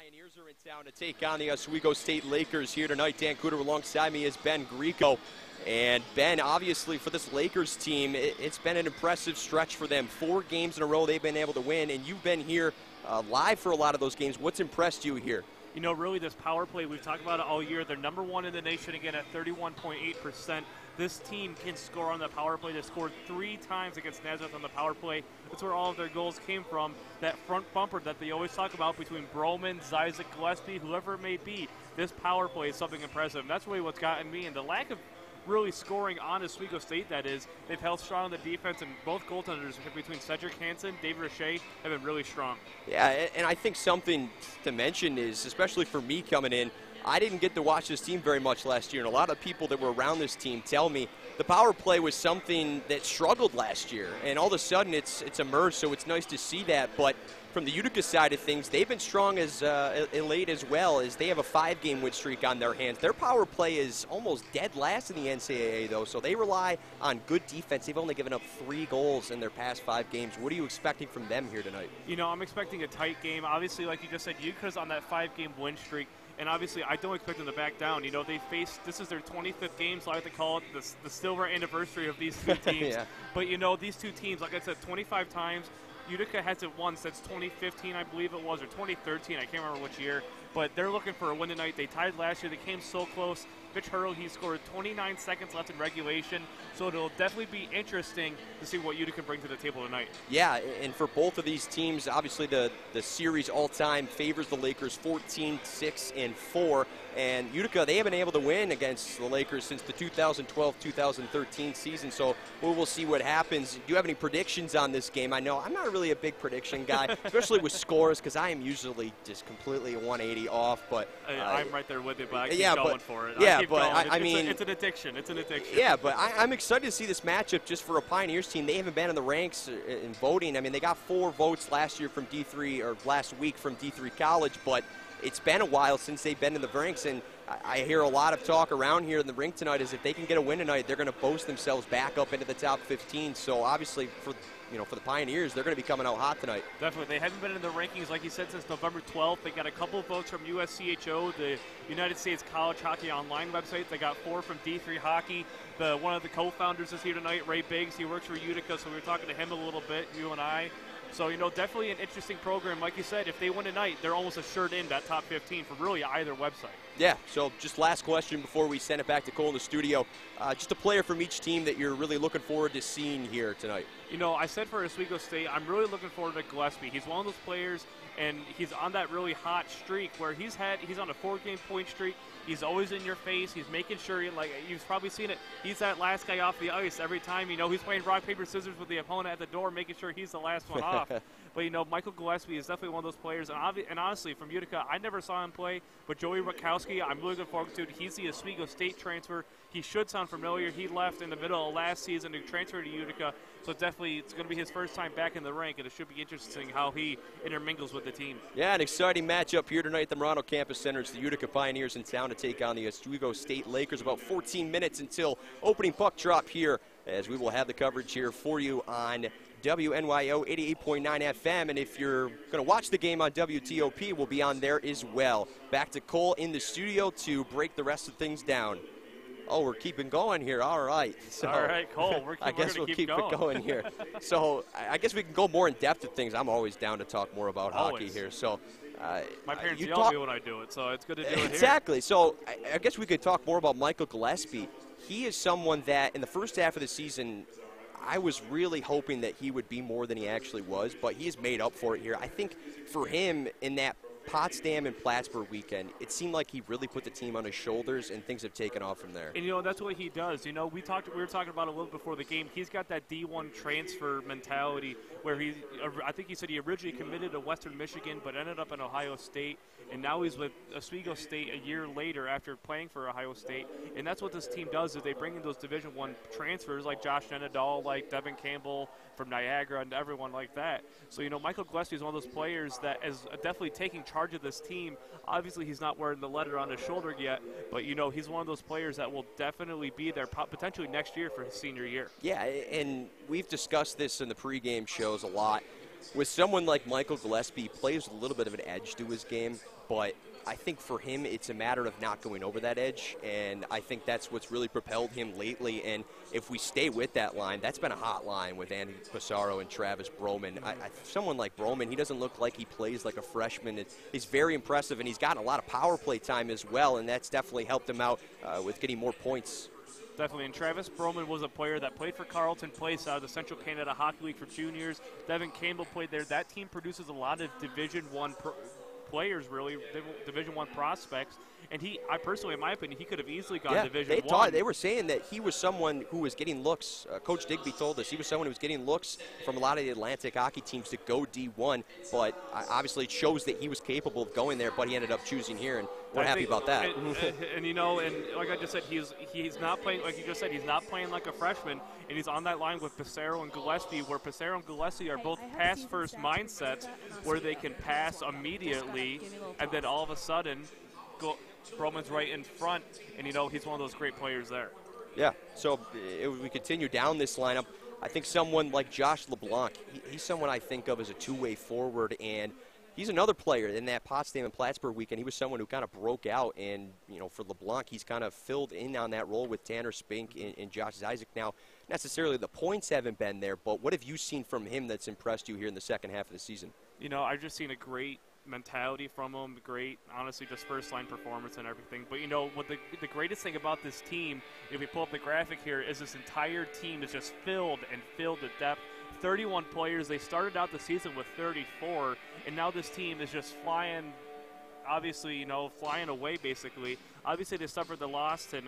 Pioneers are in town to take on the Oswego State Lakers here tonight. Dan Cooter alongside me is Ben Greco. And Ben, obviously for this Lakers team, it's been an impressive stretch for them. 4 games in a row they've been able to win, and you've been here live for a lot of those games. What's impressed you here? You know, really this power play, we've talked about it all year. They're #1 in the nation again at 31.8%. This team can score on the power play. They scored 3 times against Nazareth on the power play. That's where all of their goals came from. That front bumper that they always talk about between Broman, Zizek, Gillespie, whoever it may be, this power play is something impressive. And that's really what's gotten me. And the lack of really scoring on Oswego State, that is, they've held strong on the defense, and both goaltenders between Cedric Hansen, David Richey, have been really strong. Yeah, and I think something to mention is, especially for me coming in, I didn't get to watch this team very much last year, and a lot of people that were around this team tell me the power play was something that struggled last year, and all of a sudden it's emerged, so it's nice to see that. But from the Utica side of things, they've been strong as late as well, as they have a 5-game win streak on their hands. Their power play is almost dead last in the NCAA, though, so they rely on good defense. They've only given up 3 goals in their past 5 games. What are you expecting from them here tonight? You know, I'm expecting a tight game. Obviously, like you just said, Utica's on that 5-game win streak. And obviously, I don't expect them to back down. You know, they faced, this is their 25th game, so I like to call it the silver anniversary of these 2 teams. Yeah. But, you know, these 2 teams, like I said, 25 times. Utica hasn't won since 2015, I believe it was, or 2013. I can't remember which year. But they're looking for a win tonight. They tied last year. They came so close. Mitch Hurl, he scored 29 seconds left in regulation. So it'll definitely be interesting to see what Utica can bring to the table tonight. Yeah, and for both of these teams, obviously the series all-time favors the Lakers 14-6-4. And Utica, they haven't been able to win against the Lakers since the 2012-2013 season. So we'll see what happens. Do you have any predictions on this game? I know I'm not really a big prediction guy, especially with scores, because I am usually just completely 180 off. But I'm right there with you, but I keep going for it. Yeah, but I mean, it's an addiction. It's an addiction. Yeah, but I'm excited to see this matchup just for a Pioneers team. They haven't been in the ranks in voting. I mean, they got 4 votes last year from D3, or last week from D3 College, but it's been a while since they've been in the ranks, and I hear a lot of talk around here in the rink tonight is if they can get a win tonight, they're going to boast themselves back up into the top 15. So obviously for the Pioneers, they're going to be coming out hot tonight. Definitely. They haven't been in the rankings, like you said, since November 12th. They got a couple of votes from USCHO, the United States College Hockey Online website. They got 4 from D3 Hockey. One of the co-founders is here tonight, Ray Biggs. He works for Utica, so we were talking to him a little bit, you and I. So, you know, definitely an interesting program. Like you said, if they win tonight, they're almost assured in that top 15 for really either website. Yeah, so just last question before we send it back to Cole in the studio. Just a player from each team that you're really looking forward to seeing here tonight. You know, I said for Oswego State, I'm really looking forward to Gillespie. He's one of those players, and he's on that really hot streak where he's on a 4-game point streak. He's always in your face. He's making sure, you've probably seen it. He's that last guy off the ice every time. You know, he's playing rock, paper, scissors with the opponent at the door, making sure he's the last one off. But, you know, Michael Gillespie is definitely one of those players. And honestly, from Utica, I never saw him play. But Joey Rutkowski, I'm really looking forward to it. He's the Oswego State transfer. He should sound familiar. He left in the middle of last season to transfer to Utica. So definitely it's going to be his first time back in the rank, and it should be interesting how he intermingles with the team. Yeah, an exciting matchup here tonight at the Marano Campus Center. It's the Utica Pioneers in town to take on the Oswego State Lakers. About 14 minutes until opening puck drop here, as we will have the coverage here for you on WNYO 88.9 FM. And if you're going to watch the game on WTOP, we'll be on there as well. Back to Cole in the studio to break the rest of things down. Oh, we're keeping going here. All right. So, all right, Cole. I guess we'll keep it going here. So I guess we can go more in depth at things. I'm always down to talk more about hockey here. So my parents yell at me when I do it, so it's good to do it here. Exactly. So I guess we could talk more about Michael Gillespie. He is someone that in the first half of the season, I was really hoping that he would be more than he actually was, but he has made up for it here. I think for him in that Potsdam and Plattsburgh weekend, it seemed like he really put the team on his shoulders, and things have taken off from there. And, you know, that's what he does. You know, we were talking about it a little before the game. He's got that D1 transfer mentality where I think he said he originally committed to Western Michigan but ended up in Ohio State, and now he's with Oswego State a year later after playing for Ohio State. And that's what this team does, is they bring in those Division I transfers like Josh Nenadal, like Devin Campbell from Niagara, and everyone like that. So, you know, Michael Gillespie is one of those players that is definitely taking charge of this team. Obviously, he's not wearing the letter on his shoulder yet, but, you know, he's one of those players that will definitely be there potentially next year for his senior year. Yeah, and we've discussed this in the pregame shows a lot. with someone like Michael Gillespie, he plays a little bit of an edge to his game, but I think for him it's a matter of not going over that edge, and I think that's what's really propelled him lately. And if we stay with that line, that's been a hot line with Andy Pissarro and Travis Broman. Someone like Broman, he doesn't look like he plays like a freshman. He's very impressive, and he's gotten a lot of power play time as well, and that's definitely helped him out with getting more points. Definitely, and Travis Broman was a player that played for Carleton Place out of the Central Canada Hockey League for juniors. Devin Campbell played there. That team produces a lot of Division I players, really, Division I prospects. And I personally, in my opinion, he could have easily gone Division I. They were saying that he was someone who was getting looks. Coach Digby told us he was someone who was getting looks from a lot of the Atlantic hockey teams to go D1. But obviously it shows that he was capable of going there, but he ended up choosing here, and we're happy about that. And you know, and like I just said, he's not playing, like you just said, he's not playing like a freshman, and he's on that line with Pissarro and Gillespie, where Pissarro and Gillespie are both pass-first mindsets, where they can pass immediately, and then all of a sudden, Broman's right in front, and you know he's one of those great players there. Yeah, so we continue down this lineup. I think someone like Josh LeBlanc, he's someone I think of as a two-way forward, and he's another player in that Potsdam and Plattsburgh weekend. He was someone who kind of broke out, and you know, for LeBlanc, he's kind of filled in on that role with Tanner Spink and Josh Zizek. Now, necessarily the points haven't been there, but what have you seen from him that's impressed you here in the second half of the season? You know, I've just seen a great mentality from him, great, honestly, just first-line performance and everything. But, you know, what the greatest thing about this team, if we pull up the graphic here, is this entire team is just filled to depth. 31 players. They started out the season with 34, and now this team is just flying, obviously, you know, flying away, basically. Obviously, they suffered the loss to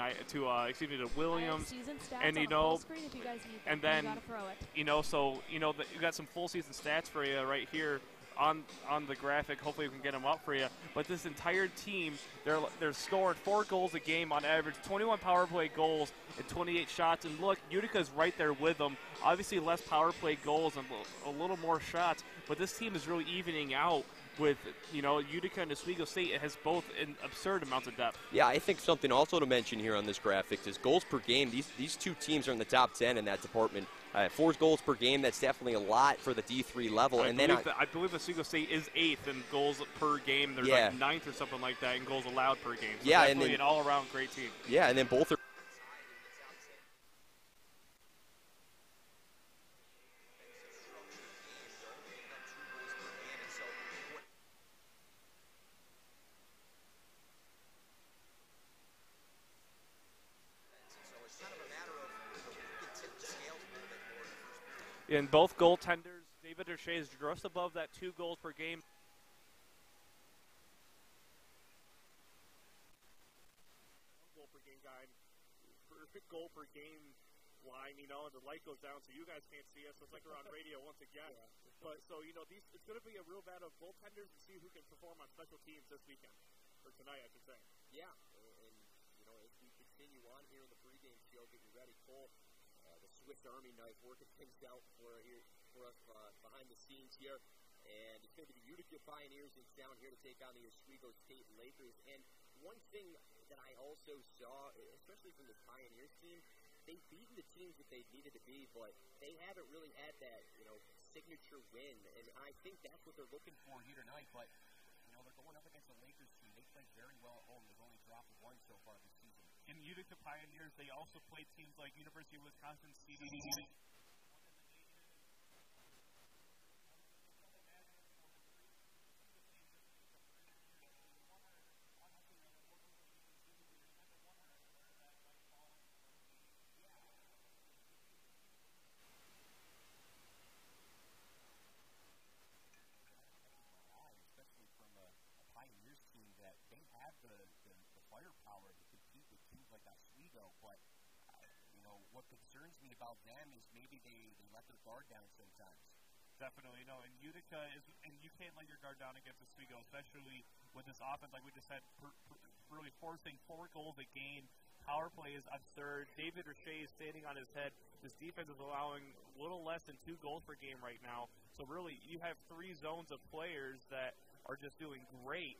Williams, and you know, and then, you know, so, you know, you got some full season stats for you right here on the graphic. Hopefully we can get them up for you. But this entire team, they're scoring 4 goals a game on average, 21 power play goals and 28 shots. And look, Utica's right there with them. Obviously less power play goals and a little more shots, but this team is really evening out with, you know, Utica and Oswego State. It has both in absurd amounts of depth. Yeah, I think something also to mention here on this graphic is goals per game. These two teams are in the top 10 in that department. 4 goals per game, that's definitely a lot for the D3 level. I believe Oswego State is 8th in goals per game. They're like 9th or something like that in goals allowed per game. So yeah, definitely an all-around great team. Yeah, and then both are in both goaltenders. David O'Shea is just above that 2 goals per game. Goal per game guy, perfect goal per game line. You know, and the light goes down, so you guys can't see us. So it's like we're on radio once again. But so you know, it's going to be a real battle of goaltenders to see who can perform on special teams this weekend, or tonight, I should say. Yeah, and you know, as we continue on here in the pregame show, getting ready, Cole. The Swiss Army knife working things out for us behind the scenes here. And it's going to be the Utica Pioneers in town here to take on the Oswego State Lakers. And one thing that I also saw, especially from this Pioneers team, they've beaten the teams that they needed to be, but they haven't really had that, you know, signature win. And I think that's what they're looking for here tonight. But, you know, they're going up against the Lakers team. They played very well at home. They've only dropped 1 so far this season. In Utica Pioneers, they also played teams like University of Wisconsin, CDC. Firepower to compete with teams like Oswego, but you know what concerns me about them is maybe they let their guard down sometimes. Definitely, no. And Utica is, and you can't let your guard down against Oswego, especially with this offense, like we just said, really forcing 4 goals a game. Power play is absurd. David O'Shea is standing on his head. This defense is allowing a little less than 2 goals per game right now. So really, you have 3 zones of players that are just doing great.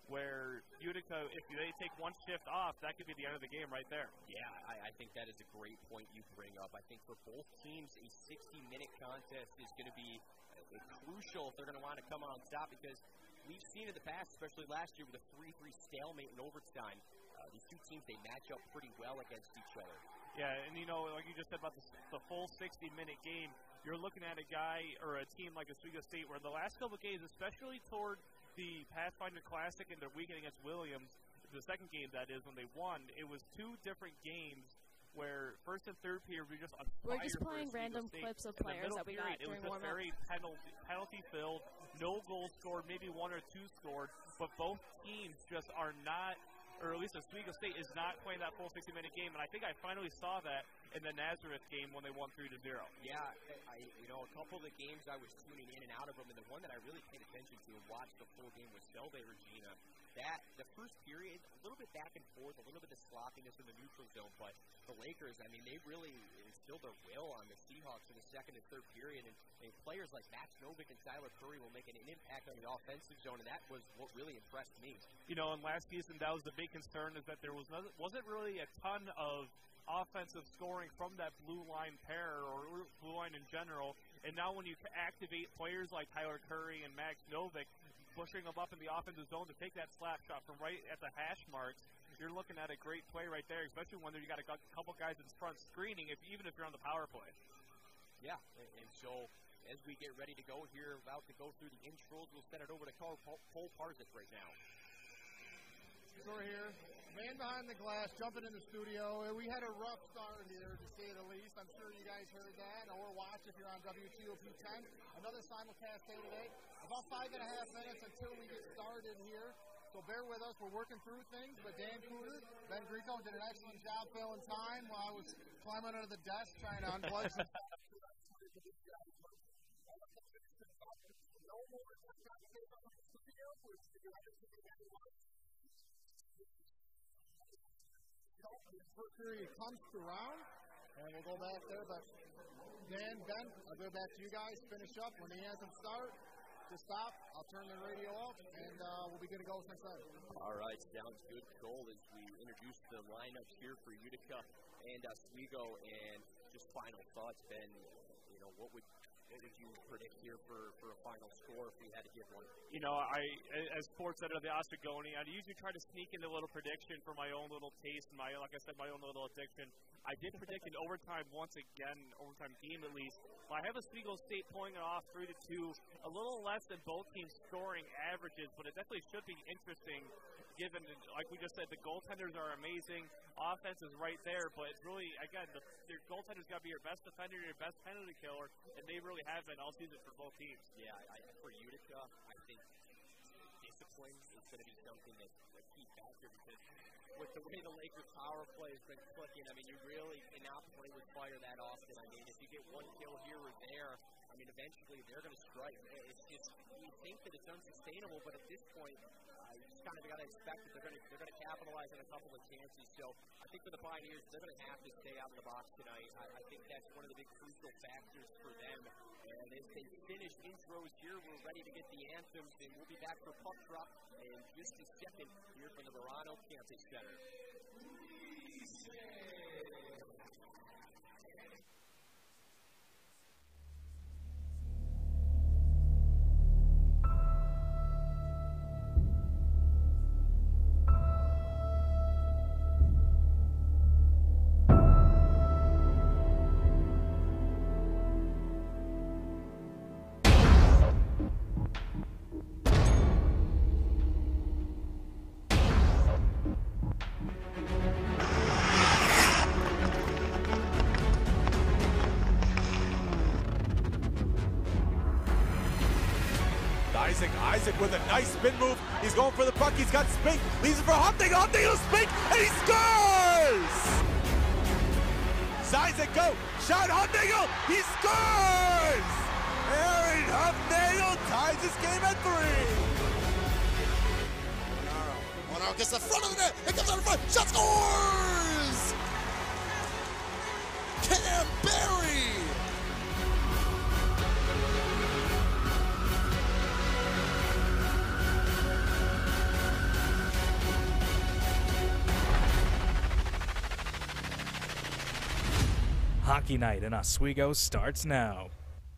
where Utica, if they take one shift off, that could be the end of the game right there. Yeah, I think that is a great point you bring up. I think for both teams, a 60-minute contest is going to be crucial if they're going to want to come on top, because we've seen in the past, especially last year, with a 3-3 stalemate in overtime, these two teams, they match up pretty well against each other. Yeah, and like you just said about the full 60-minute game, you're looking at a guy or a team like Oswego State where the last couple of games, especially toward the Pathfinder Classic and their weekend against Williams, the second game that is when they won, it was two different games where first and third period we just on fire. We're just playing random clips of players that we got during warm-up. It was just very penalty-filled, no goals scored, maybe one or two scored, but both teams just are not, or at least Oswego State is not playing that full 60-minute game, and I think I finally saw that in the Nazareth game when they won 3-0. Yeah, a couple of the games I was tuning in and out of them, and the one that I really paid attention to and watched the full game was Selve Regina. The first period, a little bit back and forth, a little bit of sloppiness in the neutral zone, but the Lakers, they really instilled their will on the Seahawks in the second and third period, and players like Max Novick and Tyler Curry will make an impact on the offensive zone, and that was what really impressed me. In last season, that was the big concern, is that there wasn't really a ton of offensive scoring from that blue line pair or blue line in general, and now when you activate players like Tyler Curry and Max Novick, pushing them up in the offensive zone to take that slap shot from right at the hash marks, you're looking at a great play right there, especially when you got a couple guys in front screening, even if you're on the power play. Yeah, and so as we get ready to go here, about to go through the intros, we'll send it over to Cole Parzik right now. So we're here, man behind the glass, jumping in the studio. We had a rough start here, to say the least. I'm sure you guys heard that, or watch if you're on WTOP 10. Another simulcast day today. About 5.5 minutes until we get started here. So bear with us. We're working through things. But Dan Cooter, Ben Greco did an excellent job filling time while I was climbing under the desk trying to unplug some stuff. First period comes to round, and we'll go back there. But Dan, Ben, I'll go back to you guys. Finish up when the anthem starts. Just stop. I'll turn the radio off, and we'll be good to go next time. All right, sounds good, Cole, as we introduce the lineups here for Utica and Oswego, and just final thoughts, Ben. What would you predict here for a final score if we had to give one? As sports editor of the Oswegonian, I usually try to sneak in a little prediction for my own little taste, like I said, my own little addiction. I did predict an overtime once again, overtime game at least. But I have Oswego State pulling it off 3-2, a little less than both teams scoring averages, but it definitely should be interesting given, like we just said, the goaltenders are amazing. Offense is right there, but it's really, again, your goaltender's got to be your best defender, your best penalty killer, and they really have been all season for both teams. Yeah, for Utica, I think discipline is going to be something that's a key factor, because with the way the Lakers' power play has been clicking, you really cannot play with fire that often. If you get one kill here or there, eventually they're going to strike. It's just, we think that it's unsustainable, but at this point, you just kind of got to expect that they're going to capitalize on a couple of chances. So I think for the Pioneers, they're going to have to stay out of the box tonight. I think that's one of the big crucial factors for them. And as they finish intros here, we're ready to get the anthems, and we'll be back for puck drop in just a second here from the Verano Campus Center. Isaac with a nice spin move. He's going for the puck. He's got Spink. Leaves it for Humpdingle. Humpdingle Spink, and he scores! Isaac go. Shot Humpdingle. He scores! Aaron Humpdingle ties this game at 3. Monaro gets the front of the net. It comes out in front. Shot scores! Cam Berry! Hockey night in Oswego starts now.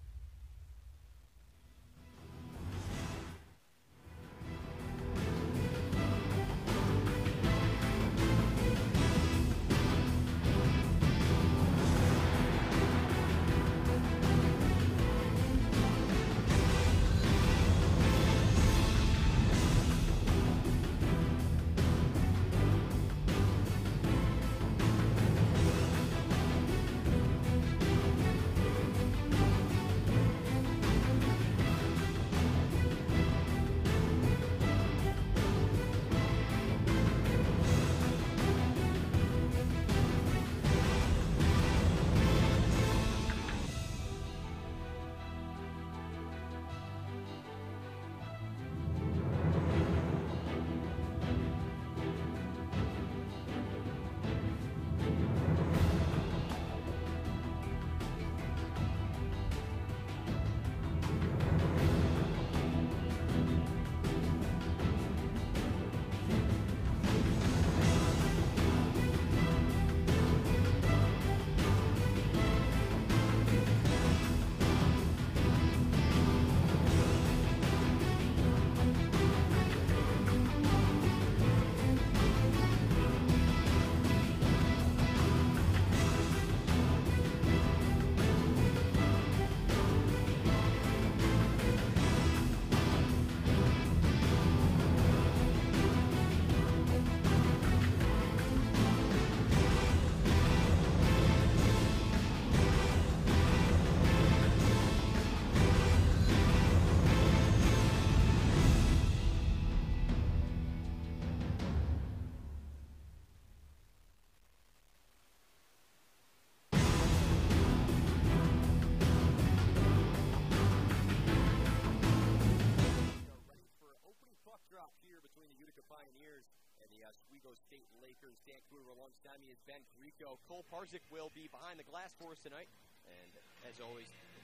Oswego State Lakers. Dan Kluwer alongside me is Ben Rico. Cole Parzik will be behind the glass for us tonight. And as always,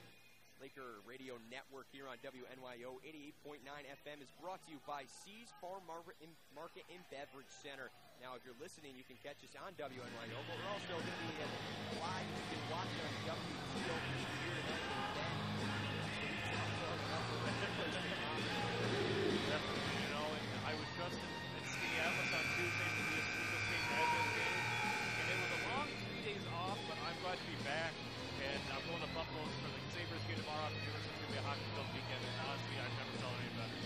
Laker Radio Network here on WNYO 88.9 FM is brought to you by C's Farm Market and Beverage Center. Now, if you're listening, you can catch us on WNYO, but we're also going to be live. You can watch it on WTO here tonight. You know, and I was just in Minneapolis on Tuesday for the Oswego State Advent game, and it was a long 2 days off, but I'm glad to be back. And I'm going to Buffalo for the Sabres game tomorrow afternoon. It's going to be a hockey-filled weekend, and honestly, I've never felt any better.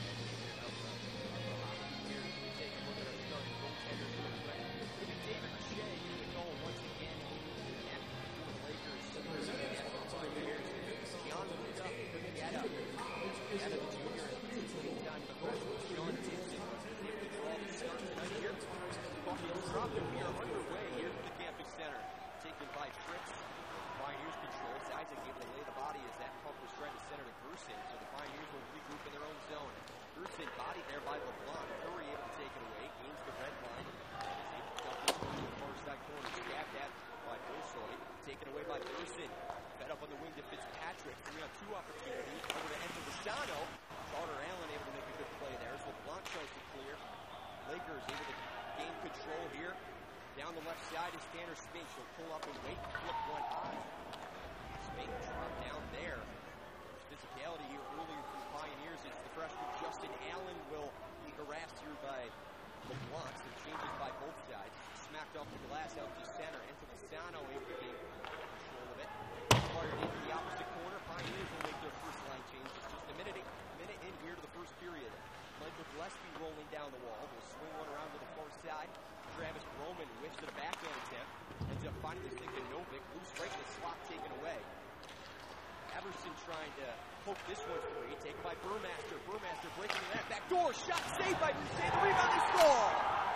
Here, we take a look at our starting goaltenders for the record. It'll be David Richey in the goal once again. And the Lakers, similar to the after 5 years, John Utica, Yetta, the junior, and 16-time professional Sean Gibson. Able to draw the start tonight here. Buffalo dropped, and we are underway here at the campus center. Taken by Fritz. Pioneers control. It's Isaac able to lay the body as that puck was trying to center to Gerson. So the Pioneers will regroup in their own zone. Gerson bodied there by LeBlanc. Curry able to take it away. Gains the red line. Is able to dump this one to the far side corner. Stabbed at by Bolsoy. Taken away by Gerson. Fed up on the wing to Fitzpatrick. 3-on-2 opportunity. Over to enter Lozano. Carter Allen able to make a good play there. As LeBlanc tries to clear. Lakers able to gain control here. Down the left side is Tanner Spink. He'll pull up and wait, flip one high. Spink dropped down there. Physicality here earlier from the Pioneers. It's the freshman Justin Allen will be harassed here by LeBlanc. Some changes by both sides. Smacked off the glass out to center. Into Lozano able to gain control of it. Fired into the opposite corner. Pioneers will make their first line change. It's just a minute in here to the first period. Michael Gillespie rolling down the wall. Will swing one around to the far side. Travis Roman whiffs to the backhand attempt. Ends up finding this thing to Novik. Loose right in the slot, taken away. Everson trying to poke this one free. Taken by Burmaster. Burmaster breaking the net. Back door. Shot saved by Brusay. The rebound is score!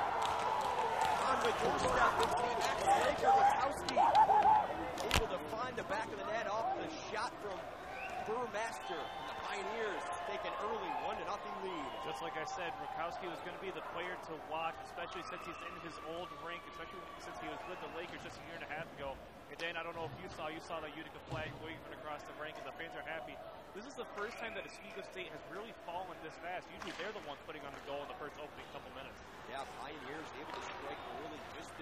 On the doorstep, it's the ex-Laker Witkowski. Able to find the back of the net off the shot from Burmaster. And the Pioneers take an early 1-0 lead. Just like I said, Witkowski was going to be the player to watch, especially since he's in his old rink, especially since he was with the Lakers just a year and a half ago. And Dan, I don't know if you saw the Utica flag waving across the rink, and the fans are happy. This is the first time that Oswego State has really fallen this fast. Usually they're the ones putting on the goal in the first opening couple minutes. Yeah, Pioneers able to strike early just as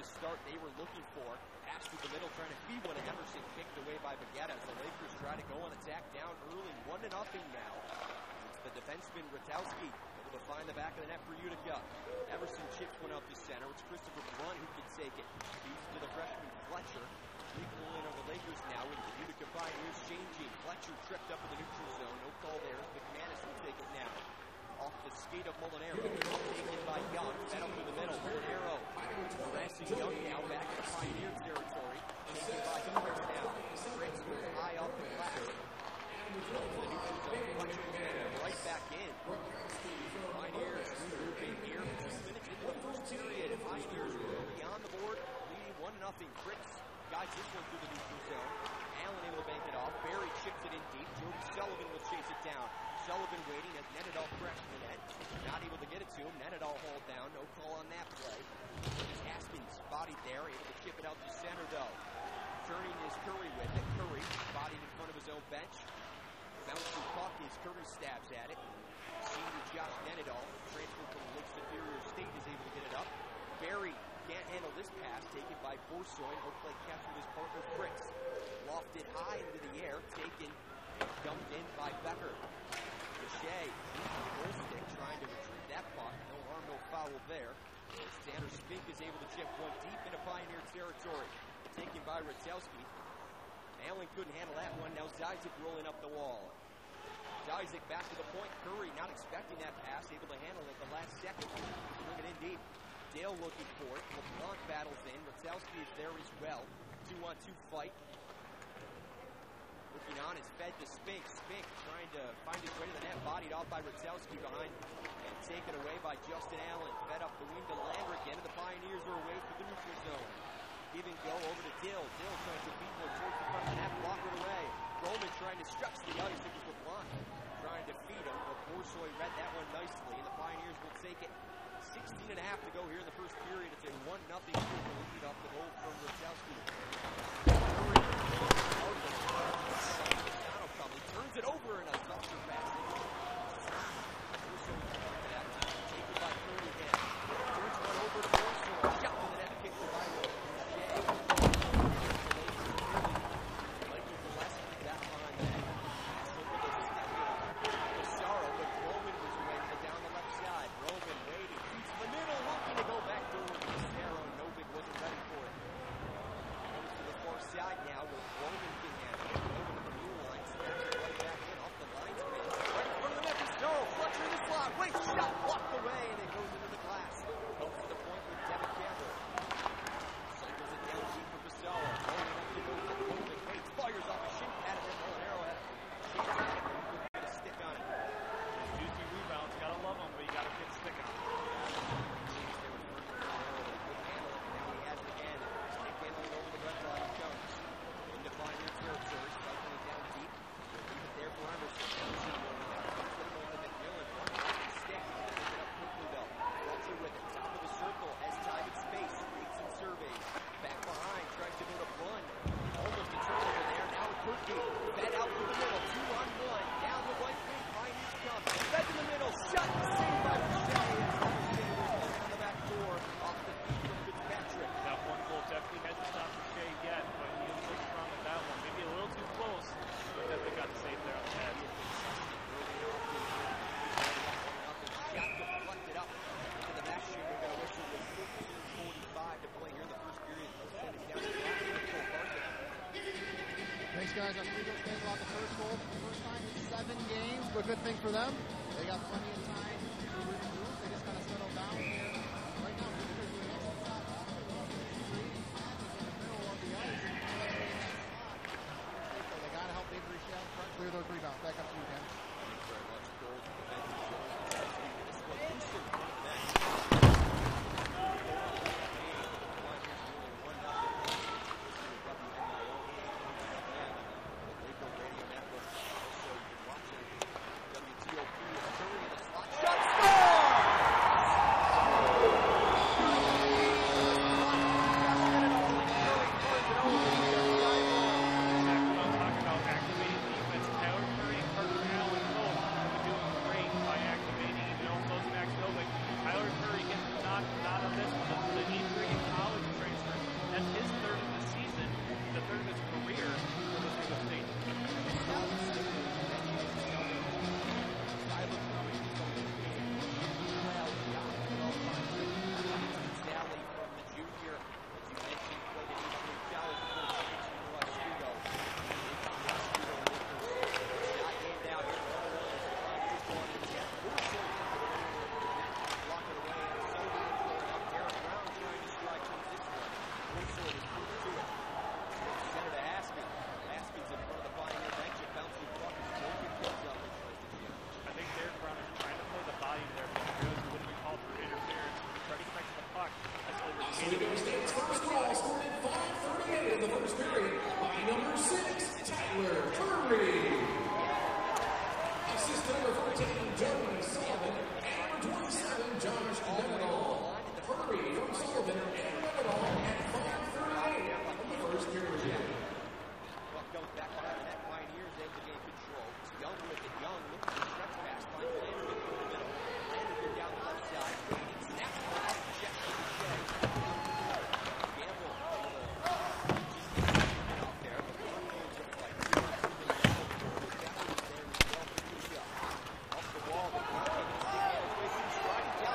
the start they were looking for. Pass through the middle, trying to feed one to Emerson, kicked away by Baguetta as the Lakers try to go on attack down early, 1-0 now. It's the defenseman Ratowski able to find the back of the net for Utica. Emerson chips one out to center. It's Christopher Brunt who can take it. Feeds to the freshman Fletcher. Equal in on the Lakers now with the Utica Pioneers changing. Fletcher tripped up in the neutral zone. No call there. McManus will take it now. Off the skate of Molinaro. Taken by Young. Fed up to the middle. Molinaro harassing Young now back to Pioneer territory. Taken by Fritz now. Fritz goes high off the glass. To the neutral zone. Fletcher will send him right back in. Pioneers regrouping here. 2 minutes into the first period. Pioneers early on the board. Leading 1-0. Fritz guides this one through the neutral zone. Allen able to bank it off. Barry chips it in deep. Jody Sullivan will chase it down. Sullivan waiting as Nenadal crashed the net. Not able to get it to him. Nenadal hauled down. No call on that play. It's Haskins bodied there. Able to chip it out to center though. Turning is Curry with it. Curry bodied in front of his own bench. Bouncing puck as Curry stabs at it. Senior Josh Nenadal, transferred from Lake Superior State, is able to get it up. Barry can't handle this pass, taken by Borsoy. No play catch with his partner Fritz. Lofted high into the air, taken, dumped in by Becker. Shea, goal stick, trying to retrieve that puck. No harm, no foul there. Tanner Spink is able to chip one deep into Pioneer territory. Taken by Ratowski. Allen couldn't handle that one. Now Zizek rolling up the wall. Zizek back to the point. Curry not expecting that pass, able to handle it the last second. Bring it in deep. Dale looking for it. LeBlanc battles in. Ratowski is there as well. 2-on-2 fight. Looking on is fed to Spink. Spink trying to find his way to the net. Bodied off by Ratowski behind. And taken away by Justin Allen. Fed up the wing to Landrick. And the Pioneers are away from the neutral zone. Give and go over to Dill. Dill trying to beat one towards the front of the net. Block it away. Roman trying to stretch the ice. It was LeBlanc trying to feed him. But Borsoy read that one nicely. And the Pioneers will take it. 16.5 to go here in the first period. It's a 1-0 lead off the goal from Ratowski. Turns it over in a dumpster pass. Taken by Curry again. Turns one over to Borsoy. Shot in the net, kicked the right way. Lakers the last kick that line then. Pass over the second. Pissarro, but Roman was ready down the left side. Roman waiting. He's in the middle, looking to go back door with Pissarro. Novik wasn't ready for it. Goes to the far side now with Roman can handle it. Over to the blue line. Snaps it right back in off the linesman. Right in front of the net. Pissarro, Fletcher in the slot. Wait, shot blocked away, and it goes into the glass. Goes to the point with Devin Campbell. Cycles it down deep for Pissarro. Roman up to go with Roman. Waits, fires off a shin pad, and then Molinaro had a get a stick on it. Juicy rebounds. Gotta love them, but you gotta get a stick on them. Guys, Oswego fans about the first goal for the first time in 7 games, but good thing for them. They got plenty of time to regroup. They just kind of settle down here. Right now, Utica is doing an excellent job. Creating passes in the middle of the ice. They got to help Avery Shell clear those rebounds. Back up to you, Ken. Thanks very much, Cole. This one, Houston, Oswego State's first goal scored in 5:38 in the first period by number 6, Tyler Curry. Assist number 14, Joey Sullivan, and number 27, Josh All-in-all. Curry from Sullivan and All-in-all at 5:38 in the first period. Well, goes back behind the net. Pioneers able to gain control. Young with it. Young looking for the stretch pass. Finds Landry in the middle. Landry down the left side. Waiting. Snaps the ball. Checks the Shea. Gamble out there. But the one goes just like off the wall. The block taking a stick out. Way through stride. Down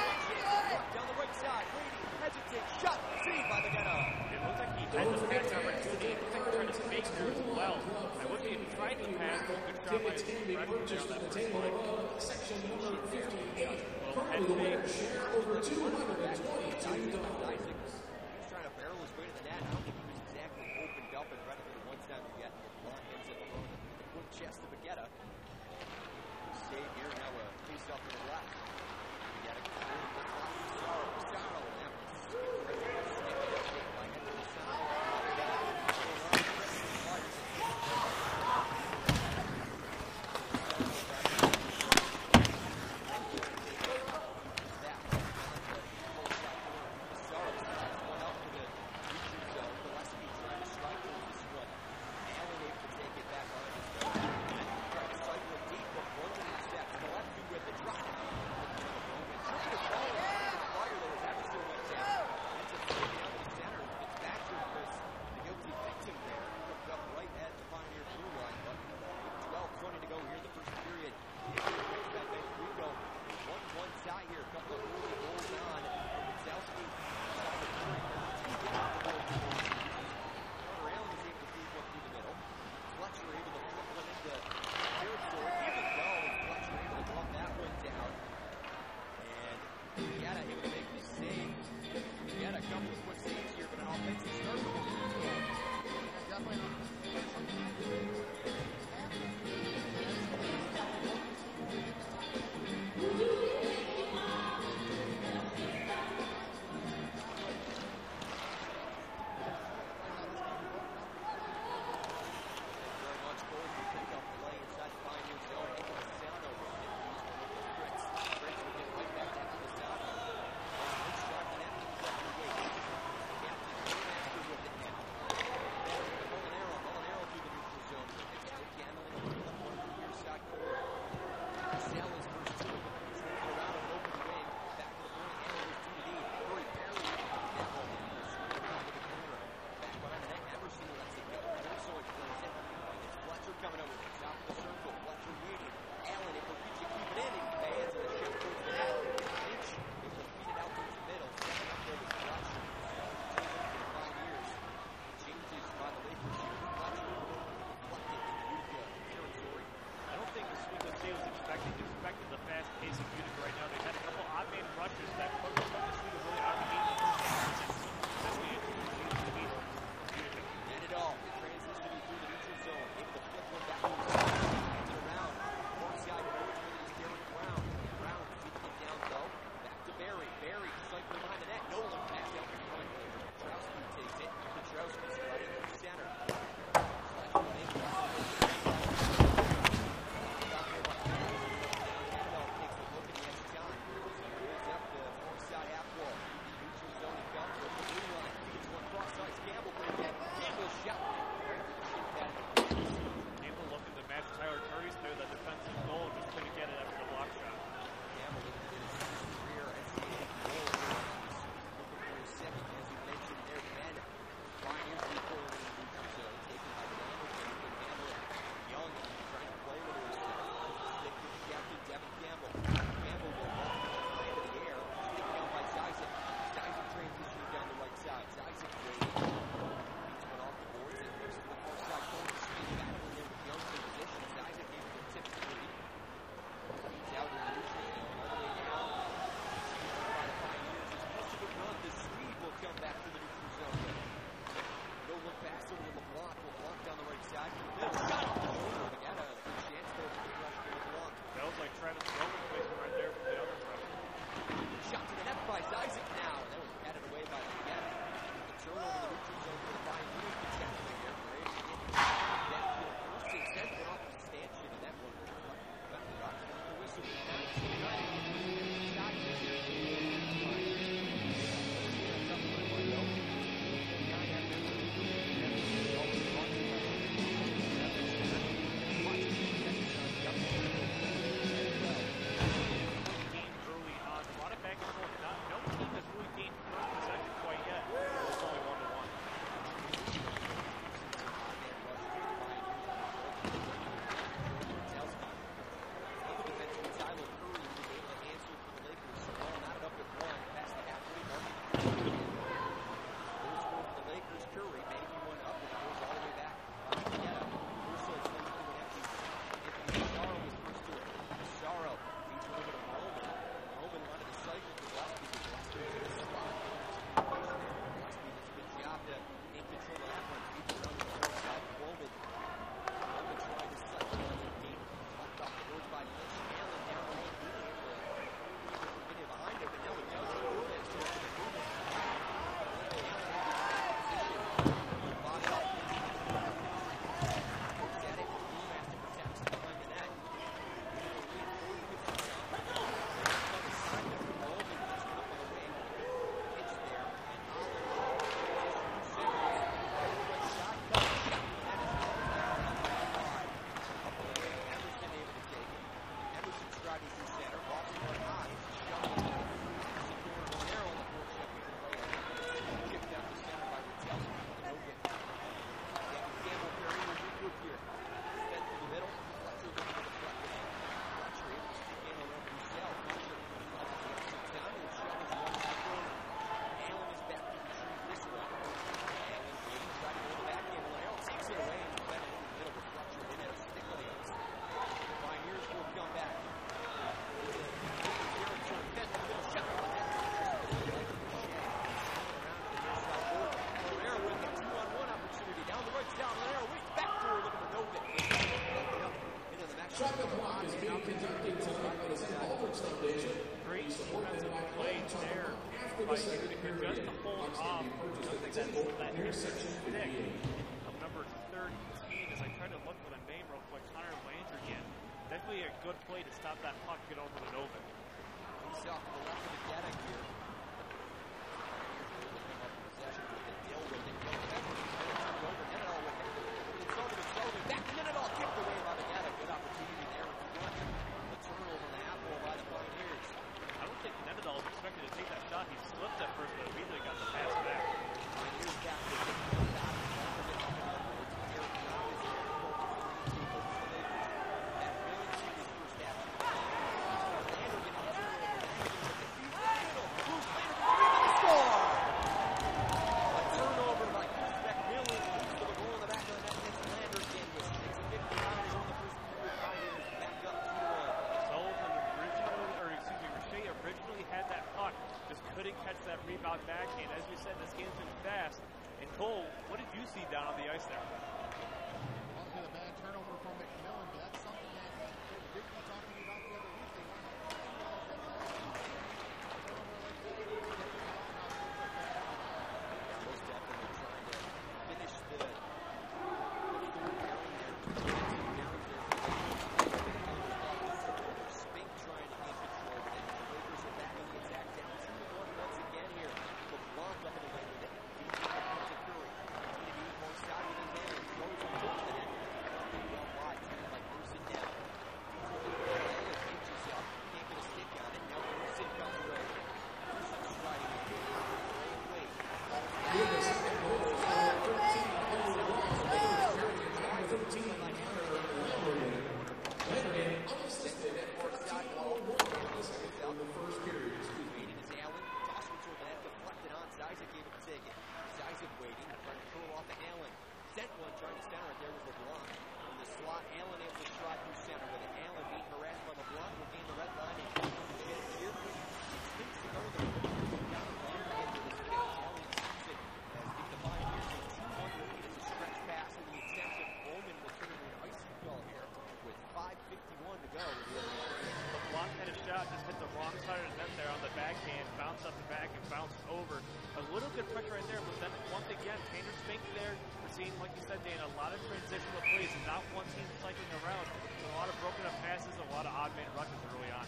the right side. Waiting. Hesitates. Shot. Saved by the Ghetto. It looks like he had the pass opportunity. It looks like he's trying to make her as well. I wouldn't even try to pass. Good job by his Purchased from the table above, section number 58. Hardware share over $222. He's trying to barrel his way to the net. I don't think he was exactly opened up and ready for the one-time to get locked into the low. The quick chest to Baguetta. Save here, now a face up to the left. Baguetta clearing the top. Sorrow. Now Pioneers if you're just to hold off that interception stick of number 13, as I try to look for the name real quick, Connor Landry again. Definitely a good play to stop that puck, get over to Novak. He's off to the left of the Getta here. Possession with the deal with it. It's over to Sullivan. Back to Minadol. Kicked away by the Getta. Good opportunity there in front. The turnover on the half wall by the Pioneers. I don't think Nenadol was expected to take that shot. He slipped at first, but immediately got the pass back. Pioneers back to the back. Eric Brown is here. That really seemed his first half. Lander getting a turnover. Score! A turnover by Chris McMillan. Moves to the goal in the back of the net. Gets Lander again with 6:59 on the first period. Pioneers back up 2-1. Sullivan Richey originally had that puck, just couldn't catch that rebound back. And as you said, this game's been fast. And Cole, what did you see down on the ice there? Obviously, a bad turnover from McMillan, but that's something that Rick was talking about the other week. Most definitely trying to finish the third pairing there. Spink trying to get control, but then the Lakers are back on the attack. Down 2-1 once again here. LeBlanc up in the lane with it. Deep comes to Curry. Kennedy on side with his hand. Throws it towards the net. Well wide, trying like Bruce down. Inches up. Can't get a stick on it. Now Bruce comes away. Bruce striding in. Wait. Sent one trying to center it. There was LeBlanc. In the slot, Allen able to stride through center with it. Allen being harassed by LeBlanc. Will gain the red line and get it here. Spins to go there. Down the line into the stick. Allen sees it as the Pioneers take 2-1 lead. It's a stretch pass in the attempt of Bowman will turn into an icy ball here with 5:51 to go. LeBlanc had a shot, just hit the wrong side of the net there on the backhand, bounced up the back and bounced over. A little good pressure right there, but then once again, Tanner Spink there. Seeing, like you said, Dan, a lot of transitional plays and not one team cycling around. So a lot of broken up passes, a lot of odd man rushes early on.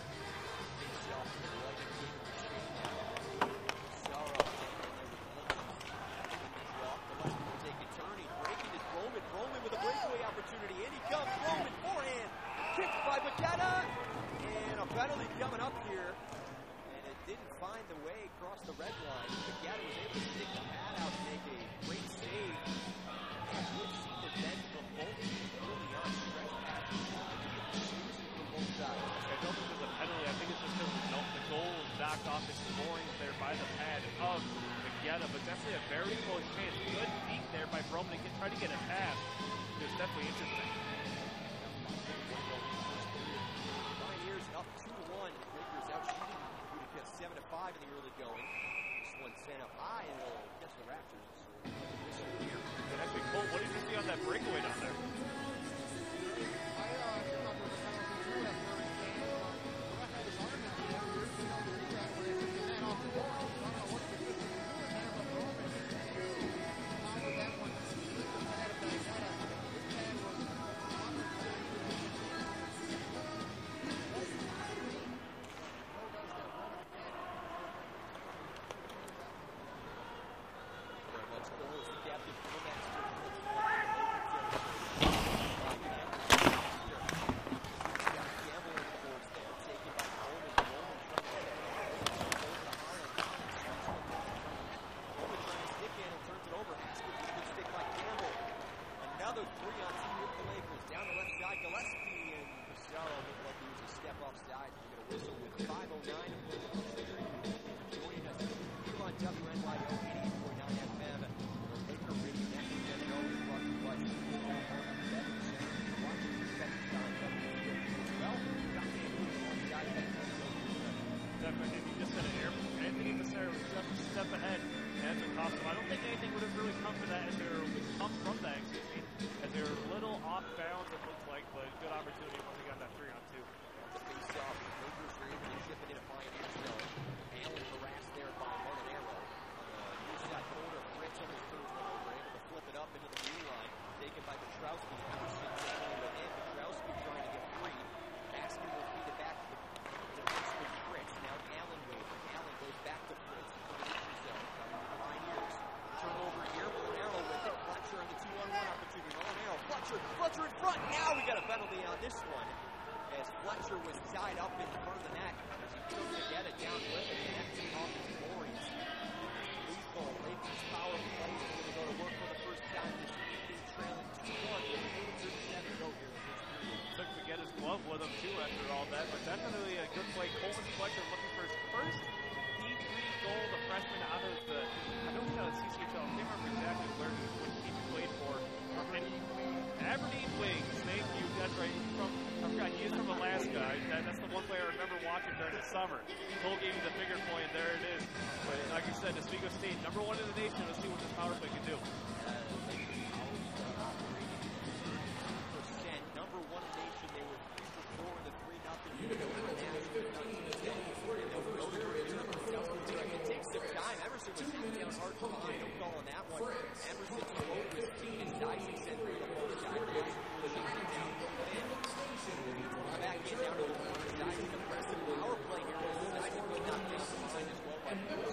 Roman with a breakaway opportunity. In he comes. Roman forehand. Kicked by Bagetta. And a penalty coming up here. And it didn't find the way across the red line. Bagetta was able to stick the pad out and make a great save. We've seen the bend from both teams early on. Stretch passes from both sides. I don't think there's a penalty. I think it's just because the goal is knocked off the scoring there by the pad of Bagetta. But definitely a very close chance. Good feet there by Broman to try to get a pass. It was definitely interesting. Pioneers up 2-1. Lakers out shooting Utica 7-5 in the early going. This one sent up high and it'll catch the Raptors. And actually, Cole, what did you see on that breakaway down there? on this one as Fletcher was tied up in front of the net as he took to get it down with it, and that came off his glories. Lethal Lakers power play is going to go to work for the first time this evening, trailing 2-1 with 8:37 to go here in this period. Took to get his glove with him, too, after all that, but definitely a good play. Colton Fletcher looking for his first D3 goal, the freshman out of the, I don't know, the CCHL. I can't remember exactly which team he played for. Aberdeen Wings, thank you. That's right. I forgot, he is from Alaska. That's the one player I remember watching during the summer. Cole gave me the finger point, there it is. But like you said, Oswego State, #1 in the nation. Let's see what this power play can do. Number 1 in the nation, they were 3-4 in the 3-0. It takes some time. Emerson was hanging down hard from behind. No call on that one. Emerson drove his team as Dyson said through the whole side. Back in down to the corner. Dyson impressive power play here. Dyson was not down from behind as well by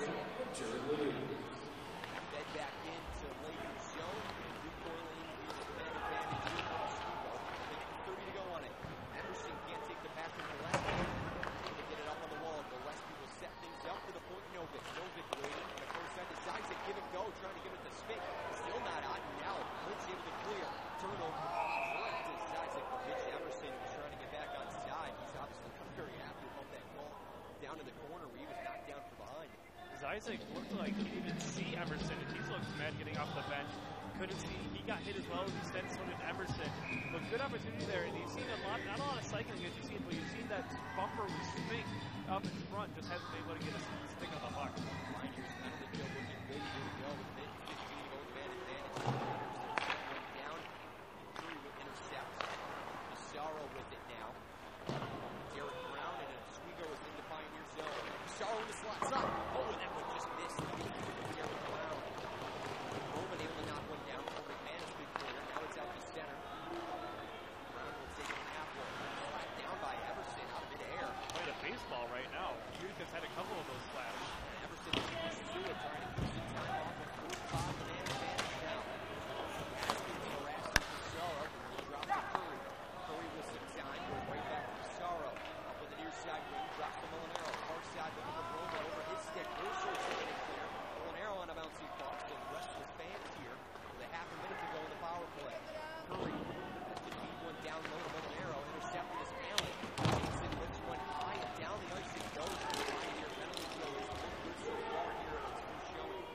Fed back into Lakers zone. Recoiling with man advantage here for Oswego. 30 to go on it. Emerson can't take the pass from Gillespie. To get it up on the wall. Gillespie will set things up to the point. Novik waiting. On the first side decides to give it go. Trying to give it to Spink. Still not on. Now Blitz able to clear. Turnover. Decides to pitch. Emerson trying to get back on side. He's obviously very happy about that ball. Down in the corner where he was knocked down from behind. Isaac looked like he didn't even see Emerson. He looks mad getting off the bench. Couldn't see. He got hit as well as he said, so did Emerson. But good opportunity there. And you've seen not a lot of cycling as you've seen, but you've seen that bumper with Spink up in front. Just hasn't been able to get a stick on the puck. Miners penalty kill looking good. Here we go with mid 15 goal man advantage. Down. Curry with intercept. Pissarro with it now. Derek Brown and Oswego is in the Pioneer zone. Pissarro in the slots up. Oh, and that one just missed. Derek Brown. Roman able to knock one down for McManus, big player. Now it's out to center. Brown will take it in half one. Slapped down by Everson out of midair. Played a baseball right now. Utica's had a couple of those slaps. Everson pushes through it, trying to keep some time off of 45 man advantage now. Asking harassing Pissarro. Drops to Curry. Curry with some time. Goes right back to Pissarro. Up on the near side wing. Drops to Molinaro. Far side looking for Roman over his stick. Wilson taking it clear. Molinaro on a bouncy puck. So the rest of the fans here with a half a minute to go in the power play. Curry has to feed one down low to Molinaro. Intercepted his Allen. Takes it, lifts one high and down the ice it goes. The Pioneer penalty kill is good so far here in its first showing.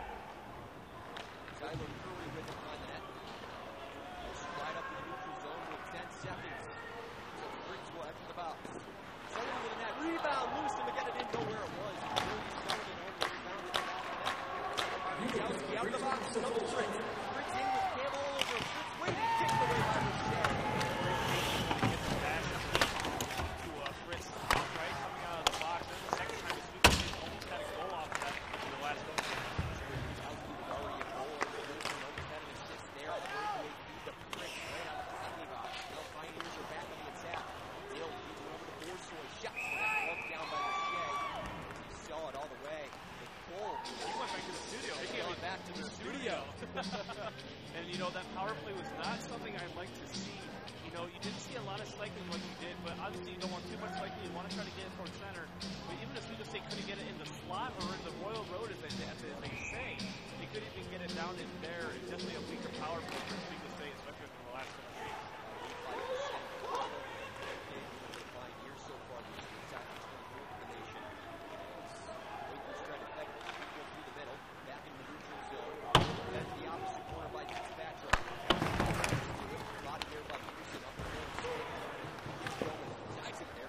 Tyler Curry with it behind the net. Slide up in the neutral zone with 10 seconds. So the Briggs will enter the box. Sending it to the net. Rebound loose and again it didn't go where it was. Yowski out of the box. Comes Briggs. Briggs in with Campbell all over. Briggs waiting. Kicked away by Rochelle. Gets the pass to Fritz. Right, coming out of the box. That's the second time Oswego almost had a goal off of that in the last goal. Yowski was already a goal. Wilson almost had an assist there. The breakaway feed to Briggs right out of the penalty box. Now Pioneers are back on the attack. Dale feeds it over to Borsoy. Shots the net. Walked down by Rochelle. He saw it all the way. He went back to the studio. He went back to the studio. And, you know, that power play was not something I'd like to see. You know, you didn't see a lot of cycling like you did, but obviously you don't want too much cycling. You want to try to get it towards center. But even if Oswego State couldn't get it in the slot or in the Royal Road, as they say, they couldn't even get it down in there. It's definitely a weaker power play for Oswego State, especially in the last 7 games. Years so far, this is exactly 24th in the nation. Lakers trying to peg through the middle, back in the neutral zone. Then to the opposite corner by Fitzpatrick. Body there by Pearson up the middle. Dyson there.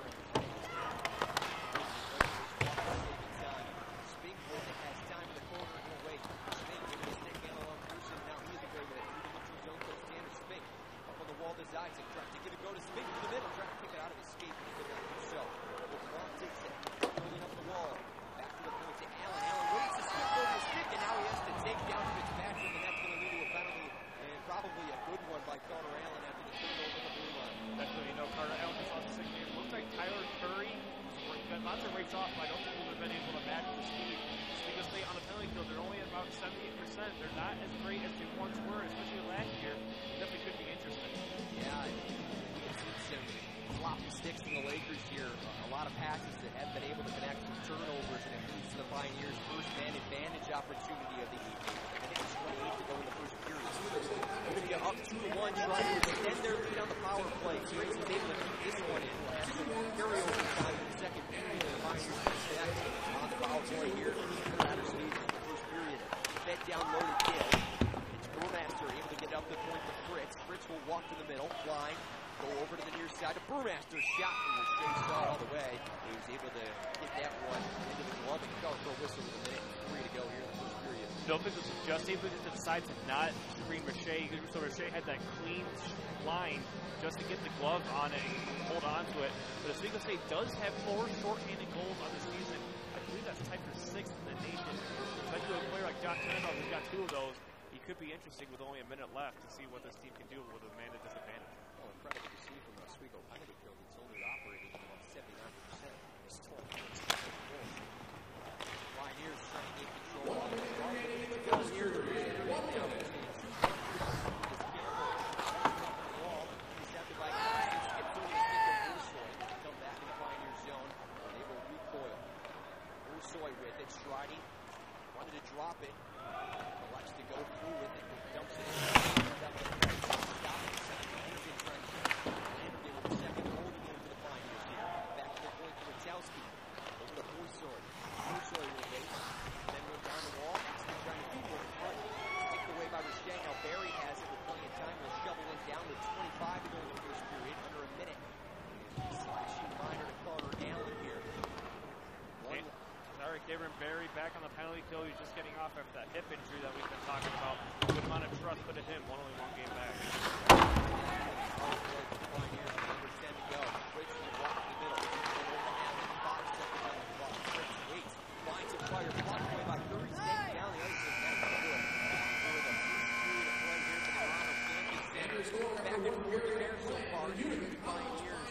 Spink with it, has time in the corner. No wait. Spink with a stick handle on Pearson. Now he's away with it. Through the neutral zone goes Tanner Spink. Up on the wall to Isaac. Trying to get it go to Spink to the middle. Trying to kick it out of his skate. But he could not do so. LeBron takes it. Bringing up the wall. Back to the point to Allen. Allen waits to skip over the stick, and now he has to take down Fitzpatrick, and that's going to lead to a penalty, and probably a good one by Carter Allen after the turnover over the blue line. Definitely, you know, Carter Allen just off the sick game. Looks like Tyler Curry got lots of rates off, but I don't think we would have been able to match the speed. Oswego State on the penalty kill, they're only at about 78%. They're not as great as they once were, especially last year. It definitely could be interesting. Yeah, we have seen some sloppy sticks from the Lakers here. A lot of passes that haven't been able to connect with turnovers, and it leads to the Pioneers' first man advantage opportunity of the evening. And it's 28 to go in the first period. Utica up 2-1, trying to extend their lead on the power play. Fritz was able to keep this one in. Have some carryover time in the second period. The Pioneers back on the power play here. Patterson leads in the first period. Fed down low to Gill. It's Burmaster able to get up the point to Fritz. Fritz will walk to the middle, blind. Go over to the near side to Burmaster. Shot from the Shea saw all the way. He was able to get that one into the glove and call for a whistle with a minute and 3 to go here in the first period. Novik was just able to decide to not screen Rashay. So Rashay had that clean line just to get the glove on it and hold on to it. But Oswego State does have 4 short-handed goals on the season. I believe that's tied for 6th in the nation. Especially with a player like John Tannenbaum, who's got 2 of those. He could be interesting with only a minute left to see what this team can do with a man at disadvantage. Oh, incredible to see from Oswego. I think it's only operating at about 79%. It's still Pioneers trying to get control of the ball. Here, with it, Striding wanted to drop it, elects to go through with it, dumps it in. Stop it, Anderson trying to Anderson with the second holding in for the Pioneers here. Back to the point to Wachowski. Over to Boysoy. Boysoy will wait. Then went down the wall. Aston trying to do more in front. Sticked away by Rashay. Now Barry has it with plenty of time. Will shovel it down to 25 to go in the first period. Under a minute. Slashing minor to Carter Allen here. Sorry, Cameron Barry back on the penalty kill. He's just getting off after that hip injury that we've been talking about. Good amount of trust put in him. Only one game back. Pioneers, number 10 to go. Fritz will walk in the middle. Allen, 5 seconds on the clock. Fritz waits. Finds a fire. Blocked away by 30 seconds down the other side. That's good. For the first period of play here for the Toronto Campus Center. Back and forth there so far. Pioneers.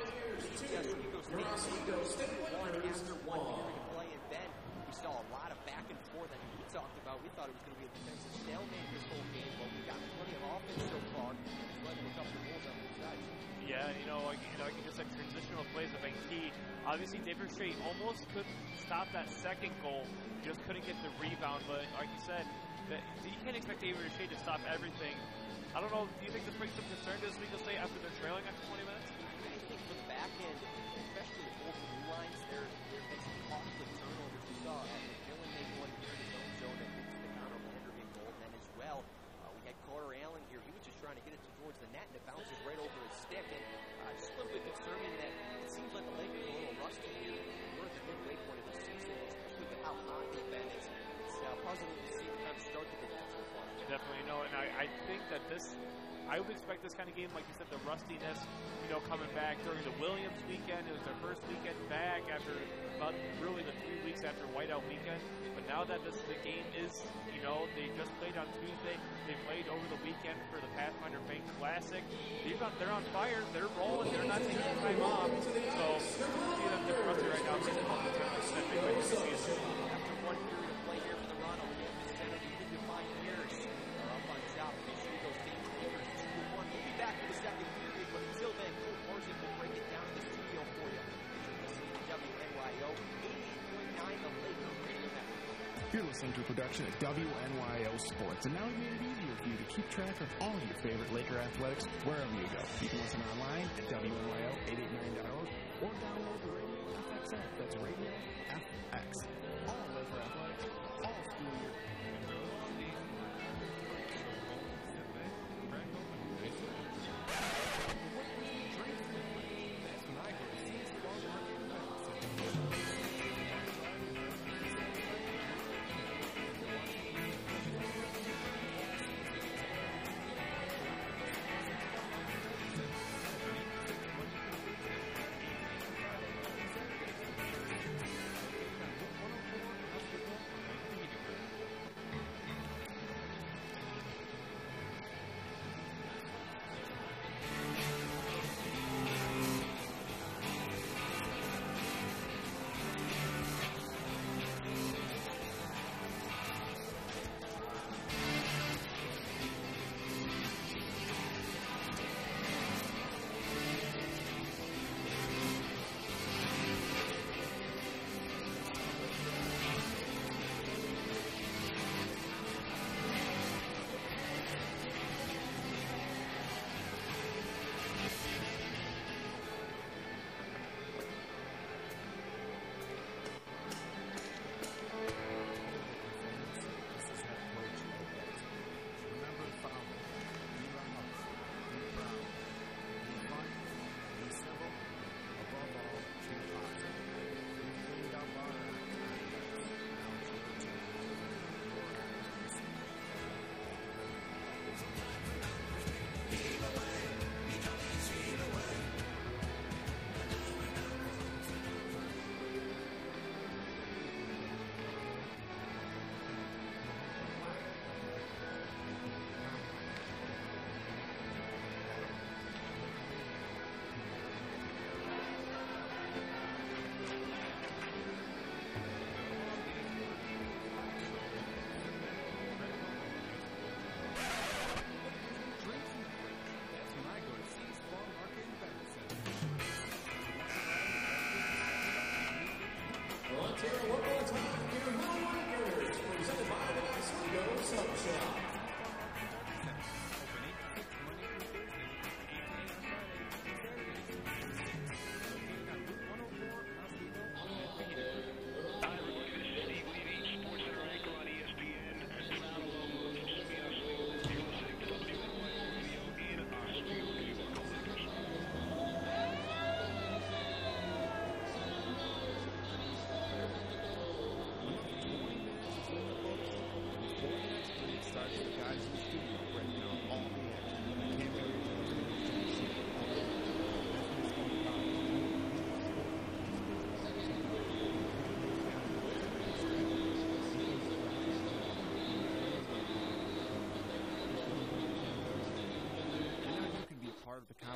Oswego State 1 after 1 period of play. And then we saw a lot of back and forth that we talked about. We thought it was going to be a defensive stalemate this whole game, but we got plenty of offense so far. It's led to a couple of goals on both sides. Yeah, I think just like transitional plays have been key. Obviously, David Shea almost could stop that second goal, just couldn't get the rebound. But like you said, you can't expect David Shea to stop everything. I don't know. Do you think this brings some concern to Oswego State after they're trailing after 20 minutes? I think for the back end, especially with both the blue lines, there have been some costly turnovers. We saw Dylan make one here in his own zone that leads to the Connor Vanderbeek goal. And then as well, we had Carter Allen here. He was just trying to get it towards the net, and it bounces right over his stick. And just a little bit concerning that it seems like the Lakers are a little rusty here. We're at the midway point of the season, especially with how hot they've been. It's puzzling to see the kind of start that they've had so far. Definitely, and I think that I would expect this kind of game, like you said, the rustiness, coming back during the Williams weekend. It was their first weekend back after about really the 3 weeks after Whiteout weekend. But now that the game is, they just played on Tuesday. They played over the weekend for the Pathfinder Bank Classic. They're on fire. They're rolling. They're not taking time off. So see them they're rusty right now. After 1 period of play here for the Ronald Campus Center, the Utica Pioneers are up on top. Oswego State Lakers 2-1. We'll be back for the second period, but until then, Coach Martin will break it down in the studio for you. You're listening to WNYO 88.9, the Laker Radio Network. You're listening to a production at WNYO Sports, and now we've made it easier for you to keep track of all your favorite Laker athletics wherever you go. You can listen online at WNYO889.org or download the Radio FX app. That's Radio FX. All Laker athletics, all school year.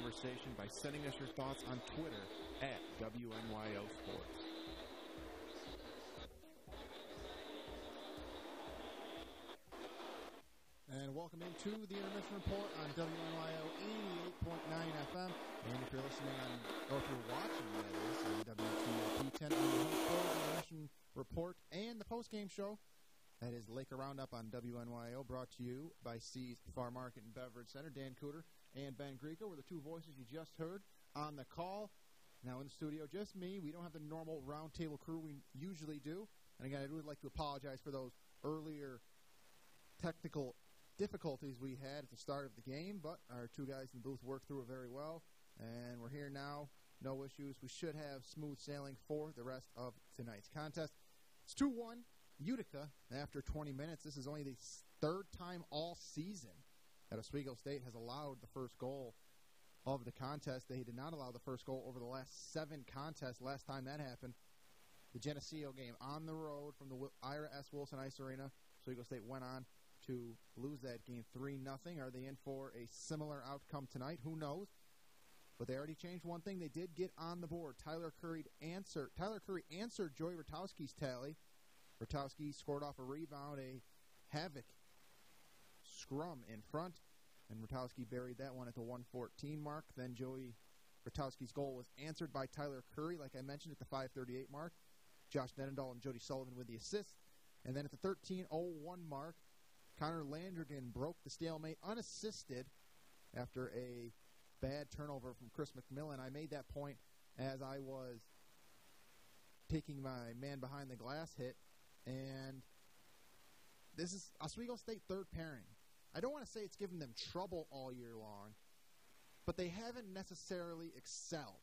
conversation by sending us your thoughts on Twitter at WNYO Sports. And welcome into the Intermission Report on WNYO 88.9 FM. And if you're listening on, or if you're watching, that is, on WTOP 10 on the Intermission Report and the postgame show. That is Laker Roundup on WNYO, brought to you by C's Farm Market and Beverage Center. Dan Cooter and Ben Greco were the two voices you just heard on the call. Now in the studio, just me. We don't have the normal roundtable crew we usually do. And again, I would like to apologize for those earlier technical difficulties we had at the start of the game, but our two guys in the booth worked through it very well, and we're here now. No issues. We should have smooth sailing for the rest of tonight's contest. It's 2-1 Utica after 20 minutes. This is only the third time all season that Oswego State has allowed the first goal of the contest. They did not allow the first goal over the last 7 contests. Last time that happened, the Geneseo game on the road from the Ira S. Wilson Ice Arena. Oswego State went on to lose that game 3-0. Are they in for a similar outcome tonight? Who knows? But they already changed one thing. They did get on the board. Tyler Curry answered Joey Rutowski's tally. Rutowski scored off a rebound, a havoc scrum in front, and Rutowski buried that one at the 1:14 mark. Then Joey Rutowski's goal was answered by Tyler Curry, like I mentioned, at the 5:38 mark. Josh Nenendahl and Jody Sullivan with the assist. And then at the 13:01 mark, Connor Landrigan broke the stalemate unassisted after a bad turnover from Chris McMillan. I made that point as I was taking my man behind the glass hit, and this is Oswego State third pairing. I don't want to say it's given them trouble all year long, but they haven't necessarily excelled.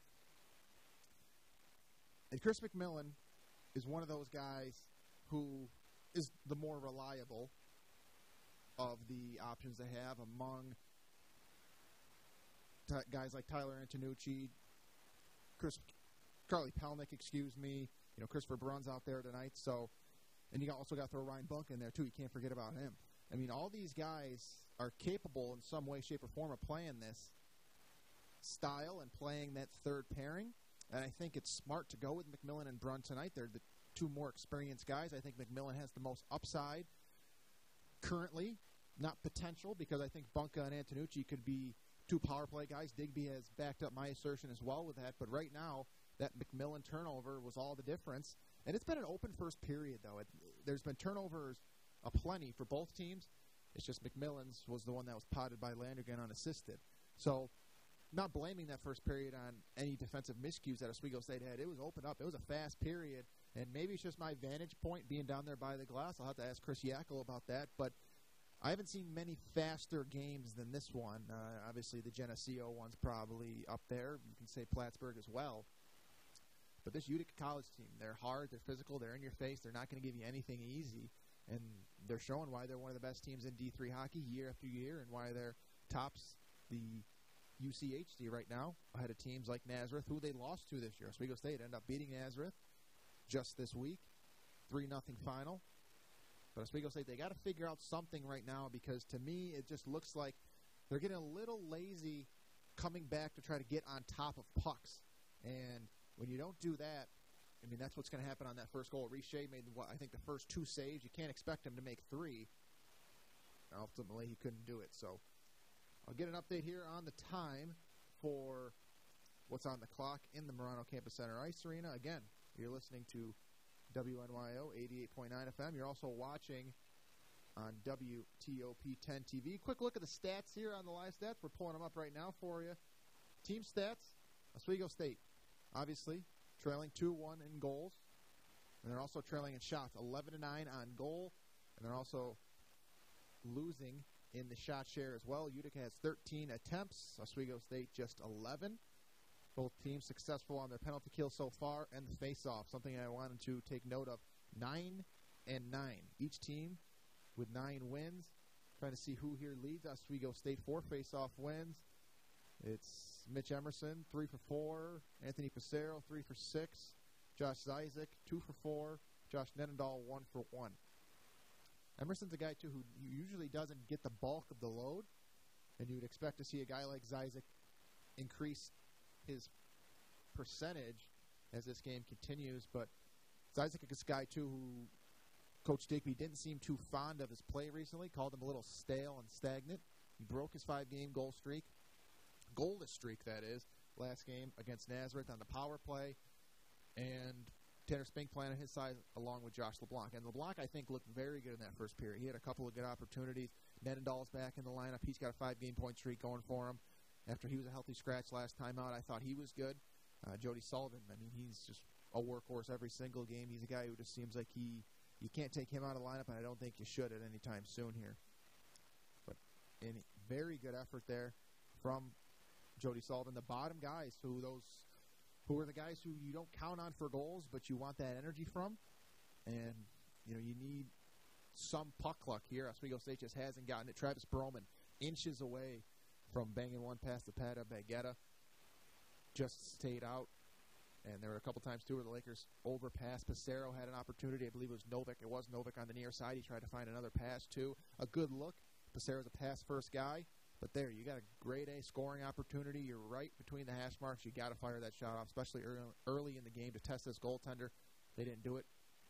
And Chris McMillan is one of those guys who is the more reliable of the options they have among guys like Tyler Antonucci, Carly Pelnick, Christopher Brunn's out there tonight. So, and you also got to throw Ryan Bunk in there too. You can't forget about him. I mean, all these guys are capable in some way, shape, or form of playing this style and playing that third pairing. And I think it's smart to go with McMillan and Brunn tonight. They're the two more experienced guys. I think McMillan has the most upside currently, not potential, because I think Bunka and Antonucci could be two power play guys. Digby has backed up my assertion as well with that. But right now, that McMillan turnover was all the difference. And it's been an open first period, though. There's been turnovers aplenty for both teams. It's just McMillan's was the one that was potted by Landrigan unassisted. So, not blaming that first period on any defensive miscues that Oswego State had. It was open up. It was a fast period. And maybe it's just my vantage point being down there by the glass. I'll have to ask Chris Yackel about that. But I haven't seen many faster games than this one. Obviously, the Geneseo one's probably up there. You can say Plattsburgh as well. But this Utica College team, they're hard, they're physical, they're in your face. They're not going to give you anything easy. And they're showing why they're one of the best teams in D3 hockey year after year and why they're tops the UCHD right now ahead of teams like Nazareth, who they lost to this year. Oswego State ended up beating Nazareth just this week, 3-0 final. But Oswego State, they got to figure out something right now because to me it just looks like they're getting a little lazy coming back to try to get on top of pucks. And when you don't do that, I mean, that's what's going to happen on that first goal. Richer made, I think, the first 2 saves. You can't expect him to make 3. Ultimately, he couldn't do it. So I'll get an update here on the time for what's on the clock in the Marano Campus Center Ice Arena. Again, you're listening to WNYO 88.9 FM. You're also watching on WTOP 10 TV. Quick look at the stats here on the live stats. We're pulling them up right now for you. Team stats, Oswego State, obviously, trailing 2-1 in goals. And they're also trailing in shots, 11-9 on goal. And they're also losing in the shot share as well. Utica has 13 attempts. Oswego State just 11. Both teams successful on their penalty kill so far and the face-off, something I wanted to take note of. 9-9. Each team with 9 wins. Trying to see who here leads. Oswego State 4 face-off wins. It's Mitch Emerson, 3 for 4. Anthony Pissarro, 3 for 6. Josh Zizek, 2 for 4. Josh Nenendahl, 1 for 1. Emerson's a guy, too, who usually doesn't get the bulk of the load. And you would expect to see a guy like Zizek increase his percentage as this game continues. But Isaac is a guy, too, who Coach Digby didn't seem too fond of his play recently, called him a little stale and stagnant. He broke his 5-game goalless streak, that is, last game against Nazareth on the power play. And Tanner Spink playing on his side along with Josh LeBlanc. And LeBlanc, I think, looked very good in that first period. He had a couple of good opportunities. Nedendall's back in the lineup. He's got a 5-game point streak going for him. After he was a healthy scratch last time out, I thought he was good. Jody Sullivan, I mean, he's just a workhorse every single game. He's a guy who just seems like you can't take him out of the lineup, and I don't think you should at any time soon here. But a very good effort there from Jody Sullivan. The bottom guys, who are the guys who you don't count on for goals, but you want that energy from. And, you need some puck luck here. Oswego State just hasn't gotten it. Travis Broman, inches away from banging one past the pad of Baguetta, just stayed out. And there were a couple times, too, where the Lakers overpassed. Passero had an opportunity. I believe it was Novik. It was Novik on the near side. He tried to find another pass, too. A good look. Passero's a pass-first guy. But there, you got a grade A scoring opportunity. You're right between the hash marks. You got to fire that shot off, especially early in the game to test this goaltender. They didn't do it.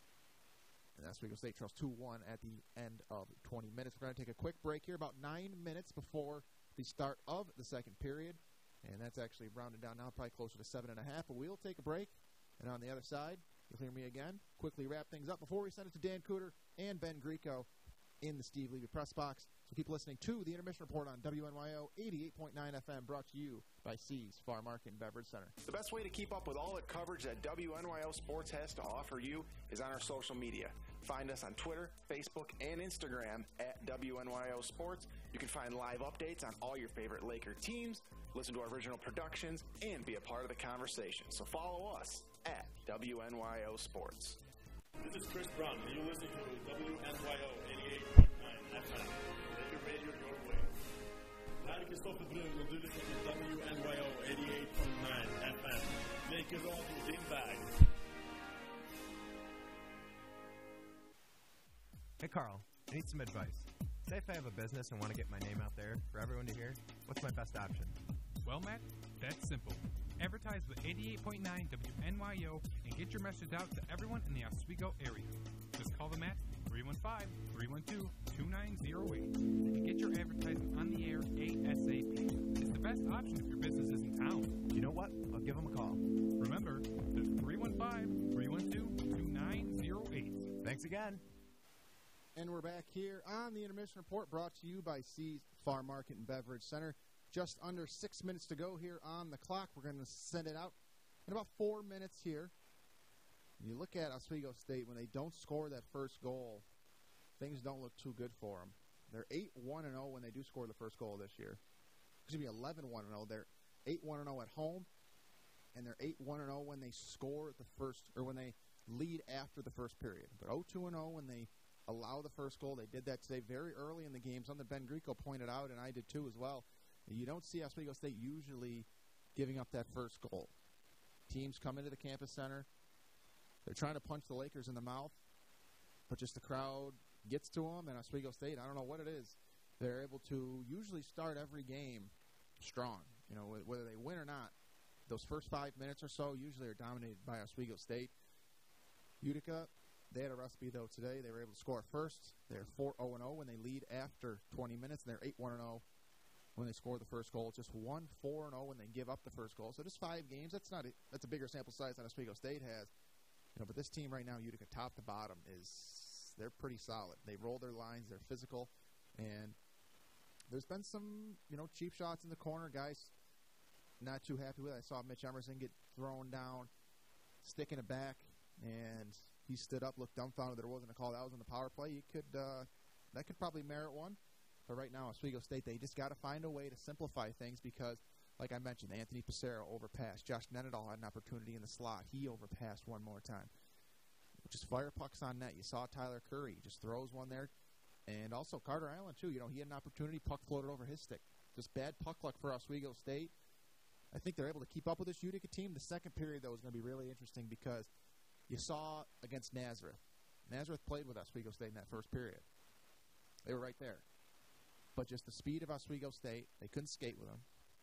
And Oswego State trails 2-1 at the end of 20 minutes. We're going to take a quick break here, about 9 minutes before the start of the second period. And that's actually rounded down now, probably closer to 7.5. But we'll take a break. And on the other side, you'll hear me again. Quickly wrap things up before we send it to Dan Cooter and Ben Greco in the Steve Levy press box. So keep listening to the Intermission Report on WNYO 88.9 FM, brought to you by C's Farm Market and Beverage Center. The best way to keep up with all the coverage that WNYO Sports has to offer you is on our social media. Find us on Twitter, Facebook, and Instagram at WNYO Sports. You can find live updates on all your favorite Laker teams, listen to our original productions, and be a part of the conversation. So follow us at WNYO Sports. This is Chris Brown, and you're listening to WNYO 88.9 FM. Laker Radio your way. Larry Christopher Bruno will do this to WNYO 88.9 FM. Lakers on the beanbag. Hey Carl, I need some advice. Say if I have a business and want to get my name out there for everyone to hear, what's my best option? Well, Matt, that's simple. Advertise with 88.9 WNYO and get your message out to everyone in the Oswego area. Just call them at 315-312-2908 and get your advertising on the air ASAP. It's the best option if your business is in town. You know what? I'll give them a call. Remember, that's 315-312-2908. Thanks again. And we're back here on the Intermission Report, brought to you by C's Farm Market and Beverage Center. Just under 6 minutes to go here on the clock. We're going to send it out in about 4 minutes here. You look at Oswego State, when they don't score that first goal, things don't look too good for them. They're 8-1-0 when they do score the first goal this year. Excuse me, 11-1-0. They're 8-1-0 at home, and they're 8-1-0 when they score the first, or when they lead after the first period. But 0-2-0 when they allow the first goal. They did that today very early in the game. Something Ben Greco pointed out, and I did too as well. You don't see Oswego State usually giving up that first goal. Teams come into the campus center. They're trying to punch the Lakers in the mouth, but just the crowd gets to them, and Oswego State, I don't know what it is, they're able to usually start every game strong. You know, whether they win or not, those first 5 minutes or so usually are dominated by Oswego State. Utica, they had a recipe, though, today. They were able to score first. They're 4-0-0 when they lead after 20 minutes, and they're 8-1-0 when they score the first goal. Just 1-4-0 when they give up the first goal. So just 5 games. That's a bigger sample size than Oswego State has. You know, but this team right now, Utica, top to bottom, they're pretty solid. They roll their lines. They're physical, and there's been some, cheap shots in the corner. Guys not too happy with it. I saw Mitch Emerson get thrown down, sticking it back, and he stood up, looked dumbfounded that it wasn't a call. That was on the power play. That could probably merit one. But right now, Oswego State, they just got to find a way to simplify things because, like I mentioned, Anthony Passero overpassed. Josh Nenadal had an opportunity in the slot. He overpassed one more time. Just fire pucks on net. You saw Tyler Curry. He just throws one there. And also Carter Allen, too. He had an opportunity. Puck floated over his stick. Just bad puck luck for Oswego State. I think they're able to keep up with this Utica team. The second period, though, is going to be really interesting because you saw against Nazareth. Nazareth played with Oswego State in that first period. They were right there. But just the speed of Oswego State, they couldn't skate with them.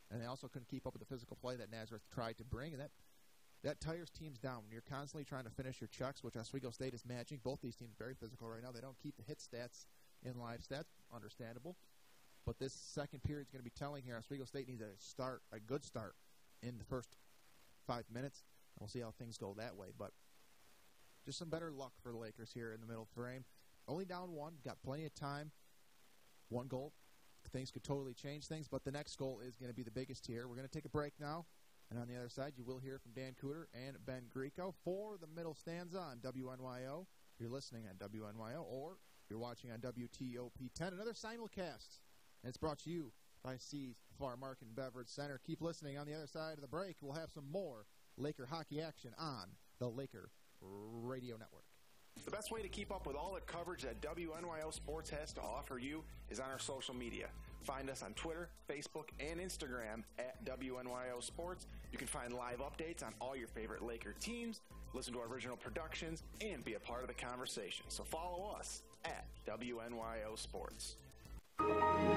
and they also couldn't keep up with the physical play that Nazareth tried to bring, and that tires teams down. When you're constantly trying to finish your chucks, which Oswego State is matching. Both these teams very physical right now. They don't keep the hit stats in live stats. Understandable. But this second period is going to be telling here. Oswego State needs a good start in the first 5 minutes. We'll see how things go that way. But just some better luck for the Lakers here in the middle frame. Only down one. Got plenty of time. One goal. Things could totally change things. But the next goal is going to be the biggest here. We're going to take a break now. And on the other side, you will hear from Dan Cooter and Ben Greco for the middle stanza on WNYO. You're listening on WNYO, or you're watching on WTOP 10. Another simulcast. And it's brought to you by C's Farmark and Beverage Center. Keep listening. On the other side of the break, we'll have some more Laker hockey action on the Laker Radio Network. The best way to keep up with all the coverage that WNYO Sports has to offer you is on our social media. Find us on Twitter, Facebook, and Instagram at WNYO Sports. You can find live updates on all your favorite Laker teams, listen to our original productions, and be a part of the conversation. So follow us at WNYO Sports. You're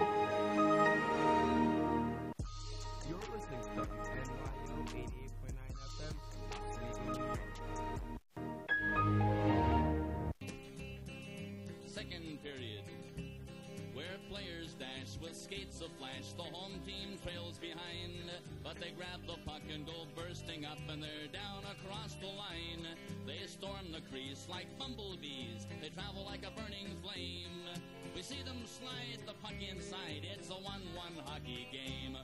listening to WNYO 88.9 FM. Second period, where players dash with skates aflash. The home team trails behind, but they grab the puck and go bursting up, and they're down across the line. They storm the crease like bumblebees. They travel like a burning flame. We see them slide the puck inside. It's a 1-1 hockey game.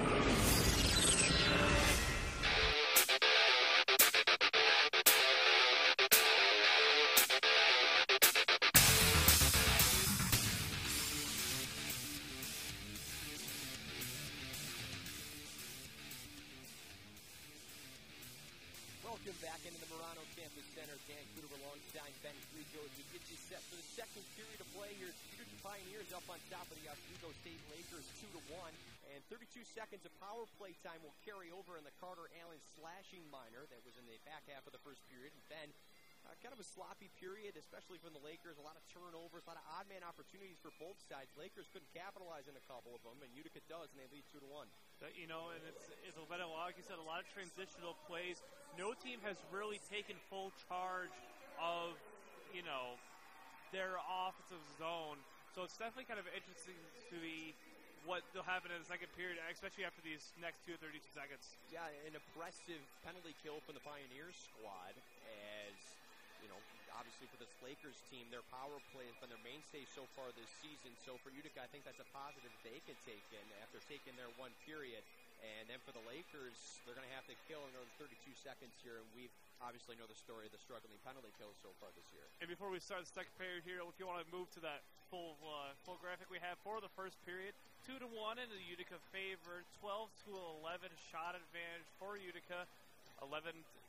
Welcome back into the Murano Campus Center. Dan Cooter alongside Ben Greco as we get you set for the second period of play here. Utica Pioneers up on top of the Oswego State Lakers 2-1. And 32 seconds of power play time will carry over in the Carter Allen slashing minor that was in the back half of the first period. And Ben, kind of a sloppy period, especially from the Lakers. A lot of turnovers, a lot of odd man opportunities for both sides. Lakers couldn't capitalize on a couple of them, and Utica does, and they lead 2-1. You know, and it's a bit of, like you said, a lot of transitional plays. No team has really taken full charge of, you know, their offensive zone. So it's definitely kind of interesting to see what will happen in the second period, especially after these next 32 seconds. Yeah, an impressive penalty kill from the Pioneers squad as, you know, obviously for this Lakers team, their power play has been their mainstay so far this season. So for Utica, I think that's a positive they can take in after taking their one period. And then for the Lakers, they're going to have to kill another 32 seconds here. And we obviously know the story of the struggling penalty kills so far this year. And before we start the second period here, if you want to move to that full graphic we have for the first period, 2-1 in the Utica favor, 12-11 shot advantage for Utica, 11-9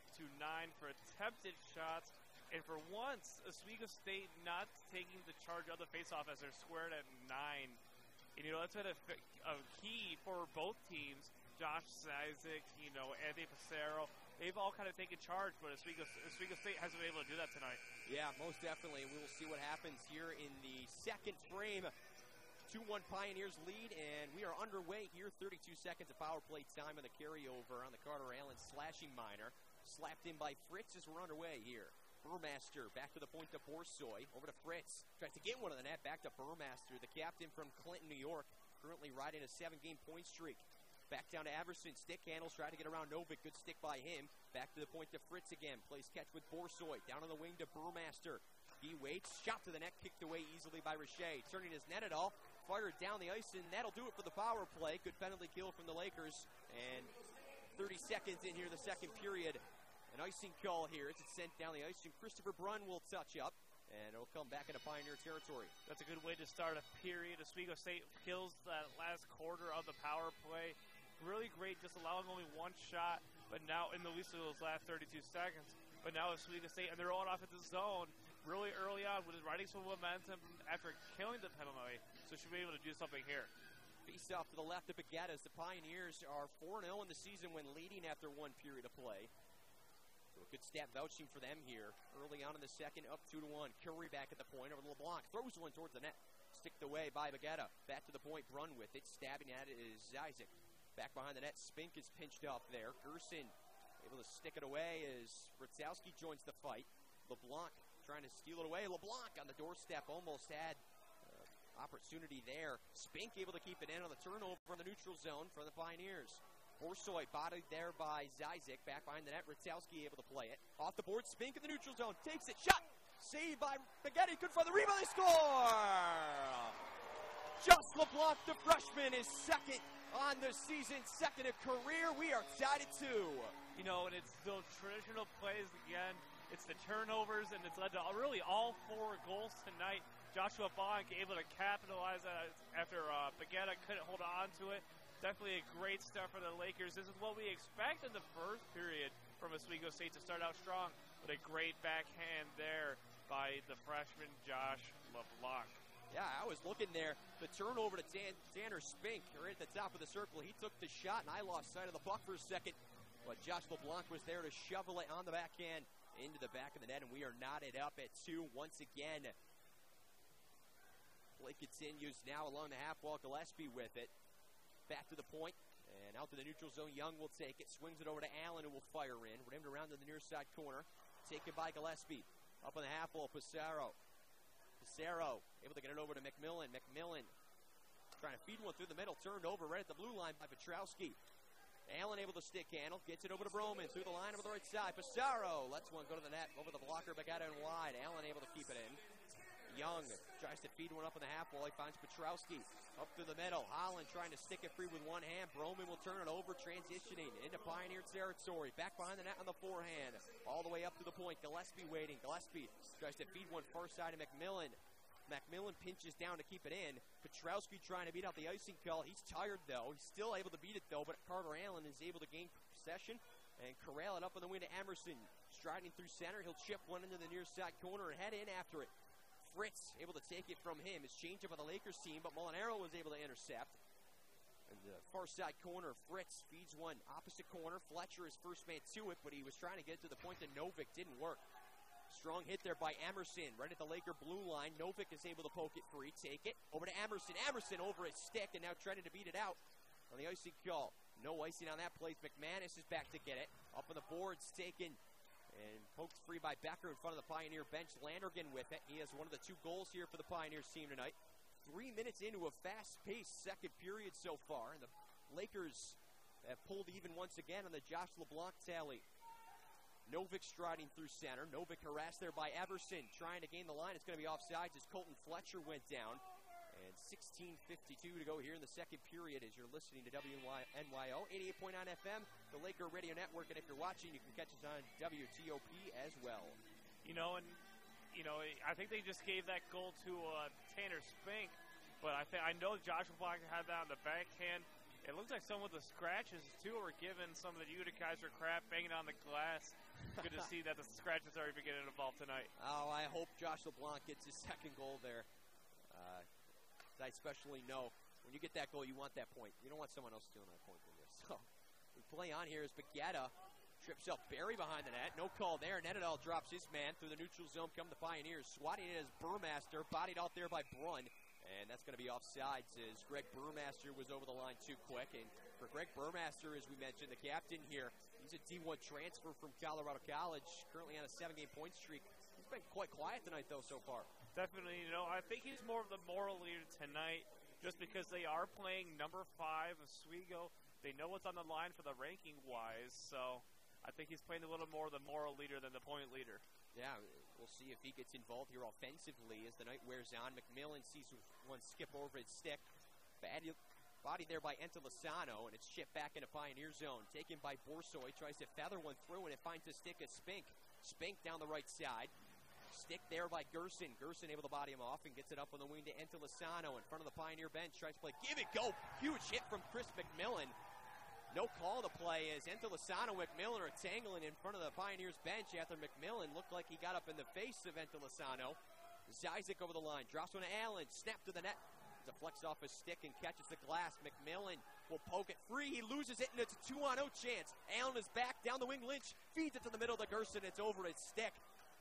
for attempted shots. And for once, Oswego State not taking the charge of the faceoff as they're squared at 9. And, you know, that's been a key for both teams. Josh Isaac, you know, Anthony Passero, they've all kind of taken charge, but Oswego State hasn't been able to do that tonight. Yeah, most definitely. We will see what happens here in the second frame. 2-1 Pioneers lead, and we are underway here. 32 seconds of power play time on the carryover on the Carter Allen slashing minor. Slapped in by Fritz as we're underway here. Burmaster back to the point to Borsoy. Over to Fritz. Tries to get one of the net. Back to Burmaster, the captain from Clinton, New York. Currently riding a 7-game point streak. Back down to Averson. Stick handles. Trying to get around Novik. Good stick by him. Back to the point to Fritz again. Plays catch with Borsoy. Down on the wing to Burmaster. He waits. Shot to the net. Kicked away easily by Richey. Turning his net at all. Fired down the ice, and that'll do it for the power play. Good penalty kill from the Lakers. And 30 seconds in here, the second period. An icing call here. It's sent down the ice, and Christopher Brunn will touch up, and it'll come back into Pioneer territory. That's a good way to start a period. Oswego State kills that last quarter of the power play. Really great, just allowing only one shot, but now in the least of those last 32 seconds. But now Oswego State, and they're all off at the zone really early on, with riding some momentum after killing the penalty, so should be able to do something here. Face off to the left of Baguette as the Pioneers are 4-0 in the season when leading after one period of play. So a good stat vouching for them here. Early on in the second, up 2-1. Curry back at the point over LeBlanc. Throws one towards the net. Sticked away by Baguette. Back to the point, Brunn with it. Stabbing at it is Isaac. Back behind the net, Spink is pinched off there. Gerson able to stick it away as Radzowski joins the fight. LeBlanc trying to steal it away. LeBlanc on the doorstep almost had opportunity there. Spink able to keep it in on the turnover in the neutral zone for the Pioneers. Borsoy bodied there by Zizek. Back behind the net, Radzowski able to play it. Off the board, Spink in the neutral zone. Takes it, shot! Saved by Spaghetti. Good for the rebound, they score! Just LeBlanc, the freshman, is second on the season, second of career. We are tied at 2. You know, and it's those traditional plays again. It's the turnovers, and it's led to really all 4 goals tonight. Joshua Bonk able to capitalize after Baguetta couldn't hold on to it. Definitely a great start for the Lakers. This is what we expect in the first period from Oswego State to start out strong, but a great backhand there by the freshman Josh LeBlanc. Yeah, I was looking there. The turnover to Tanner Spink right at the top of the circle. He took the shot, and I lost sight of the puck for a second. But Josh LeBlanc was there to shovel it on the backhand into the back of the net, and we are knotted up at 2 once again. Play continues now along the half wall. Gillespie with it. Back to the point, and out to the neutral zone. Young will take it. Swings it over to Allen, who will fire in. Rimmed around to the near side corner. Taken by Gillespie. Up on the half wall, Pissarro able to get it over to McMillan. McMillan trying to feed one through the middle. Turned over right at the blue line by Petrowski. Allen able to stick handle. Gets it over to Broman. Through the line over the right side. Pissarro lets one go to the net. Over the blocker, back out and wide. Allen able to keep it in. Young tries to feed one up in the half wall. He finds Petrowski up through the middle. Holland trying to stick it free with one hand. Broman will turn it over, transitioning into Pioneer territory. Back behind the net on the forehand. All the way up to the point. Gillespie waiting. Gillespie tries to feed one far side to McMillan. McMillan pinches down to keep it in. Petrowski trying to beat out the icing call. He's tired, though. He's still able to beat it, though, but Carter Allen is able to gain possession and corral it up on the wing to Emerson. Striding through center. He'll chip one into the near side corner and head in after it. Fritz able to take it from him. It's changed up on the Lakers team, but Molinaro was able to intercept. And the far side corner, Fritz feeds one opposite corner. Fletcher is first man to it, but he was trying to get to the point that Novick didn't work. Strong hit there by Emerson, right at the Laker blue line. Novick is able to poke it free, take it over to Emerson. Emerson over his stick and now trying to beat it out on the icing call. No icing on that play. McManus is back to get it. Up on the boards, taken and poked free by Becker in front of the Pioneer bench. Landergan with it. He has one of the 2 goals here for the Pioneers team tonight. 3 minutes into a fast-paced second period so far, and the Lakers have pulled even once again on the Josh LeBlanc tally. Novick striding through center. Novick harassed there by Everson, trying to gain the line. It's going to be offsides as Colton Fletcher went down. And 16:52 to go here in the second period as you're listening to WNYO 88.9 FM, the Laker Radio Network. And if you're watching, you can catch us on WTOP as well. I think they just gave that goal to Tanner Spink, but I know Josh LeBlanc had that on the backhand. It looks like some of the scratches, too, were given. Some of the Utica guys are crap banging on the glass. Good to see that the scratches are even getting involved tonight. Oh, I hope Josh LeBlanc gets his second goal there. I especially know when you get that goal, you want that point. You don't want someone else stealing that point from you. So we play on here as Baguetta trips up Barry behind the net. No call there. Netadal drops his man through the neutral zone. Come the Pioneers. Swatting it as Burmaster. Bodied out there by Brunn. And that's going to be offsides as Greg Burmaster was over the line too quick. And for Greg Burmaster, as we mentioned, the captain here, he's a D1 transfer from Colorado College, currently on a 7-game point streak. He's been quite quiet tonight, though, so far. Definitely, I think he's more of the moral leader tonight just because they are playing number 5 Oswego. They know what's on the line for the ranking-wise, so I think he's playing a little more of the moral leader than the point leader. Yeah, we'll see if he gets involved here offensively as the night wears on. McMillan sees one skip over his stick. Body there by Entalasano, and it's chipped back into Pioneer zone. Taken by Borsoy, tries to feather one through, and it finds the stick of Spink. Spink down the right side. Stick there by Gerson. Gerson able to body him off and gets it up on the wing to Entalasano in front of the Pioneer bench. Tries to play, give it, go. Huge hit from Chris McMillan. No call to play as Entalasano and McMillan are tangling in front of the Pioneers bench after McMillan looked like he got up in the face of Entalasano. Zizek over the line, drops one to Allen, snap to the net. Deflects off his stick and catches the glass. McMillan will poke it free. He loses it, and it's a 2-on-0 chance. Allen is back down the wing. Lynch feeds it to the middle to Gerson. It's over his stick.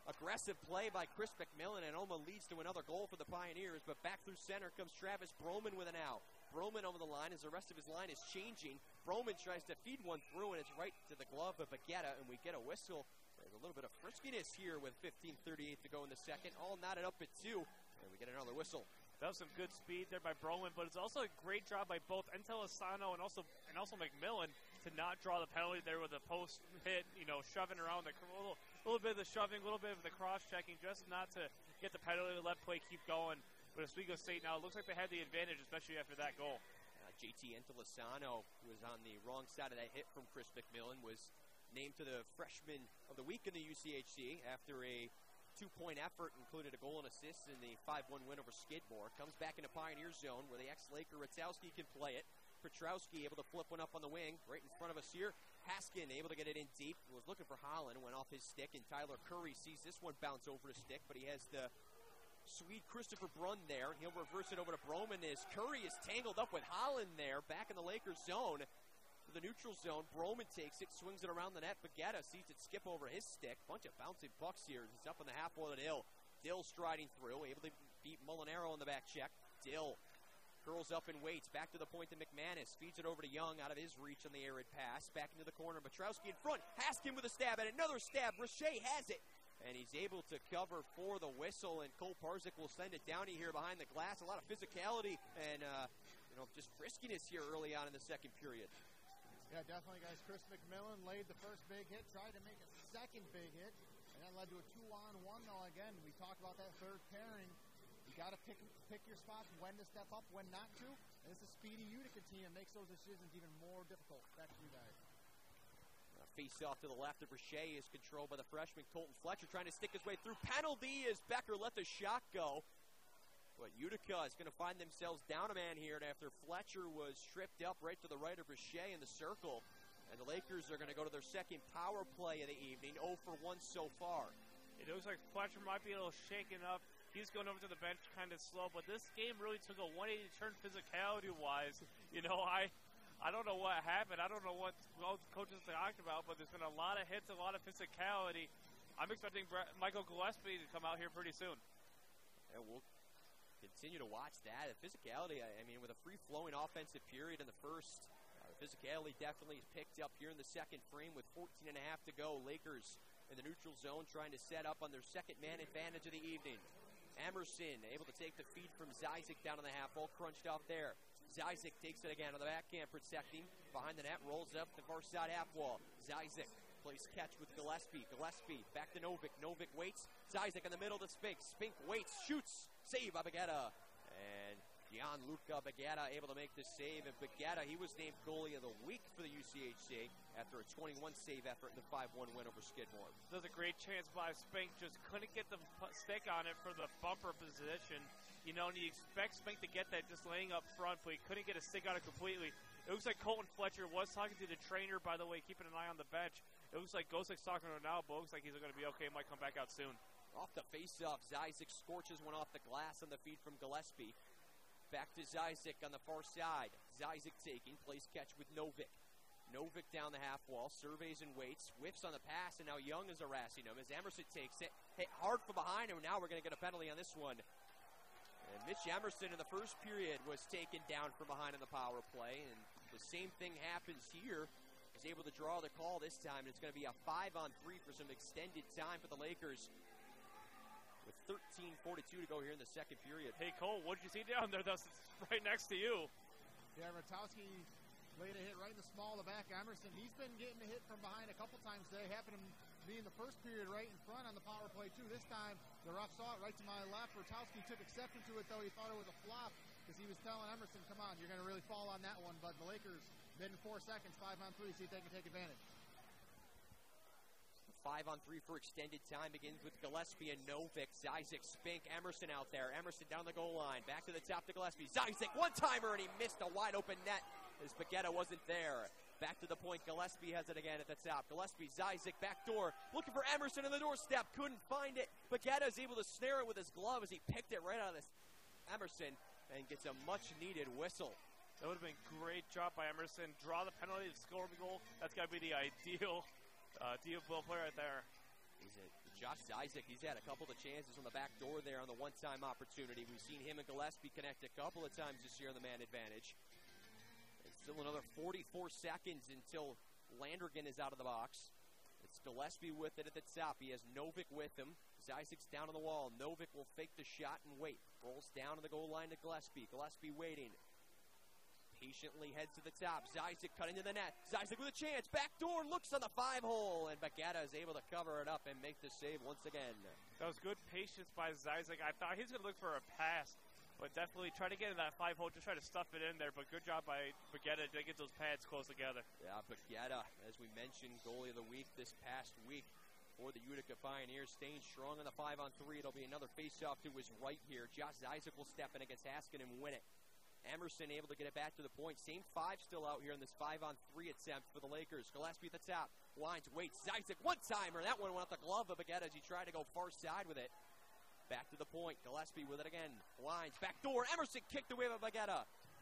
Aggressive play by Chris McMillan, and Oma leads to another goal for the Pioneers, but back through center comes Travis Broman with an out. Broman over the line as the rest of his line is changing. Broman tries to feed one through, and it's right to the glove of Baguetta, and we get a whistle. There's a little bit of friskiness here with 15:38 to go in the second. All knotted up at 2, and we get another whistle. That was some good speed there by Broman, but it's also a great job by both Entelisano and also McMillan to not draw the penalty there with a post hit, shoving around a little bit of the shoving, a little bit of the cross-checking, just not to get the penalty, let play keep going. But Oswego State now, it looks like they had the advantage, especially after that goal. JT Entelisano, who was on the wrong side of that hit from Chris McMillan, was named to the Freshman of the Week in the UCHC after a 2-point effort, included a goal and assist in the 5-1 win over Skidmore. Comes back into Pioneer zone where the ex-Laker Ratowski can play it. Petrowski able to flip one up on the wing, right in front of us here. Haskin able to get it in deep, was looking for Holland, went off his stick, and Tyler Curry sees this one bounce over his stick, but he has the Swede Christopher Brunn there, and he'll reverse it over to Broman as Curry is tangled up with Holland there, back in the Lakers zone. To the neutral zone, Broman takes it, swings it around the net. Baguetta sees it skip over his stick. Bunch of bouncing pucks here. He's up in the half wall of Dill. Dill striding through, able to beat Molinaro on the back check. Dill curls up and waits. Back to the point to McManus. Feeds it over to Young out of his reach on the arid pass. Back into the corner. Petrowski in front. Haskin with a stab and another stab. Richey has it. And he's able to cover for the whistle. And Cole Parzik will send it down here behind the glass. A lot of physicality and just friskiness here early on in the second period. Yeah, definitely, guys. Chris McMillan laid the first big hit, tried to make a second big hit, and that led to a 2-on-1, though. Again, we talked about that third pairing. You got to pick your spots, when to step up, when not to. And it's a speedy Utica team that makes those decisions even more difficult. Back to you guys. Face off to the left of Richey is controlled by the freshman Colton Fletcher, trying to stick his way through. Penalty as Becker let the shot go. But Utica is going to find themselves down a man here after Fletcher was tripped up right to the right of Richey in the circle. And the Lakers are going to go to their second power play of the evening, 0 for 1 so far. It looks like Fletcher might be a little shaken up. He's going over to the bench kind of slow, but this game really took a 180 turn physicality-wise. I don't know what happened. I don't know what the coaches talked about, but there's been a lot of hits, a lot of physicality. I'm expecting Michael Gillespie to come out here pretty soon. And we'll continue to watch that. The physicality, with a free-flowing offensive period in the first, the physicality definitely picked up here in the second frame with 14.5 to go. Lakers in the neutral zone trying to set up on their second man advantage of the evening. Emerson able to take the feed from Zizek down on the half wall, crunched off there. Zizek takes it again on the backhand, protecting behind the net, rolls up the far side half wall. Zizek plays catch with Gillespie. Gillespie back to Novick. Novick waits. Zizek in the middle to Spink. Spink waits, shoots. Save by Baguetta. And Gianluca Baguetta able to make the save. And Baguetta, he was named goalie of the week for the UCHC after a 21 save effort in the 5-1 win over Skidmore. There's a great chance by Spink, just couldn't get the stick on it for the bumper position. And you expect Spink to get that just laying up front, but he couldn't get a stick on it completely. It looks like Colton Fletcher was talking to the trainer, by the way, keeping an eye on the bench. It looks like Gosek's talking to him now, but it looks like he's going to be okay. Might come back out soon. Off the face-off, Zizek scorches one off the glass on the feed from Gillespie. Back to Zizek on the far side. Zizek taking, plays catch with Novick. Novick down the half wall, surveys and waits, whiffs on the pass, and now Young is harassing him as Emerson takes it. Hit hard from behind him, and now we're going to get a penalty on this one. And Mitch Emerson in the first period was taken down from behind in the power play, and the same thing happens here. He's able to draw the call this time, and it's going to be a 5-on-3 for some extended time for the Lakers with 13:42 to go here in the second period. Hey, Cole, what did you see down there? That's right next to you. Yeah, Ratowski laid a hit right in the small of the back. Emerson, he's been getting a hit from behind a couple times today. Happened to be in the first period right in front on the power play, too. This time, the ref saw it right to my left. Ratowski took exception to it, though. He thought it was a flop because he was telling Emerson, come on, you're going to really fall on that one. But the Lakers, mid in 4 seconds, 5-on-3, see if they can take advantage. 5-on-3 for extended time begins with Gillespie and Novick. Zizek, Spink, Emerson out there. Emerson down the goal line. Back to the top to Gillespie. Zizek, one-timer, and he missed a wide-open net as Baguetta wasn't there. Back to the point. Gillespie has it again at the top. Gillespie, Zizek, back door. Looking for Emerson in the doorstep. Couldn't find it. Baguetta is able to snare it with his glove as he picked it right out of this Emerson and gets a much-needed whistle. That would have been a great job by Emerson. Draw the penalty to score the goal. That's got to be the ideal player right there. He's a Josh Isaac, he's had a couple of chances on the back door there on the one-time opportunity. We've seen him and Gillespie connect a couple of times this year on the man advantage. And still another 44 seconds until Landrigan is out of the box. It's Gillespie with it at the top. He has Novick with him. Isaac's down on the wall. Novick will fake the shot and wait. Rolls down to the goal line to Gillespie. Gillespie waiting. Patiently heads to the top. Isaac cutting to the net. Isaac with a chance. Backdoor looks on the 5-hole. And Baguetta is able to cover it up and make the save once again. That was good patience by Isaac. I thought he was going to look for a pass, but definitely try to get in that 5-hole, just try to stuff it in there. But good job by Baguetta to get those pads close together. Yeah, Baguetta, as we mentioned, goalie of the week this past week for the Utica Pioneers, staying strong on the 5-on-3. It'll be another face-off to his right here. Josh Isaac will step in against Haskin and win it. Emerson able to get it back to the point. Same 5 still out here in this 5-on-3 attempt for the Lakers. Gillespie at the top. Lines, waits. Isaac, one-timer. That one went off the glove of Baguetta as he tried to go far side with it. Back to the point. Gillespie with it again. Lines, back door. Emerson kicked away by Baguetta.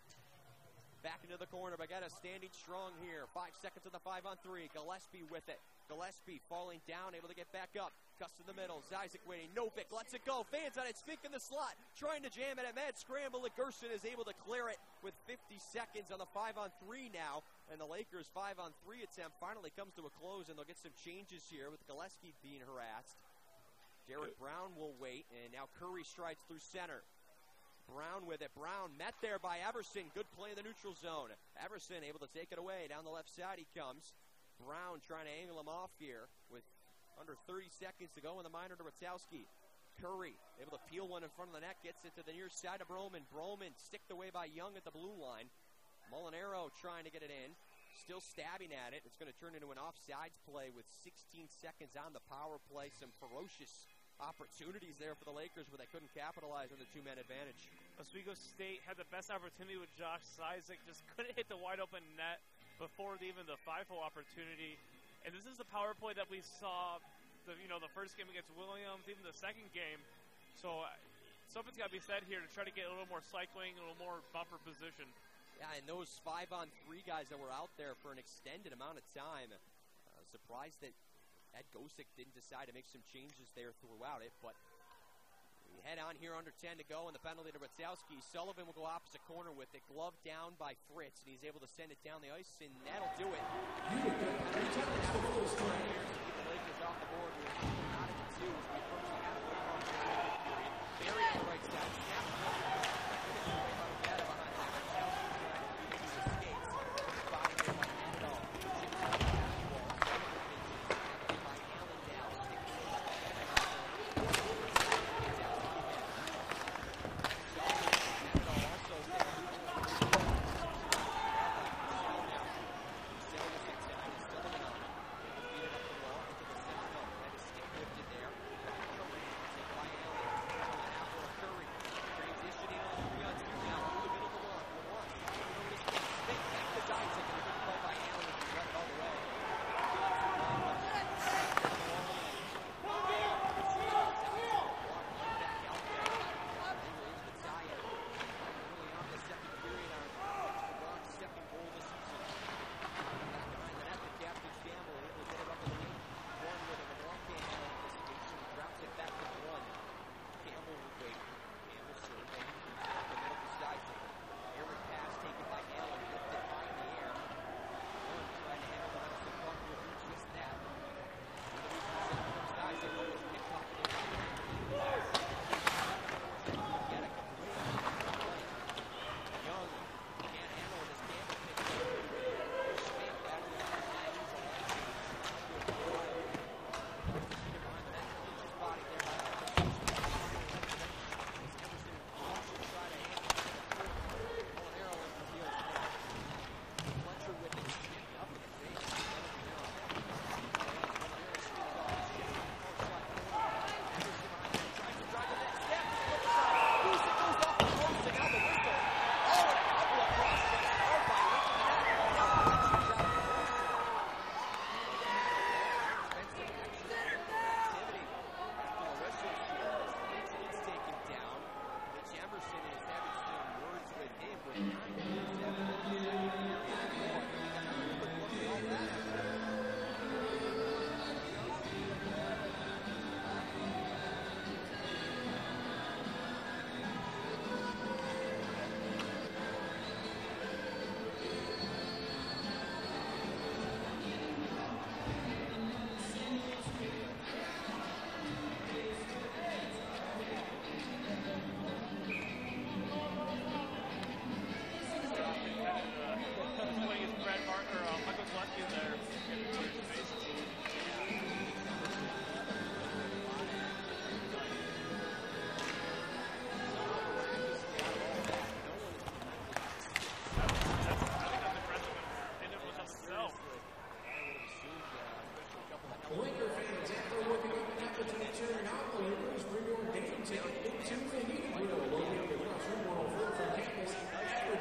Back into the corner. Baguetta standing strong here. 5 seconds on the 5-on-3. Gillespie with it. Gillespie falling down, able to get back up. Cuts to the middle. Isaac waiting. Novick lets it go. Fans on it. Spink in the slot. Trying to jam it at mad scramble. Gerson is able to clear it with 50 seconds on the 5-on-3 now. And the Lakers' 5-on-3 attempt finally comes to a close, and they'll get some changes here with Gillespie being harassed. Derek Brown will wait, and now Curry strides through center. Brown with it. Brown met there by Everson. Good play in the neutral zone. Everson able to take it away. Down the left side he comes. Brown trying to angle him off here with under 30 seconds to go in the minor to Ratzowski. Curry able to peel one in front of the net. Gets it to the near side of Broman. Broman sticked away by Young at the blue line. Molinaro trying to get it in. Still stabbing at it. It's going to turn into an offsides play with 16 seconds on the power play. Some ferocious opportunities there for the Lakers, but they couldn't capitalize on the 2-man advantage. Oswego State had the best opportunity with Josh Isaac, just couldn't hit the wide open net before even the 5-hole opportunity. And this is the power play that we saw, the first game against Williams, even the second game. So something's got to be said here to try to get a little more cycling, a little more bumper position. Yeah, and those 5-on-3 guys that were out there for an extended amount of time. Surprised that Ed Gosick didn't decide to make some changes there throughout it, but we head on here under 10 to go, and the penalty to Ratzowski. Sullivan will go opposite corner with it. Glove down by Fritz, and he's able to send it down the ice, and that'll do it. Keep the Lakers off the board with not at the 2 as we approach the halfway mark. Barry on the right side. Snap.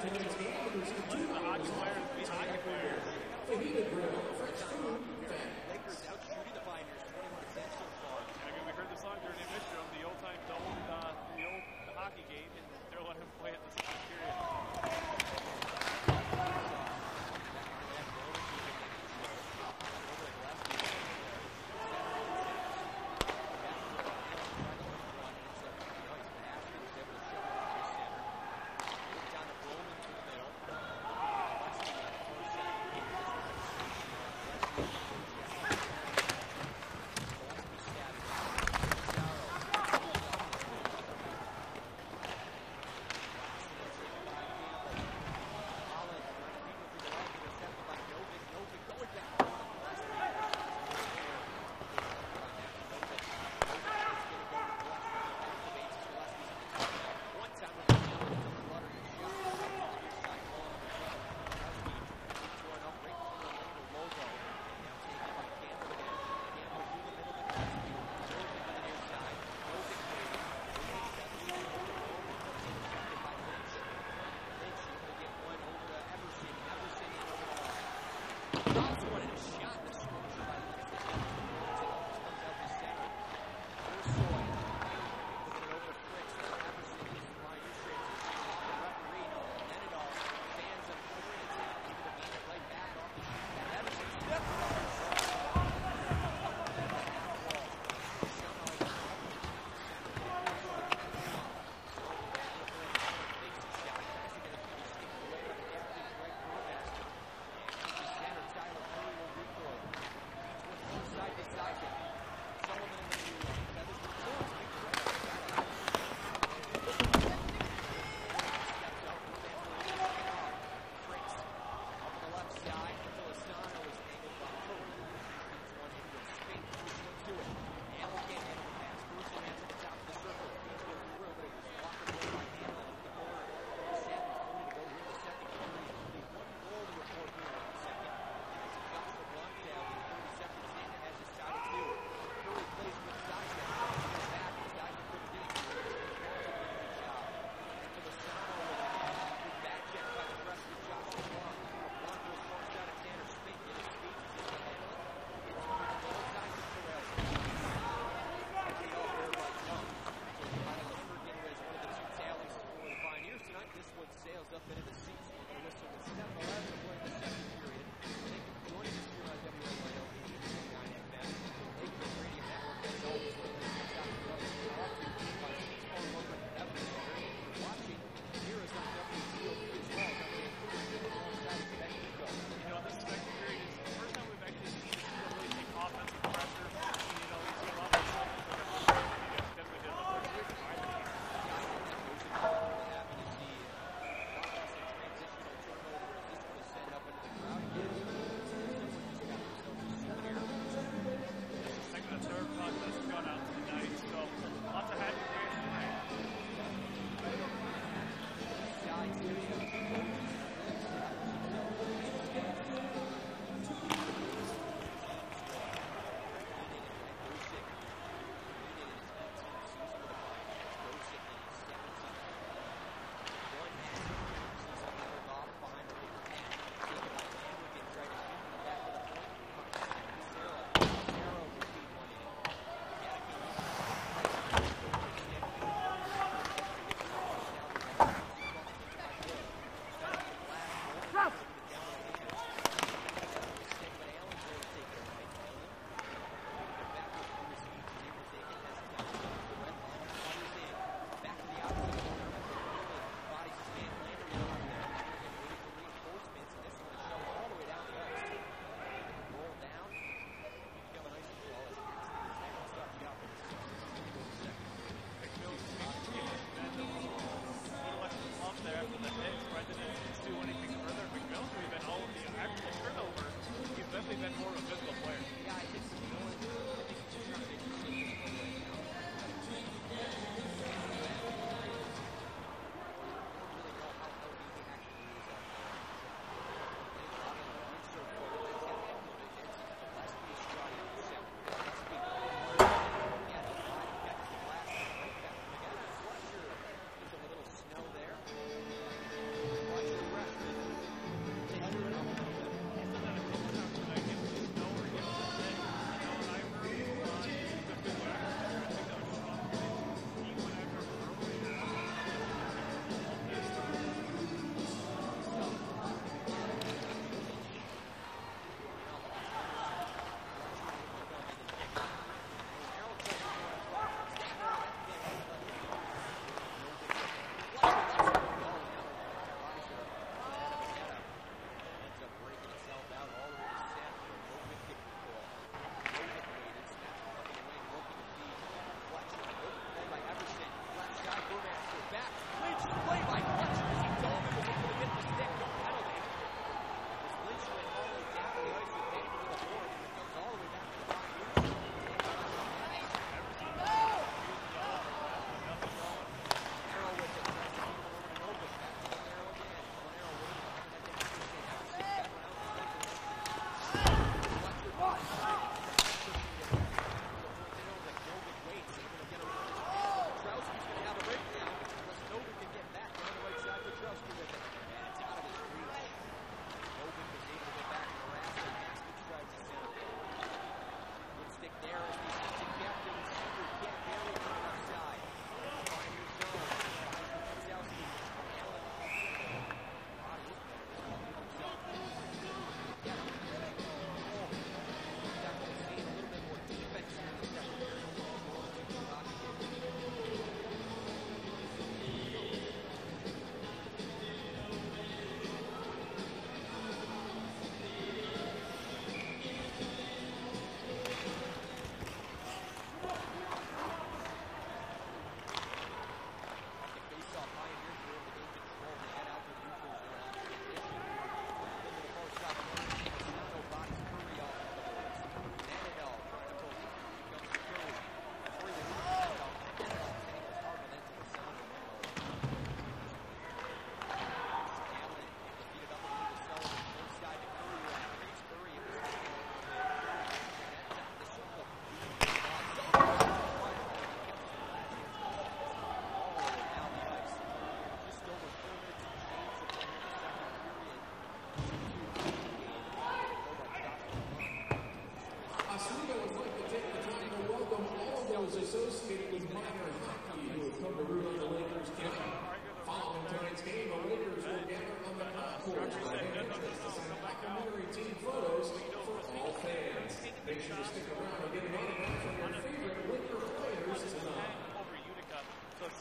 letting the hockey players be hockey players. Lakers out shooting the Binders 21-10 so far. And I mean, we heard the song during the admission room, the old-time dome, the old hockey game, and they're letting him play at the second period. Watch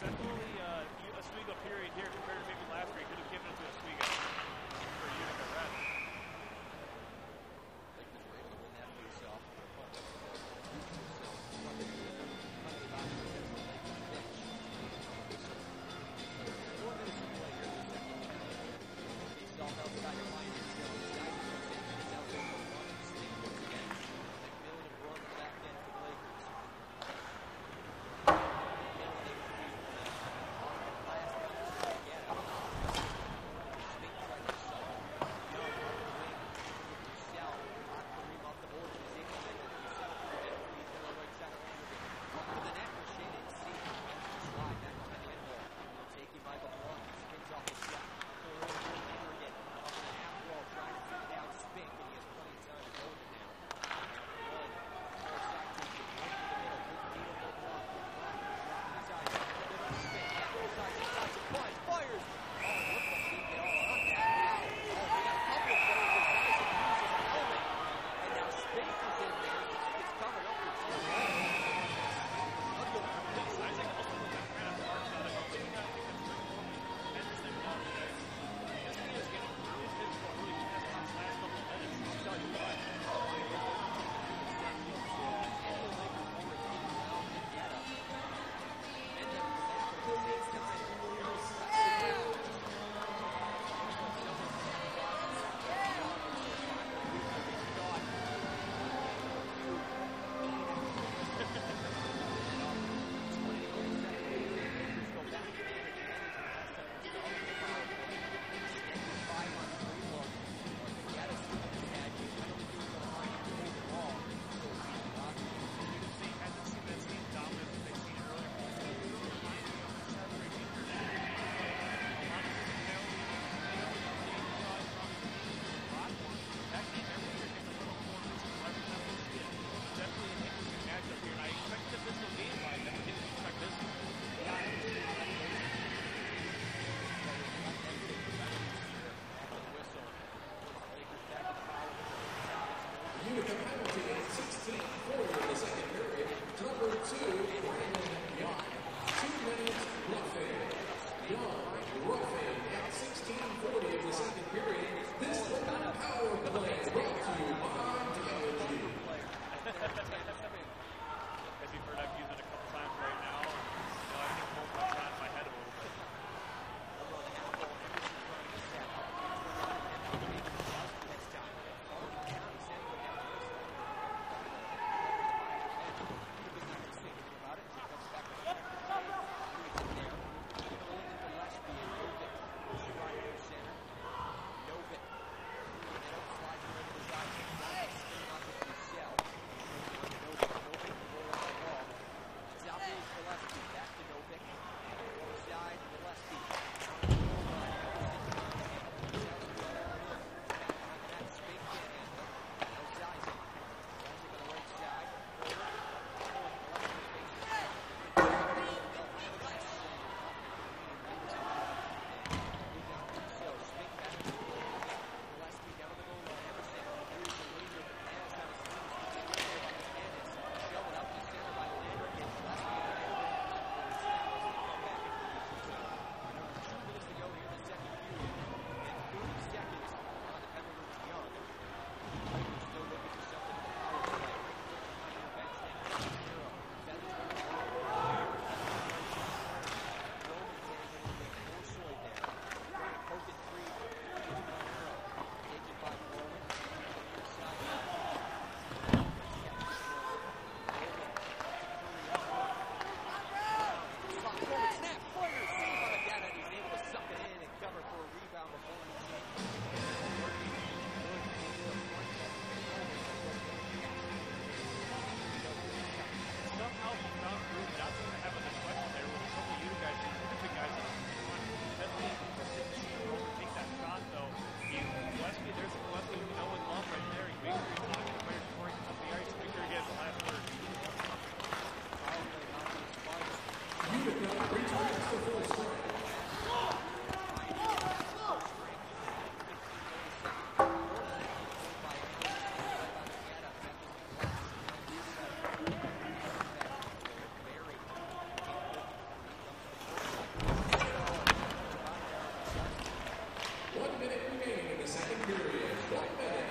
definitely Oswego period here compared to maybe last week. Could have given it to Oswego for Utica Red. 1 minute remaining in the second period. 1 minute.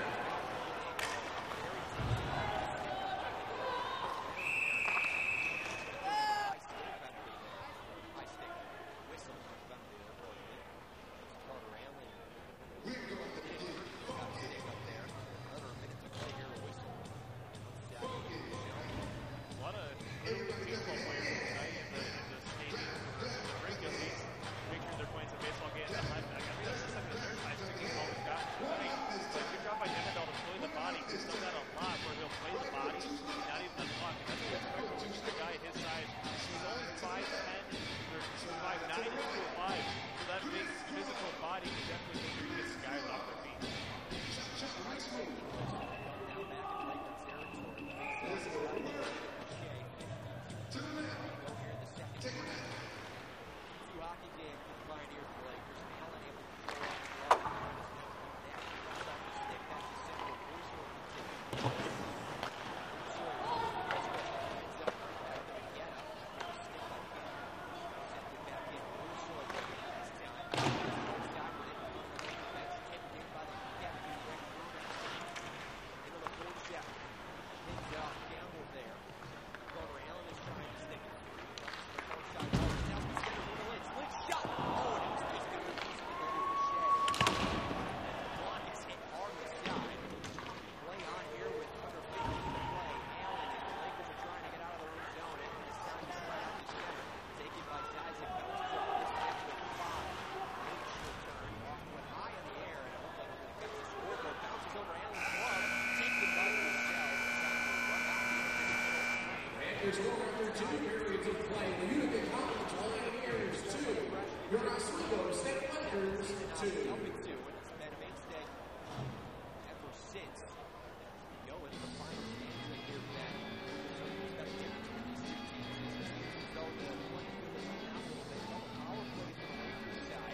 After 2 periods of play, the Utica College Pioneers 2, your Oswego State Lakers 2. It's been a mainstay ever since. Go into the final games that year back. So you've got to give it to these two teams. Though they're playing with us now a little bit, all the power plays on the Lakers side.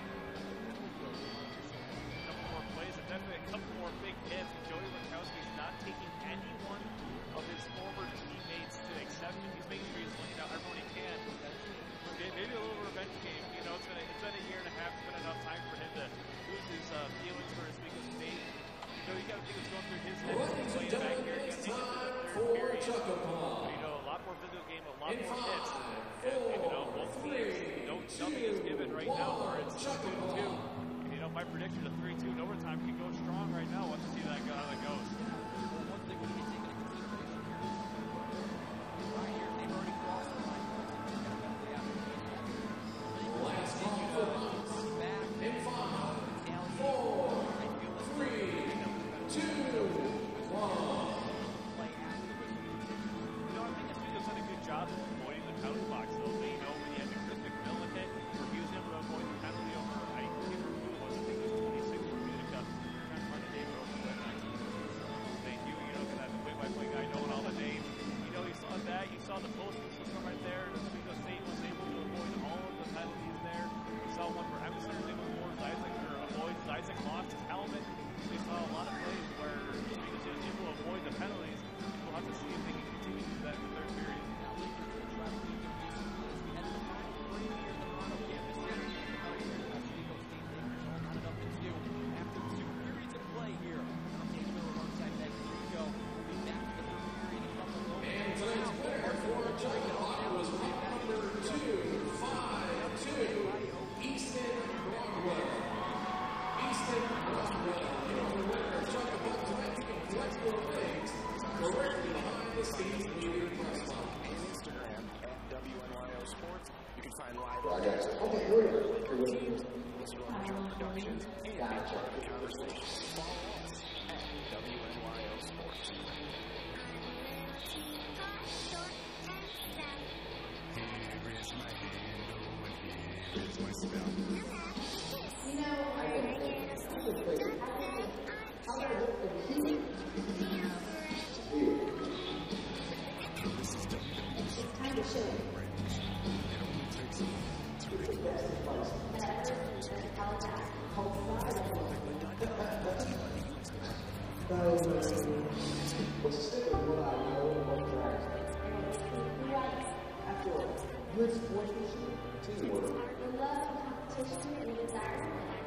A couple more plays and definitely a couple more big hits. Jody Lukowski's not taking any one of his former teammates to exception. He's making sure he's laying out everyone he can. Maybe a little revenge game. You know, it's been a year and a half. It's been enough time for him to lose his feelings for Oswego State. You know, you got to think what's going through his head. Ladies and gentlemen, it's time for Chuckapon. You know, a lot more physical game, a lot more hits. And you know, both teams, nothing is given right now where it's 2-2. And you know, my prediction of 3-2 in overtime can go strong right now. We'll have to see how that goes. One thing we can take into consideration here, right here, they've already crossed the line. Last call for punts. In 5, 4, 3, 2, 1. Done a good job of avoiding the couch box, though. So, you know, when you had the Chris McMillan hit, or he was able to avoid the penalty over, I think it was 26 for Utica. Trying to find a name over there. Thank you. You know, that play-by-play guy knowing all the names. You know, you saw that. You saw the post system right there. And Oswego State was able to avoid all of the penalties there. You saw one for Emerson was able to avoid Isaac lost his helmet. So you saw a lot of plays where Oswego State was able to avoid the penalties. We'll have to see if they can continue to do that in the third period. Good sportsmanship, teamwork, the love of competition, and the desire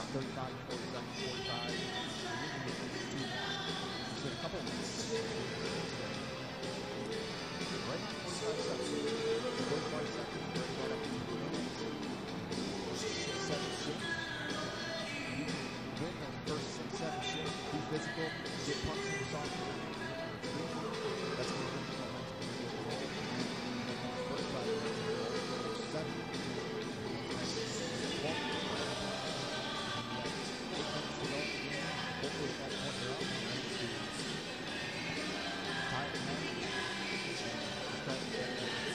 35, 47, 45. It's been a couple of minutes. Right on 45 seconds. 45 seconds. Break that up to 2 minutes. 6, 7 shifts. You can win those first 6, 7 shifts. Be physical. Get punched in the soft. That's going to bring you momentum. First 5 minutes. 7. Hopefully at that point you're up. Tie it.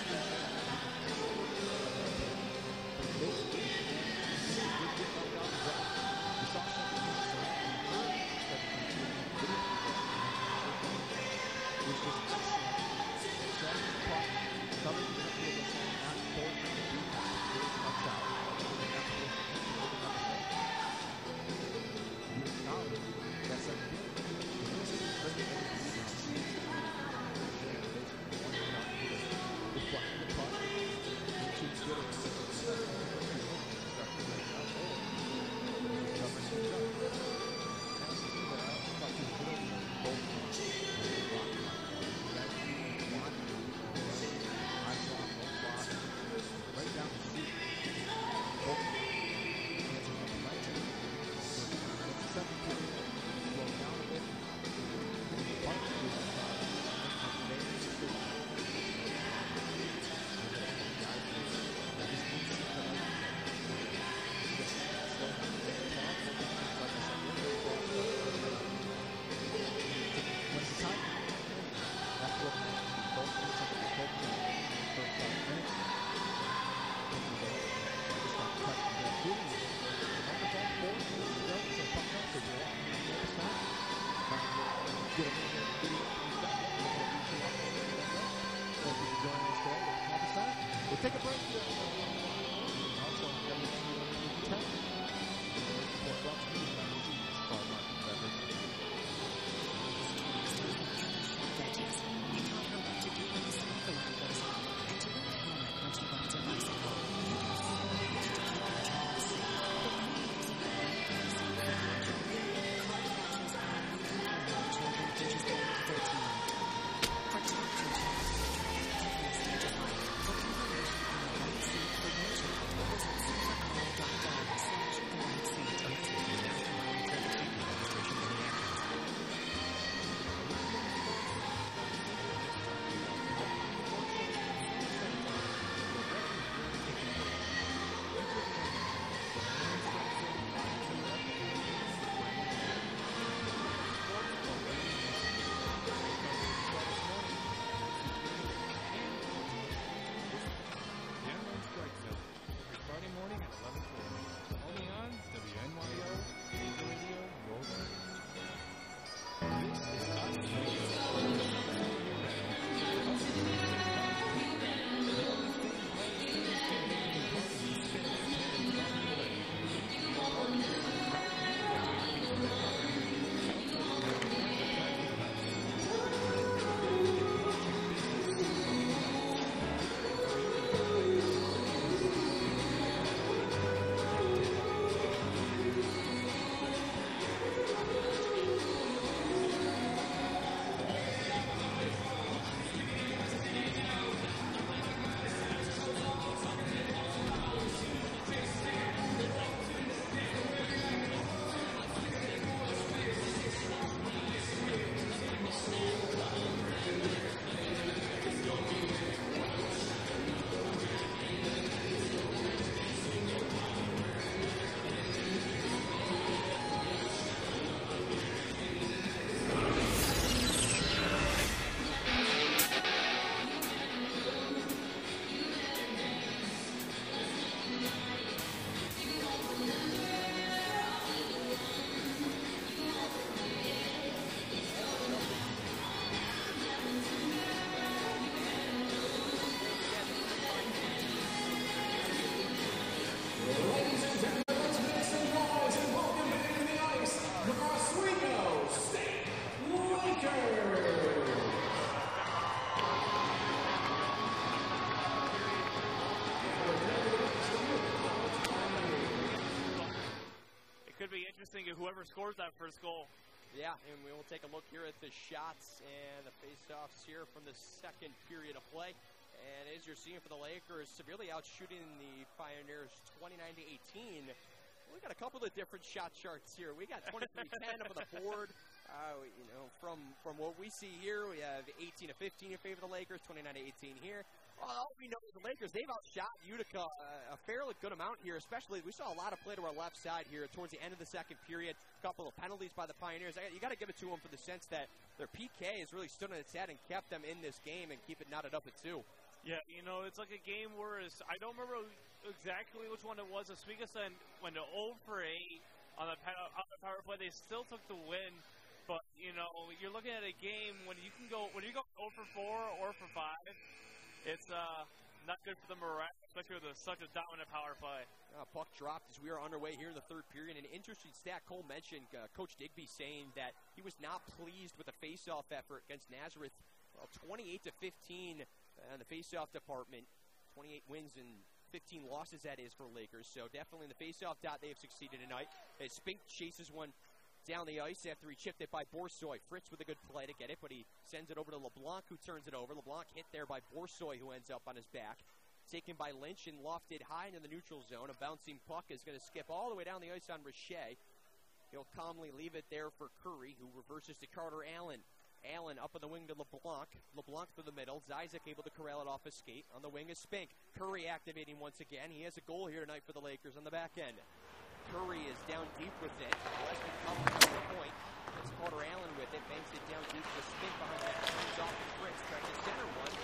to be interesting to whoever scores that first goal. Yeah, and we will take a look here at the shots and the face-offs here from the second period of play. And as you're seeing for the Lakers, severely outshooting the Pioneers 29-18. We got a couple of different shot charts here. We got 23-10 up on the board. You know, from what we see here, we have 18-15 in favor of the Lakers, 29-18 here. All we know is the Lakers, they've outshot Utica a fairly good amount here, especially we saw a lot of play to our left side here towards the end of the second period. A couple of penalties by the Pioneers. You got to give it to them for the sense that their PK has really stood on its head and kept them in this game and keep it knotted up at 2. Yeah, you know, it's like a game where I don't remember exactly which one it was. Oswego went to 0 for 8 on the power play. They still took the win, but you know, you're looking at a game when you go 0 for 4 or for 5. It's not good for the morale, especially with such a dominant power play. Puck dropped as we are underway here in the third period. An interesting stat Cole mentioned, Coach Digby saying that he was not pleased with the face-off effort against Nazareth. Well, 28-15 in the face-off department. 28 wins and 15 losses, that is, for Lakers. So definitely in the face-off dot, they have succeeded tonight. As Spink chases one down the ice after he chipped it by Boursoy. Fritz with a good play to get it, but he sends it over to LeBlanc, who turns it over. LeBlanc hit there by Boursoy, who ends up on his back. Taken by Lynch and lofted high into the neutral zone. A bouncing puck is going to skip all the way down the ice on Richey. He'll calmly leave it there for Curry, who reverses to Carter Allen. Allen up on the wing to LeBlanc. LeBlanc through the middle. Zizek able to corral it off his skate. On the wing is Spink. Curry activating once again. He has a goal here tonight for the Lakers on the back end. Curry is down deep with it. Westman comes to the point. It's Carter Allen with it. Banks it down deep to Spink behind that. Comes off the Fritz. Trying to center one.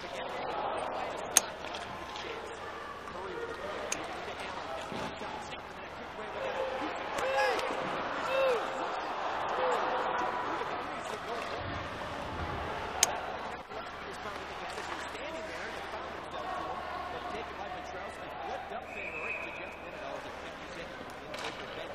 Curry with the point. Look at Allen. Got a shot. Step in that quick way. Standing there, the foul fell to him. But taken by Petrowski. Flipped up there right to Jeff Minnow as it figures in the Laker bench.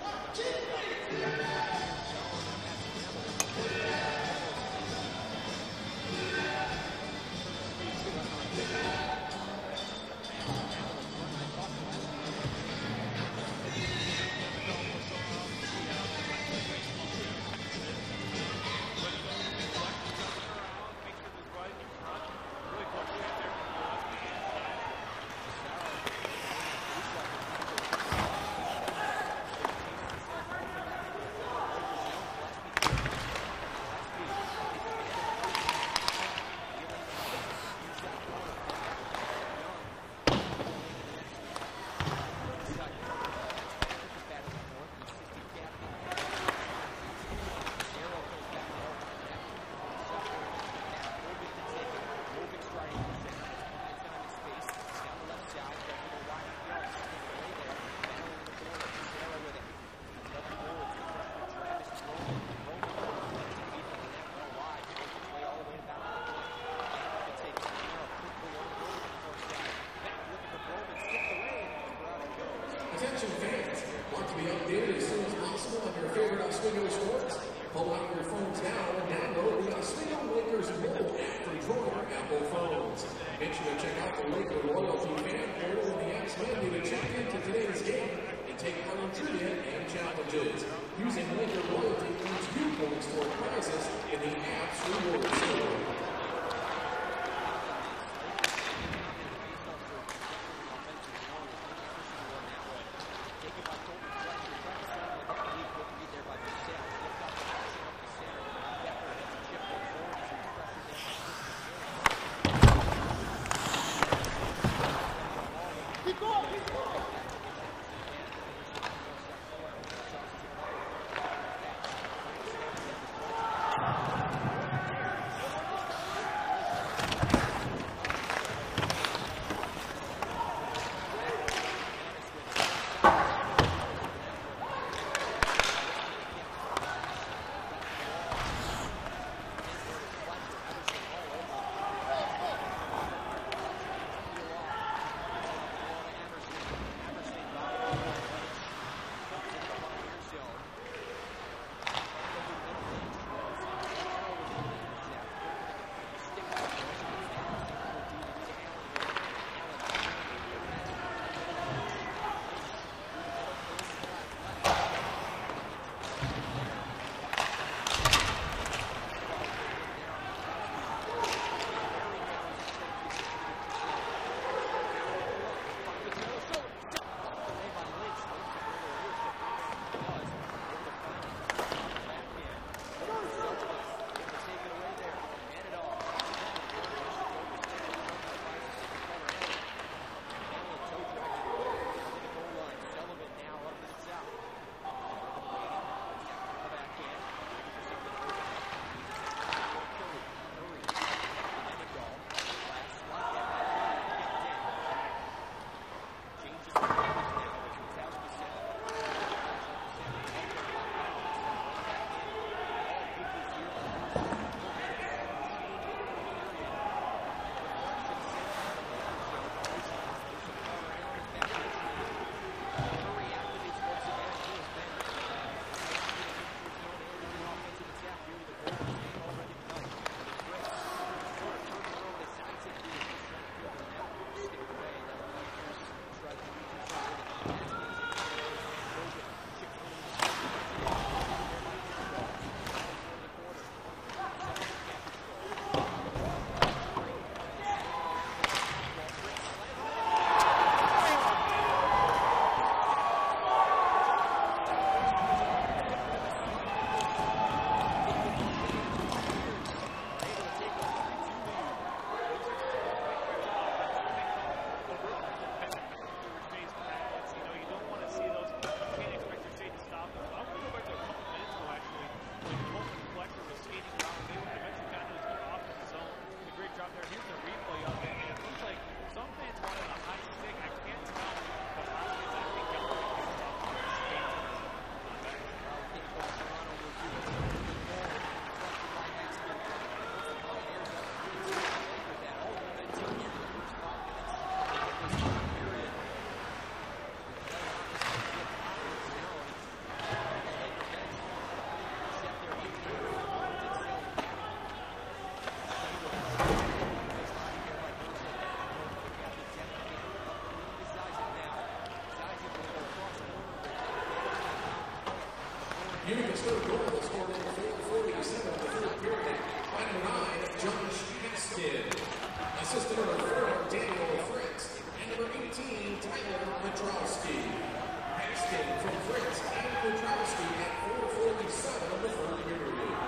Attention fans, want to be updated as soon as possible on your favorite Oswego sports? Pull out your phones now and download the Oswego Lakers mobile app from your Apple phones. Make sure to check out the Laker Loyalty Fan Portal in the app's menu to check into today's game and take part in trivia and challenges. Using Laker Loyalty earns you points toward prizes in the app's reward store. Utica's third goal scored in 4:47 of the third period by number 9, Josh Haskin. Assistant number 4, Daniel Fritz. And number 18, Tyler Petrowski. Haskin from Fritz and Petrowski at 4:47 of the third period.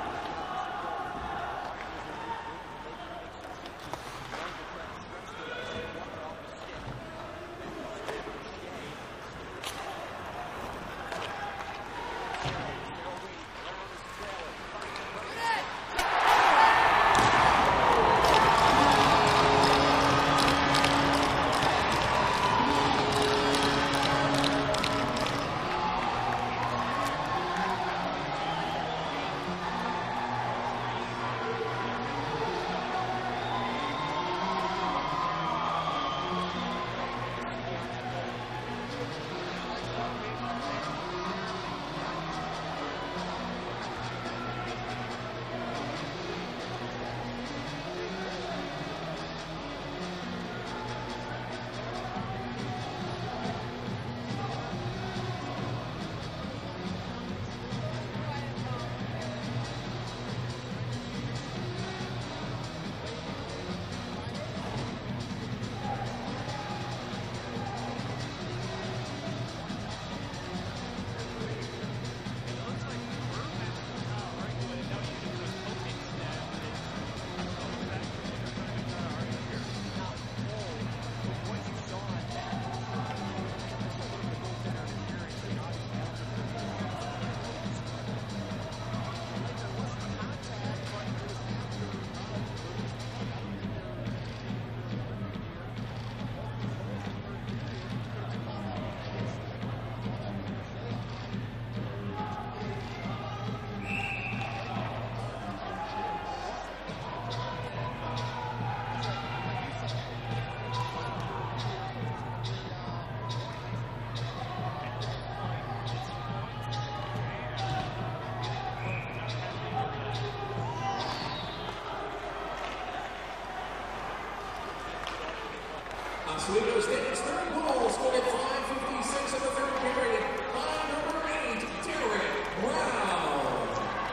Oswego State's third goal scored at 5:56 of the third period by number 8, Derek Brown.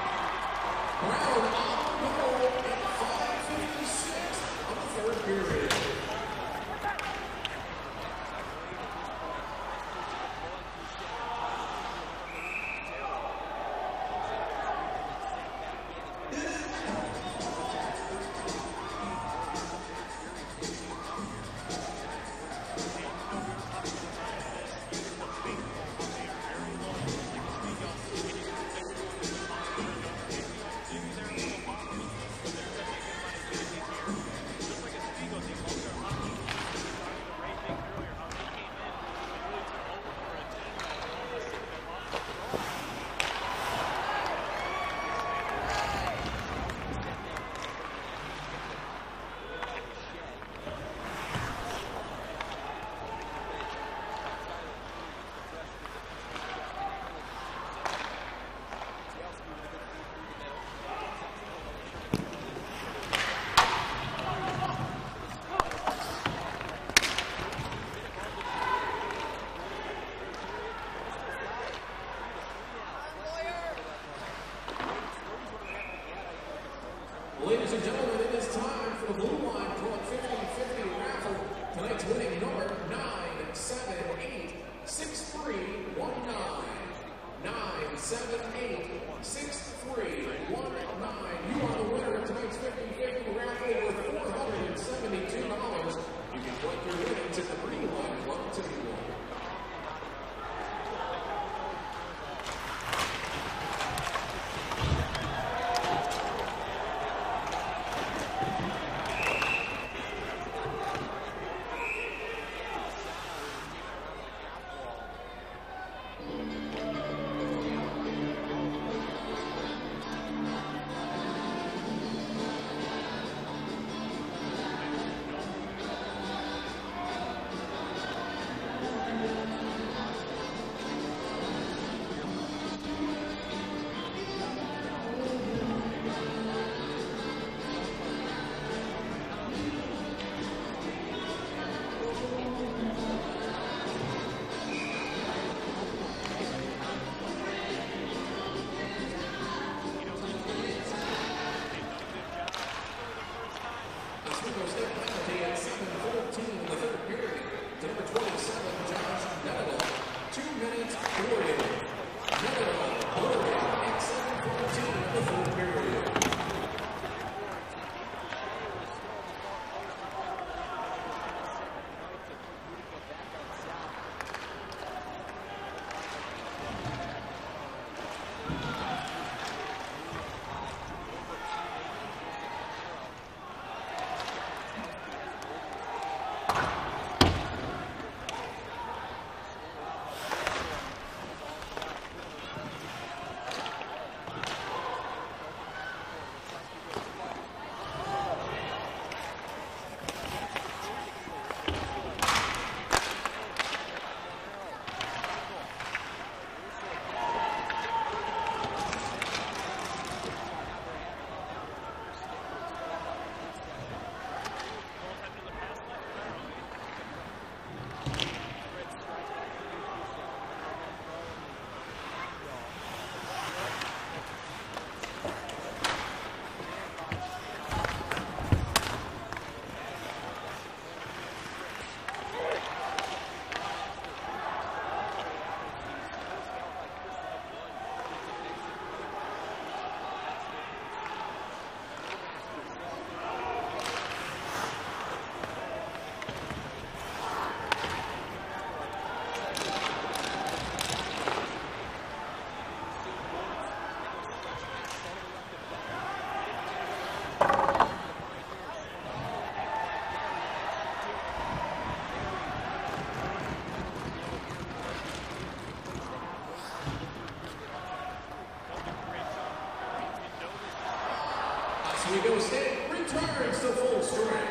Brown on the goal at 5:56 of the third period. Ladies and gentlemen, it is time for the Blue Line Club 50-50 raffle. Tonight's winning number 9786319. 9786319. You are the winner of tonight's 50-50 raffle worth $472. You can collect your winnings at the Blue Line Club tonight. Oswego State returns to full strength.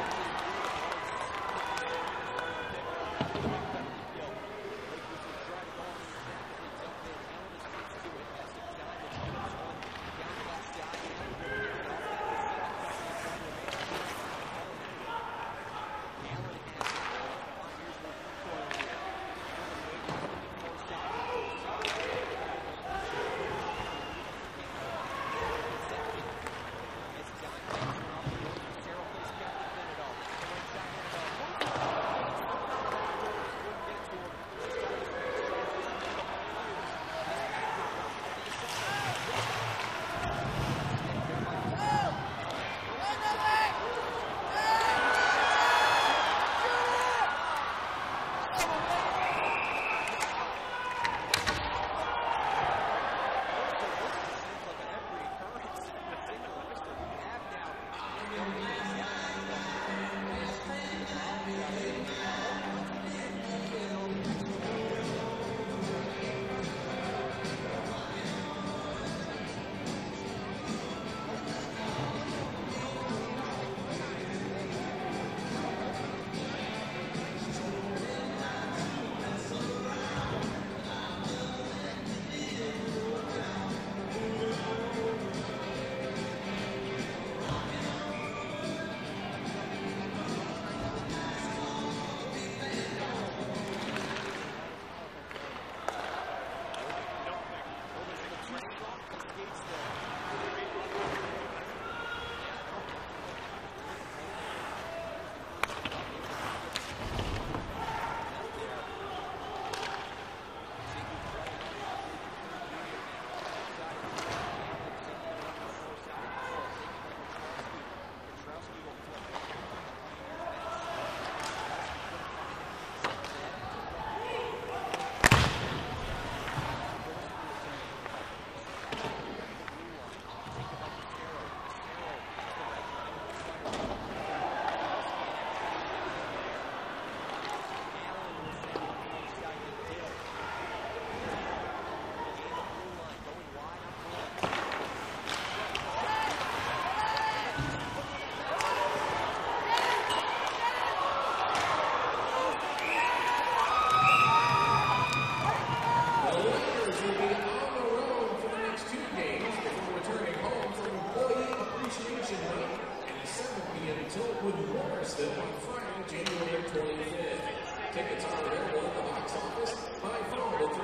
Tickets are available at the box office by phone at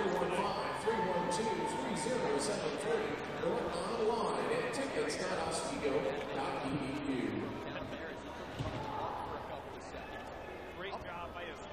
315-312-3073 or online at tickets.oswego.edu. Great job by his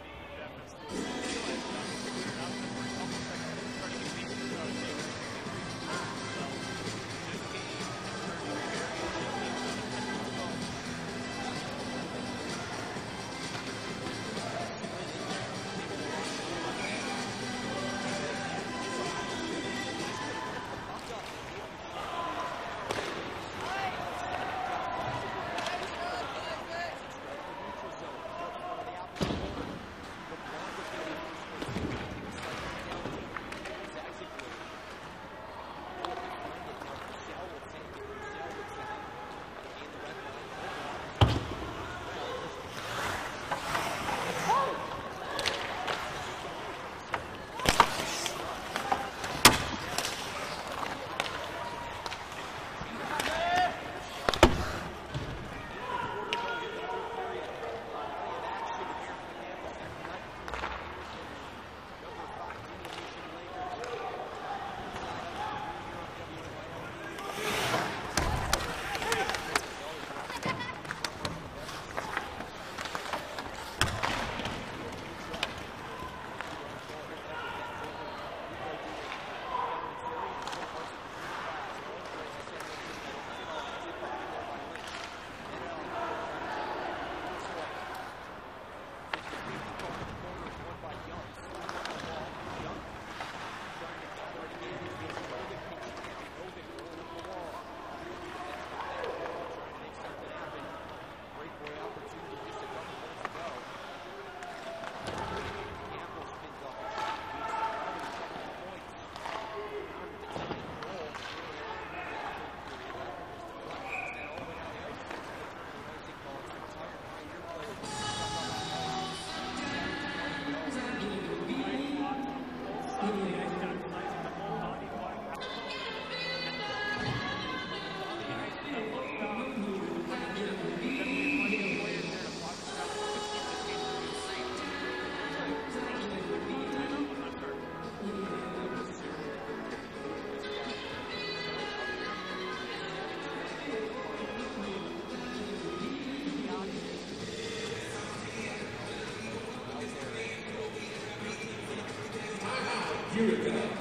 Utica.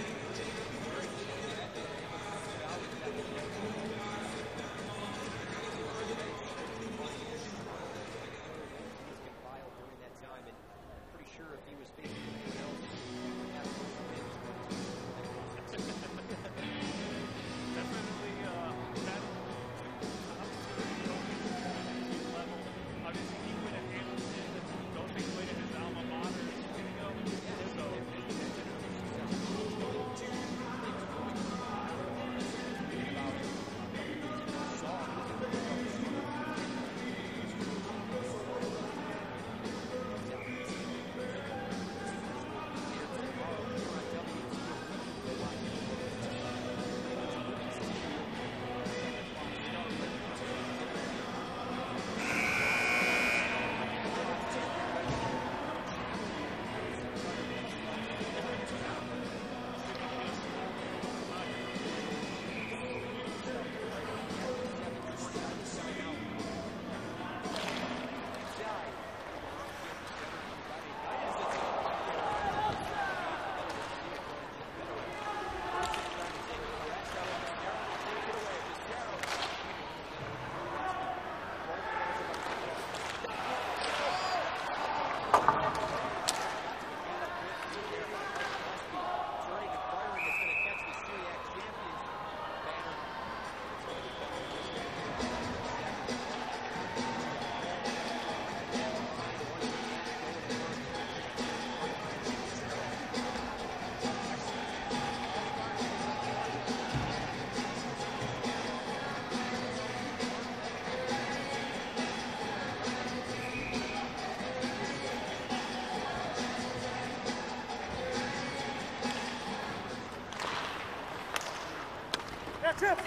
Tip.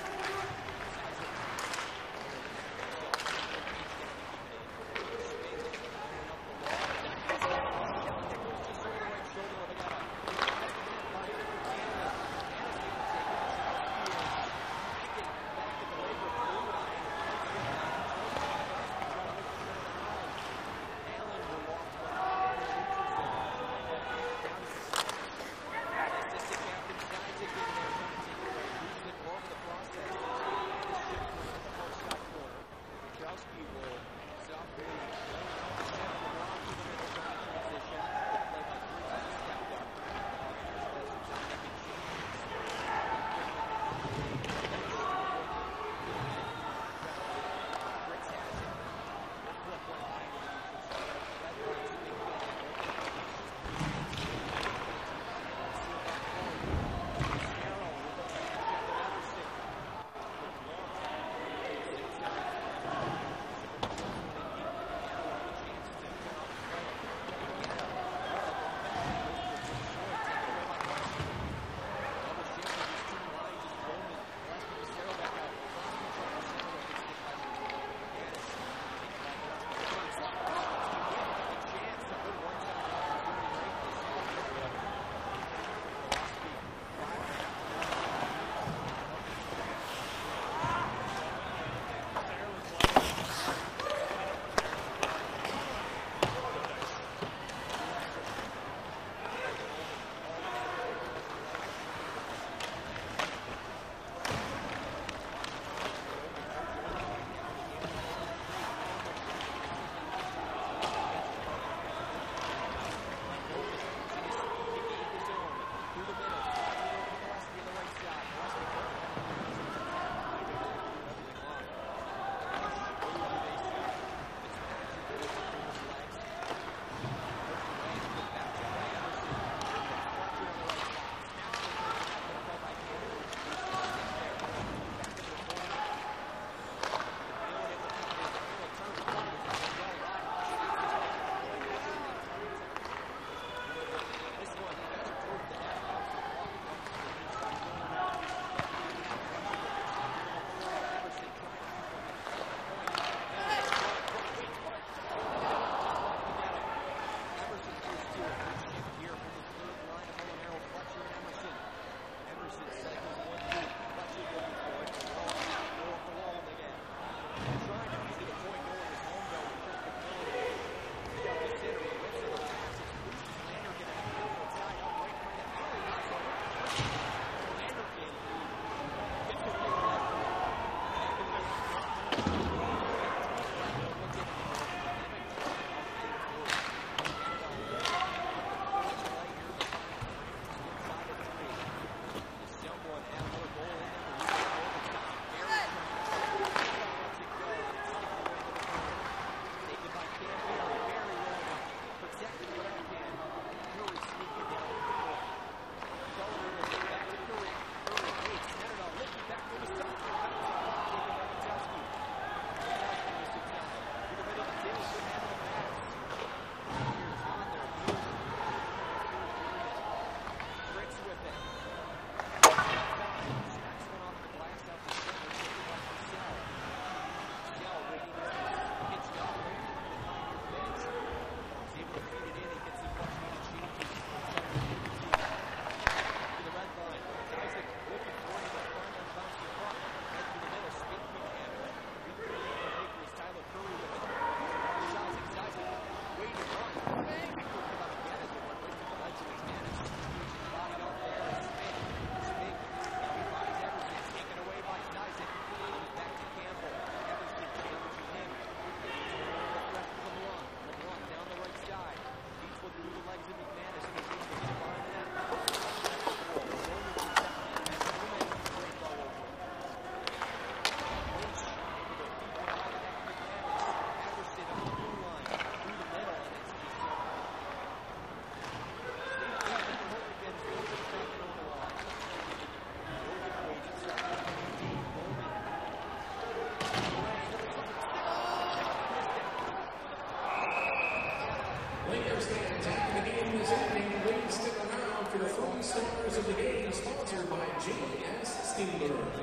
as Steelers.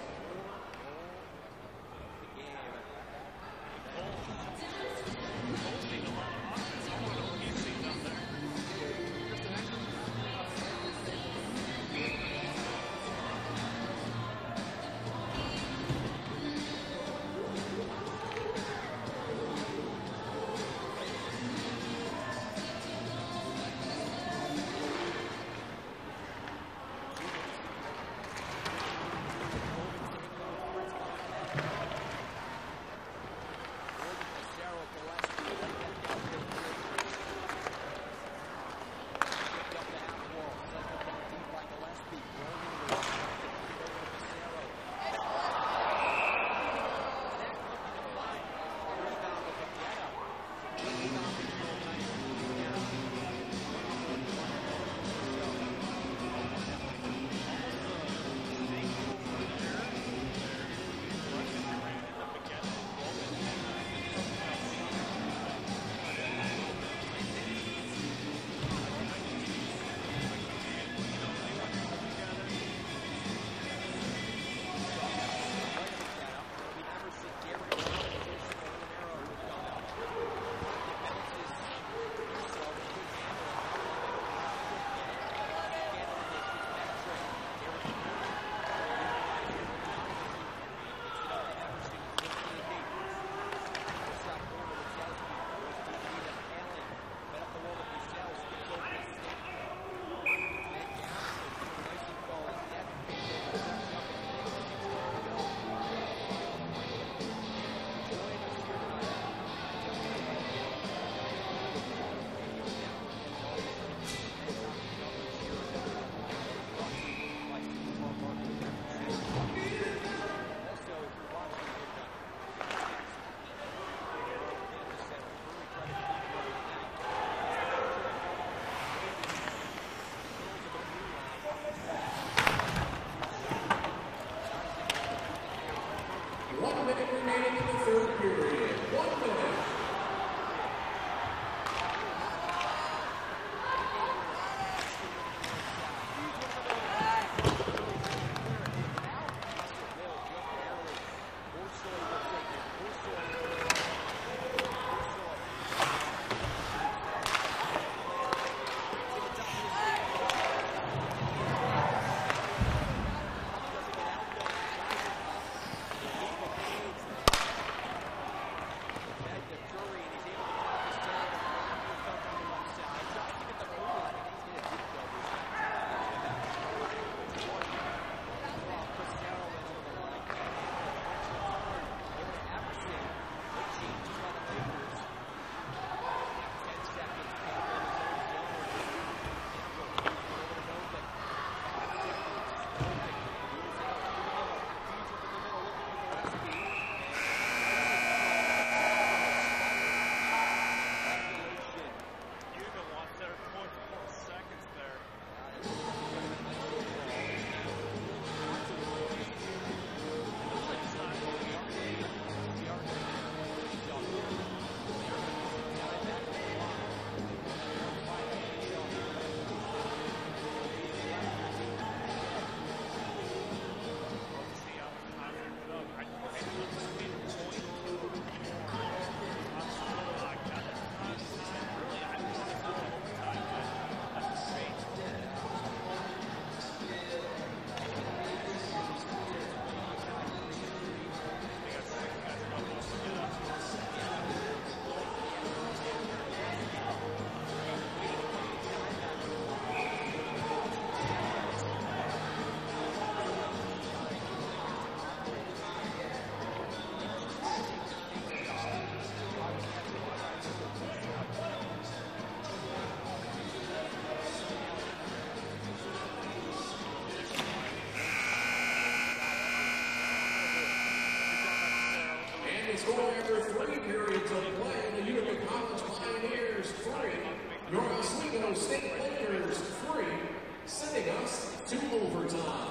Score after 3 periods of play, the Utica College Pioneers 3, your Oswego State Lakers 3, sending us to overtime.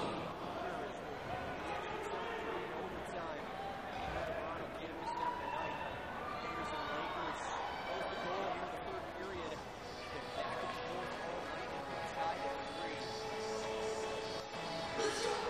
Let's go!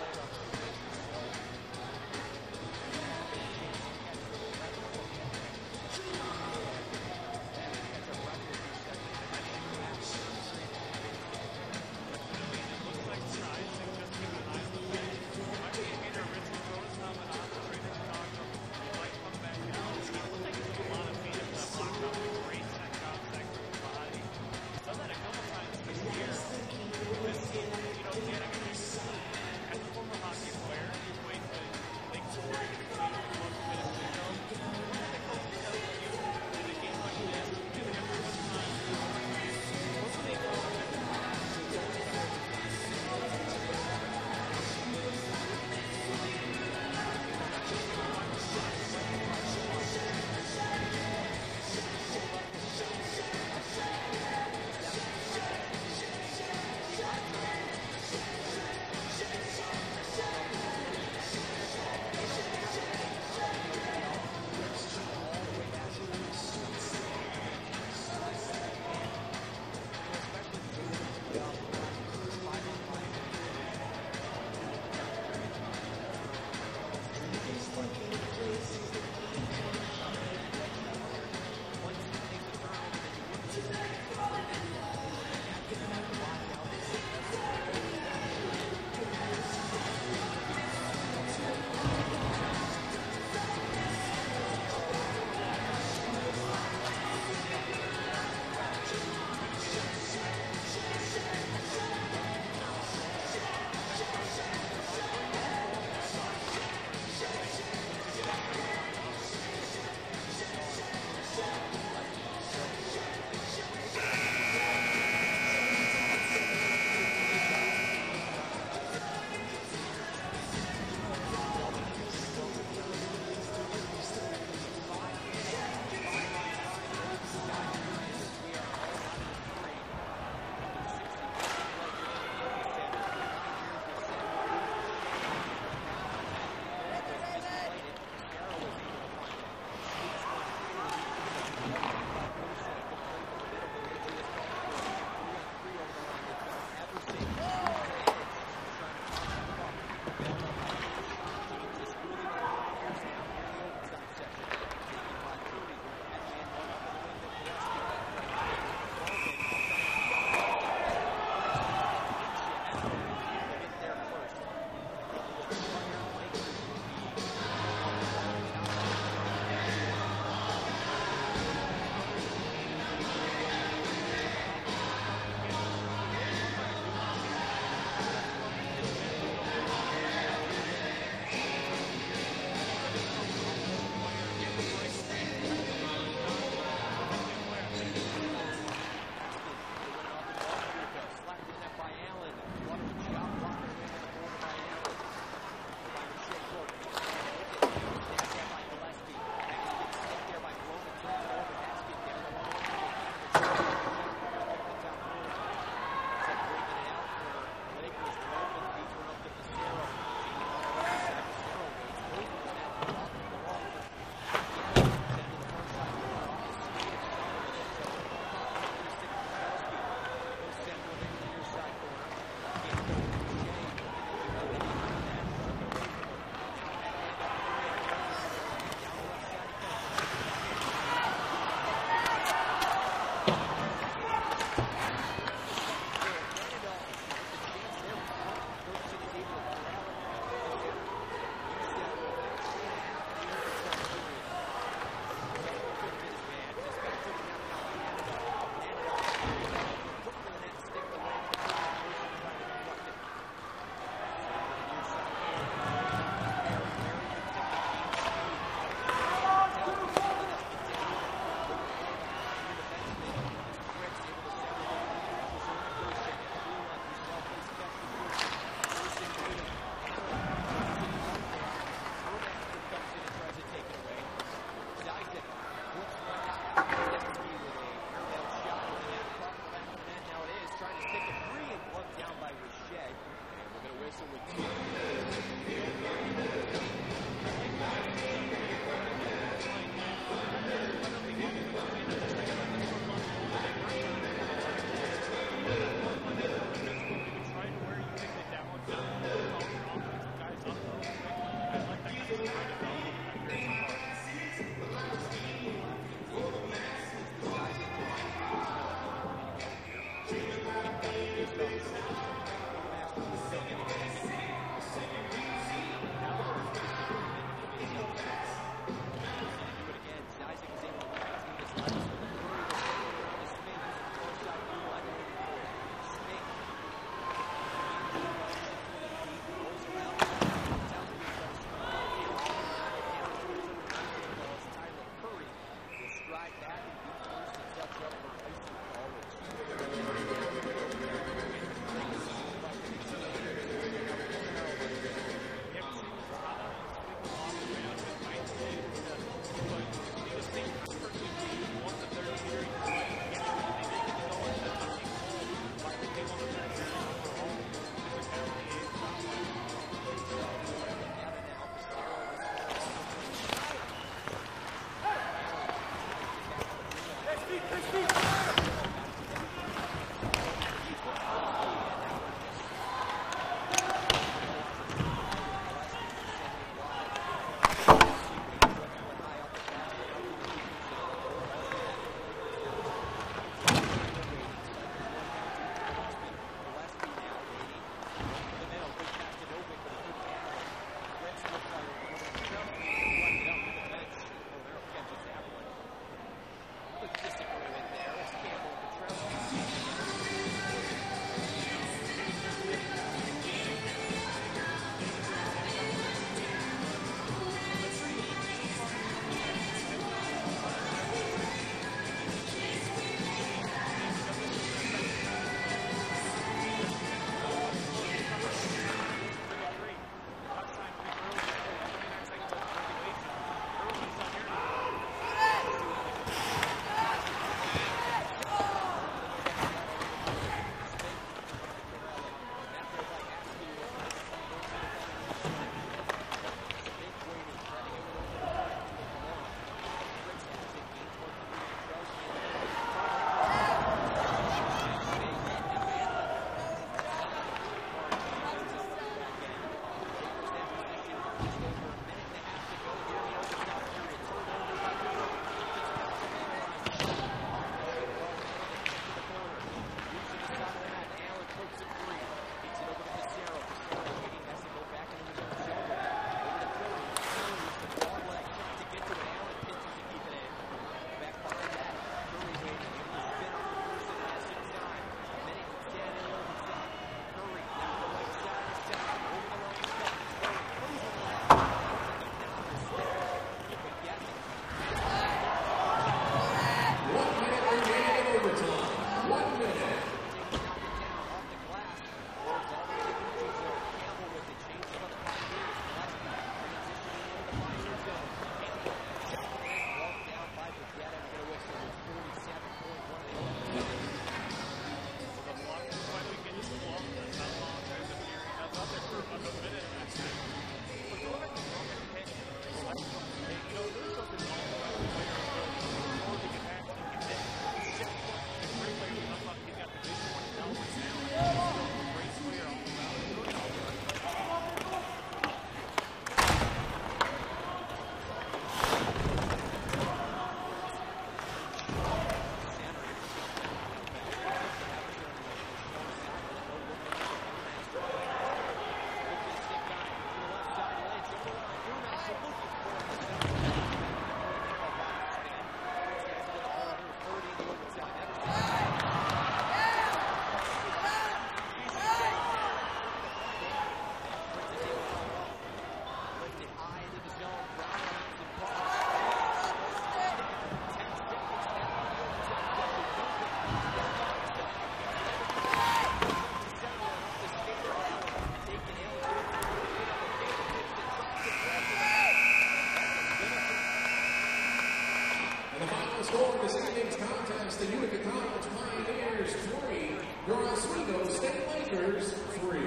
score of this evening's contest, the Utica College Pioneers 3, your Oswego State Lakers 3.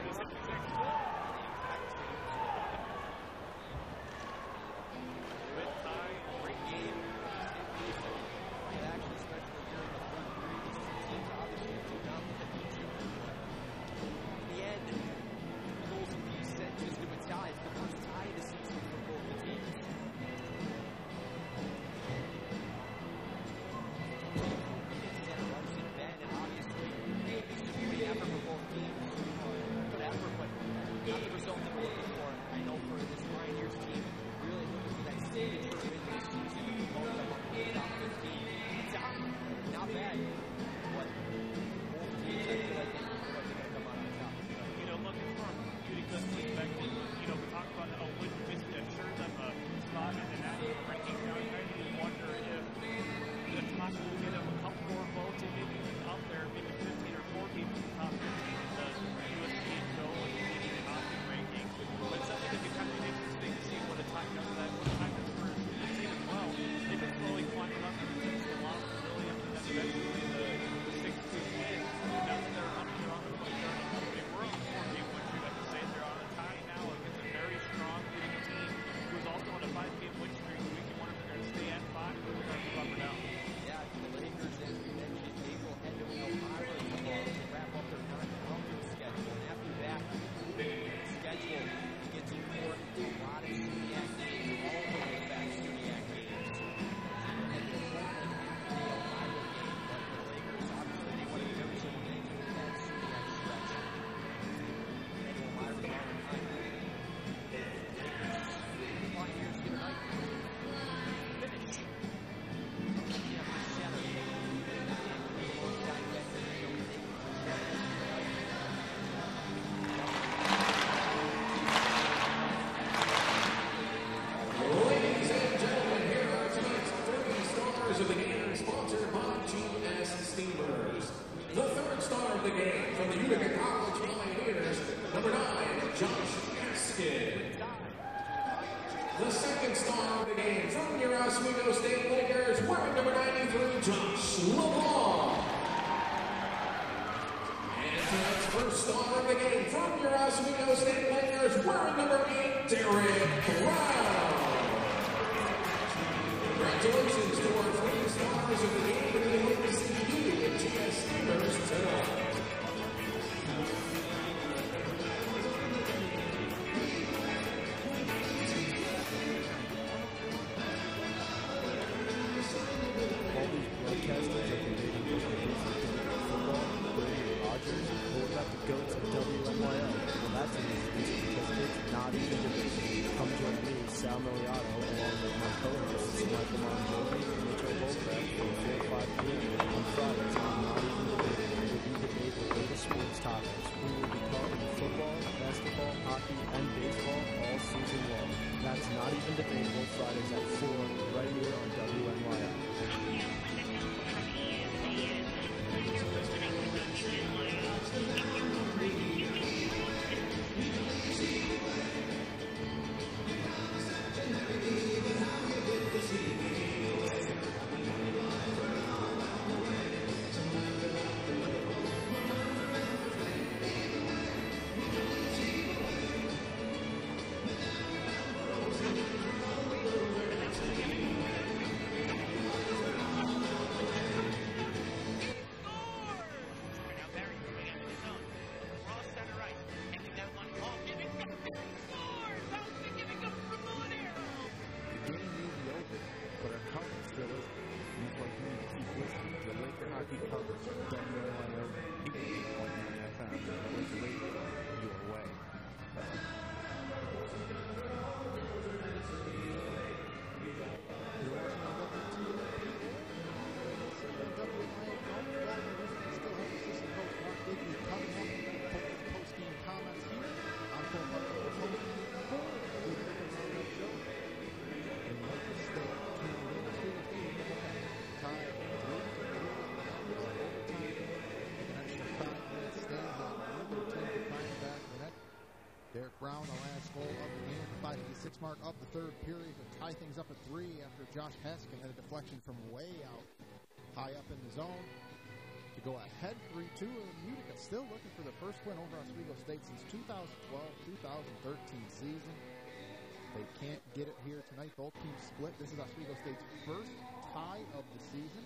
The second star of the game from your Oswego State Lakers, wearing number 93, Josh LeBlanc. And tonight's first star of the game from your Oswego State Lakers, wearing number 8, Derek Brown. Congratulations to our three stars of the game, and we hope to see you at GS Steamers tonight. 6 mark of the third period to tie things up at 3 after Josh Haskin had a deflection from way out high up in the zone to go ahead 3-2. And Utica still looking for the first win over Oswego State since 2012-2013 season. They can't get it here tonight. Both teams split. This is Oswego State's first tie of the season.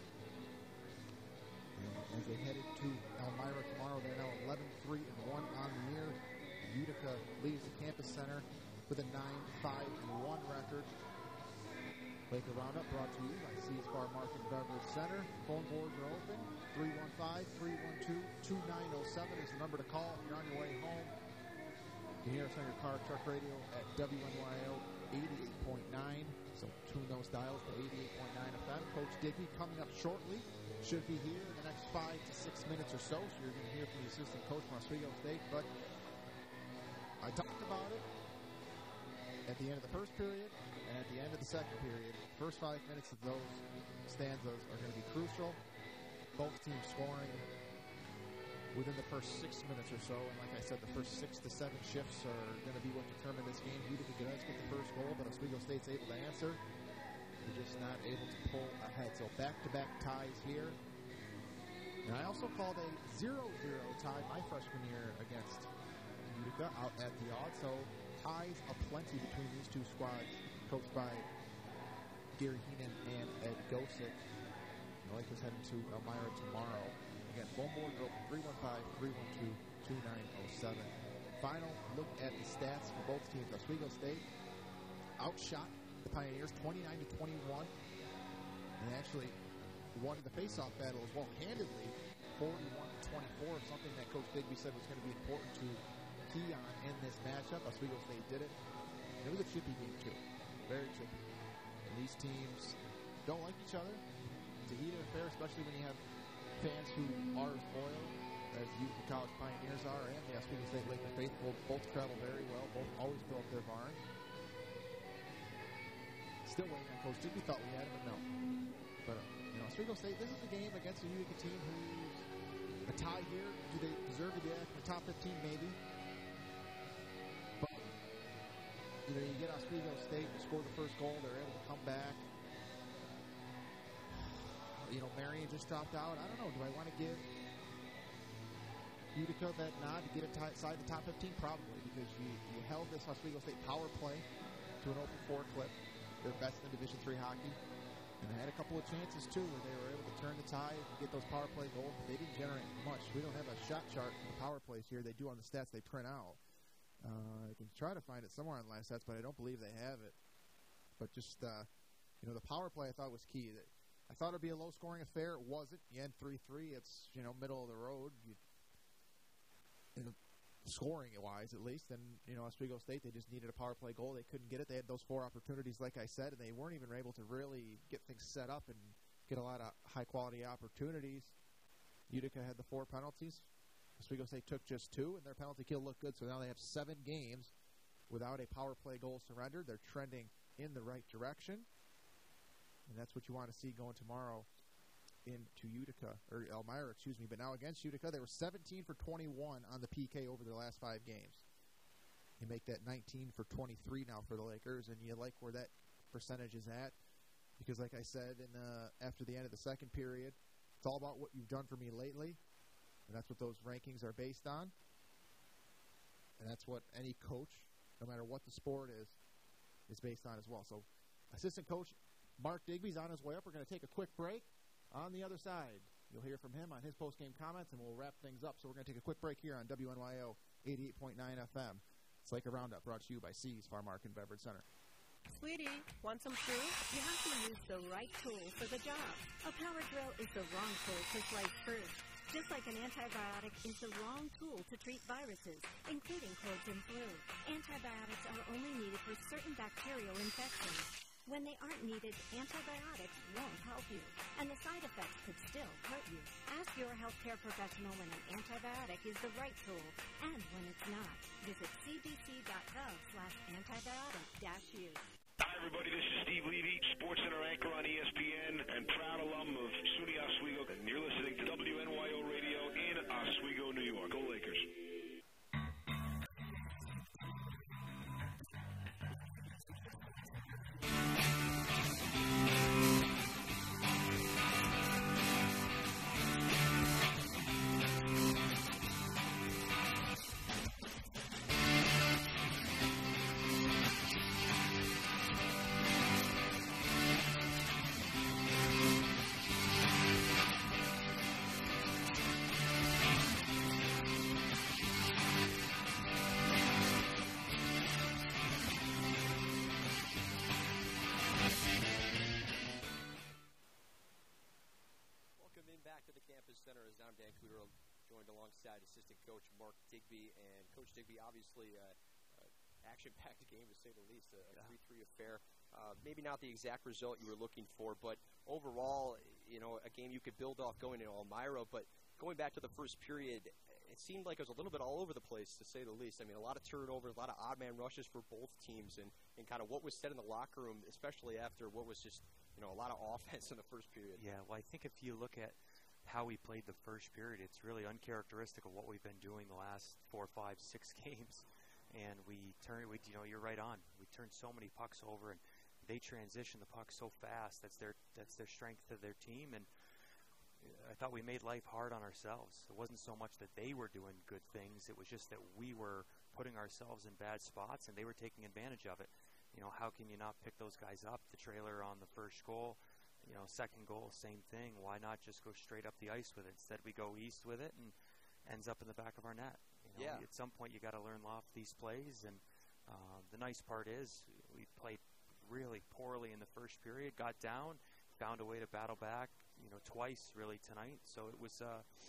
And as they headed to Elmira tomorrow, they're now 11-3-1 on the year. Utica leaves the campus center with a 9-5-1 record. Laker Roundup brought to you by C's Bar Market and Beverage Center. Phone boards are open. 315-312-2907 is the number to call if you're on your way home. You can hear us on your car, truck radio at WNYO 88.9. So tune those dials to 88.9 FM. Coach Digby coming up shortly. Should be here in the next 5 to 6 minutes or so. So you're going to hear from the assistant coach from Oswego State. But I talked about it at the end of the first period and at the end of the second period. The first 5 minutes of those stanzas are going to be crucial. Both teams scoring within the first 6 minutes or so. And like I said, the first 6 to 7 shifts are going to be what determine this game. Utica does get the first goal, but Oswego State's able to answer. They're just not able to pull ahead. So back-to-back ties here. And I also called a 0-0 tie my freshman year against Utica out at the Odd. So ties aplenty between these two squads, coached by Gary Heenan and Ed Gosick. The Lakers heading to Elmira tomorrow. Again, phone boards are open 315-312-2907. Final look at the stats for both teams. Oswego State outshot the Pioneers 29-21. And actually won the face-off battle as well handedly, 41-24, something that Coach Digby said was going to be important to key on in this matchup. Oswego State did it. And it was a chippy game, too. Very chippy. And these teams don't like each other. It's a heated affair, especially when you have fans who are as loyal as Utica College Pioneers are and the Oswego State Laker faithful. Both travel very well. Both always fill up their barns. Still waiting on Coach Digby. Thought we had him, but no. But, Oswego State, this is a game against a Utica team who's a tie here. Do they deserve to be in the top 15? Maybe. But, you get Oswego State to score the first goal. They're able to come back. Marion just dropped out. I don't know. Do I want to give Utica that nod to get it inside the top 15? Probably, because you held this Oswego State power play to an open 4 clip. They're best in Division III hockey. And they had a couple of chances, too, where they were able to turn the tide and get those power play goals. But they didn't generate much. We don't have a shot chart for the power plays here. They do on the stats they print out. I can try to find it somewhere on live stats, but I don't believe they have it. But just, the power play I thought was key. I thought it would be a low-scoring affair. It wasn't. You had 3-3. It's, middle of the road. Scoring-wise, at least. And, Oswego State, they just needed a power play goal. They couldn't get it. They had those 4 opportunities, like I said, and they weren't even able to really get things set up and get a lot of high-quality opportunities. Utica had the 4 penalties. Oswego State took just 2, and their penalty kill looked good. So now they have 7 games without a power play goal surrendered. They're trending in the right direction. And that's what you want to see going tomorrow into Utica, or Elmira, But now against Utica, they were 17 for 21 on the PK over their last 5 games. You make that 19 for 23 now for the Lakers, and you like where that percentage is at. Because like I said, after the end of the second period, it's all about what you've done for me lately. And that's what those rankings are based on. And that's what any coach, no matter what the sport is based on as well. So assistant coach Mark Digby's on his way up. We're going to take a quick break. On the other side, you'll hear from him on his post-game comments, and we'll wrap things up. So we're going to take a quick break here on WNYO 88.9 FM. It's Laker Roundup, brought to you by C's Farm Market and Beverage Center. Sweetie, want some food? You have to use the right tool for the job. A power drill is the wrong tool to slice fruit. Just like an antibiotic is the wrong tool to treat viruses, including colds and flu. Antibiotics are only needed for certain bacterial infections. When they aren't needed, antibiotics won't help you, and the side effects could still hurt you. Ask your healthcare professional when an antibiotic is the right tool, and when it's not. Visit cdc.gov/antibiotic-use. Hi, everybody. This is Steve Levy, SportsCenter anchor on ESPN and proud alum of SUNY Oswego, and you're listening to WNYO Radio in Oswego, New York. Go Lakers. alongside assistant coach Mark Digby. And Coach Digby, obviously, action-packed game to say the least, a 3-3 affair. Maybe not the exact result you were looking for, but overall, a game you could build off going to Elmira. But going back to the first period, it seemed like it was a little bit all over the place, to say the least. I mean, a lot of turnovers, a lot of odd man rushes for both teams, and kind of what was said in the locker room, especially after what was just a lot of offense in the first period. Yeah, well, I think if you look at how we played the first period, it's really uncharacteristic of what we've been doing the last 4, 5, 6 games. And you're right on. We turned so many pucks over, and they transition the puck so fast. That's their strength of their team, and I thought we made life hard on ourselves. It wasn't so much that they were doing good things. It was just that we were putting ourselves in bad spots, and they were taking advantage of it. How can you not pick those guys up? The trailer on the first goal, second goal, same thing. Why not just go straight up the ice with it? Instead, we go east with it and ends up in the back of our net. At some point, you got to learn off these plays, and the nice part is we played really poorly in the first period, got down, found a way to battle back, twice really tonight. So it was,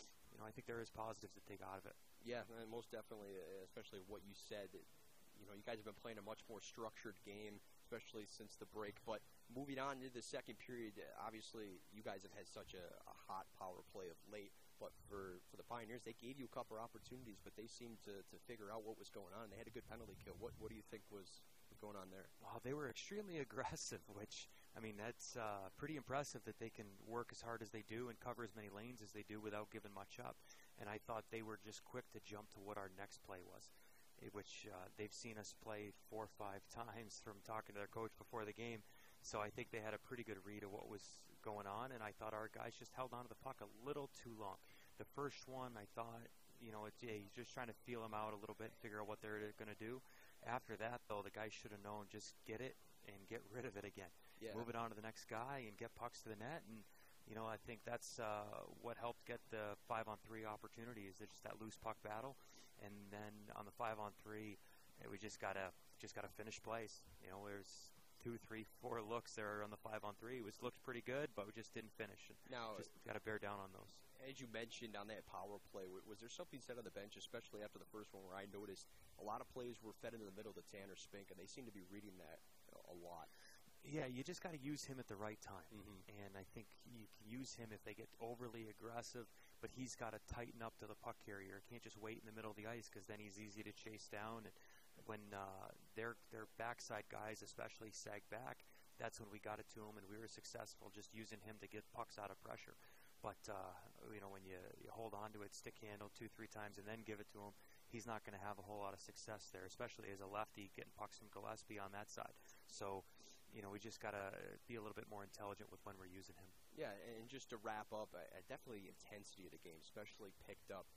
I think there is positives to take out of it. Yeah, and most definitely, especially what you said. You guys have been playing a much more structured game, especially since the break. But moving on to the second period, obviously you guys have had such a hot power play of late. But for the Pioneers, they gave you a couple of opportunities, but they seemed to figure out what was going on. They had a good penalty kill. What do you think was going on there? Well, they were extremely aggressive, which, that's pretty impressive that they can work as hard as they do and cover as many lanes as they do without giving much up. And I thought they were just quick to jump to what our next play was, which they've seen us play 4 or 5 times from talking to their coach before the game. So I think they had a pretty good read of what was going on, and I thought our guys just held on to the puck a little too long. The first one, I thought, he's just trying to feel them out a little bit and figure out what they're going to do. After that, though, the guys should have known, just get it and get rid of it again. Yeah. Move it on to the next guy and get pucks to the net. And, I think that's what helped get the 5-on-3 opportunity, is just that loose puck battle. And then on the 5-on-3, we just gotta finish plays. There's 2, 3, 4 looks there on the 5-on-3. It looked pretty good, but we just didn't finish. Now, just got to bear down on those. As you mentioned on that power play, was there something said on the bench, especially after the first one, where I noticed a lot of plays were fed into the middle to Tanner Spink, and they seem to be reading that a lot? Yeah, you just got to use him at the right time. And I think you can use him if they get overly aggressive, but he's got to tighten up to the puck carrier. He can't just wait in the middle of the ice, because then he's easy to chase down. And when their backside guys especially sag back, that's when we got it to him, and we were successful just using him to get pucks out of pressure. But, when you hold on to it, stick handle 2, 3 times and then give it to him, he's not going to have a whole lot of success there, especially as a lefty getting pucks from Gillespie on that side. So, we just got to be a little bit more intelligent with when we're using him. Yeah, and just to wrap up, definitely the intensity of the game, especially picked up.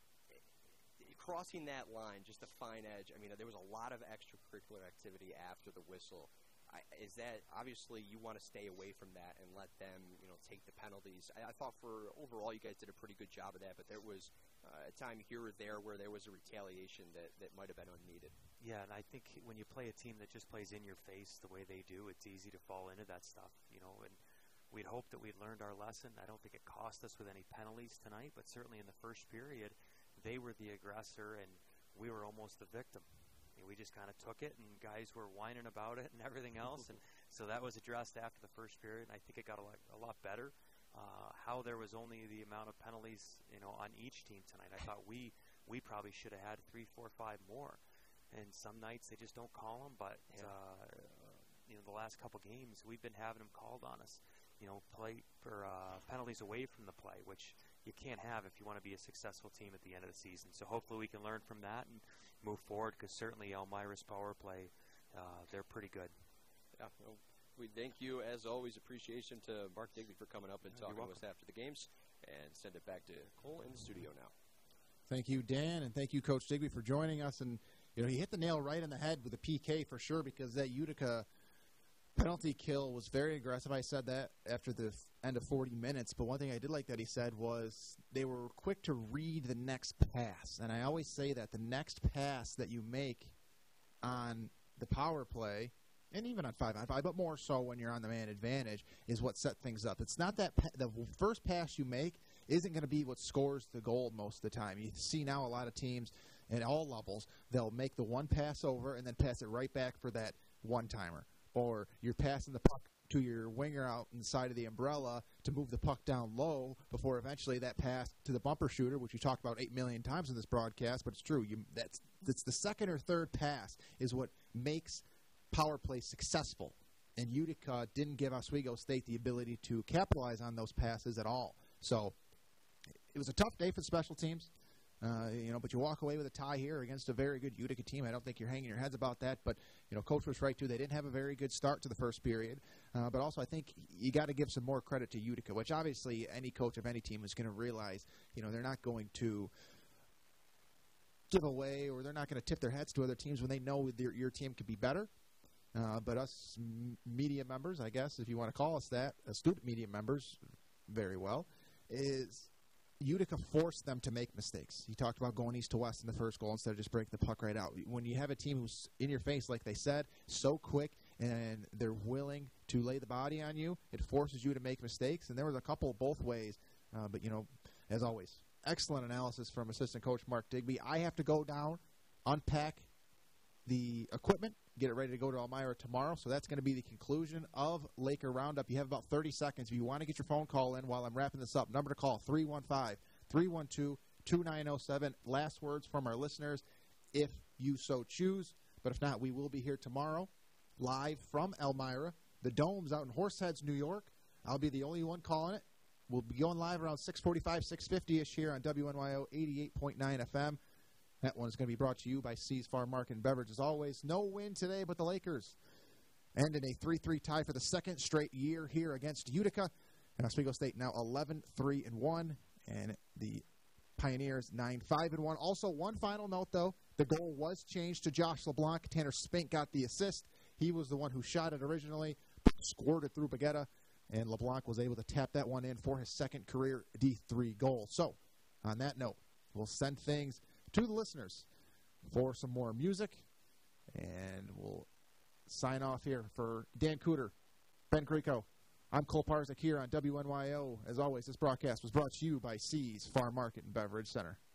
Crossing that line, just a fine edge, there was a lot of extracurricular activity after the whistle. Is that, obviously, you want to stay away from that and let them, take the penalties. I thought for overall you guys did a pretty good job of that, but there was a time here or there where there was a retaliation that might have been unneeded. Yeah, and I think when you play a team that just plays in your face the way they do, it's easy to fall into that stuff, and we'd hoped that we'd learned our lesson. I don't think it cost us with any penalties tonight, but certainly in the first period, they were the aggressor and we were almost the victim. We just kind of took it, and guys were whining about it and everything else, and so that was addressed after the first period, and I think it got a lot better. How there was only the amount of penalties, on each team tonight. I thought we probably should have had 3, 4, 5 more, and some nights they just don't call them, but the last couple games we've been having them called on us. Play for penalties away from the play, which you can't have if you want to be a successful team at the end of the season. So hopefully we can learn from that and move forward, because certainly Elmira's power play, they're pretty good. Yeah, well, we thank you, as always. Appreciation to Mark Digby for coming up and talking to us after the games, and send it back to Cole in the studio now. Thank you, Dan, and thank you, Coach Digby, for joining us. And he hit the nail right on the head with a PK for sure, because that Utica penalty kill was very aggressive. I said that after the end of 40 minutes, but one thing I did like that he said was they were quick to read the next pass. And I always say that the next pass that you make on the power play, and even on 5-on-5, but more so when you're on the man advantage, is what set things up. It's not that the first pass you make isn't going to be what scores the goal most of the time. You see now a lot of teams at all levels, they'll make the one pass over and then pass it right back for that one-timer. Or you're passing the puck to your winger out inside of the umbrella to move the puck down low before eventually that pass to the bumper shooter, which we talked about 8 million times in this broadcast, but it's true. That's the second or third pass is what makes power play successful. And Utica didn't give Oswego State the ability to capitalize on those passes at all. So it was a tough day for special teams. But you walk away with a tie here against a very good Utica team. I don't think you're hanging your heads about that. But, Coach was right, too. They didn't have a very good start to the first period. But also I think you got to give some more credit to Utica, which obviously any coach of any team is going to realize, they're not going to give away or they're not going to tip their hats to other teams when they know your team could be better. But us media members, I guess, if you want to call us that, astute media members, very well, is Utica forced them to make mistakes. You talked about going east to west in the first goal instead of just breaking the puck right out. When you have a team who's in your face, like they said, so quick, and they're willing to lay the body on you, it forces you to make mistakes. And there was a couple both ways. But, as always, excellent analysis from assistant coach Mark Digby. I have to go down, unpack the equipment, get it ready to go to Elmira tomorrow. So that's going to be the conclusion of Laker Roundup. You have about 30 seconds. If you want to get your phone call in while I'm wrapping this up, number to call, 315-312-2907. Last words from our listeners, if you so choose. But if not, we will be here tomorrow, live from Elmira. The Dome's out in Horseheads, New York. I'll be the only one calling it. We'll be going live around 6:45, 6:50-ish here on WNYO 88.9 FM. That one's going to be brought to you by C's Farm Market and Beverage. As always, no win today, but the Lakers end in a 3-3 tie for the second straight year here against Utica. And Oswego State now 11-3-1, and the Pioneers 9-5-1. Also, one final note, though. The goal was changed to Josh LeBlanc. Tanner Spink got the assist. He was the one who shot it originally, scored it through Baguetta, and LeBlanc was able to tap that one in for his second career D3 goal. So, on that note, we'll send things to the listeners for some more music, and we'll sign off here for Dan Cooter, Ben Greco. I'm Cole Parzik here on WNYO. As always, this broadcast was brought to you by C's Farm Market and Beverage Center.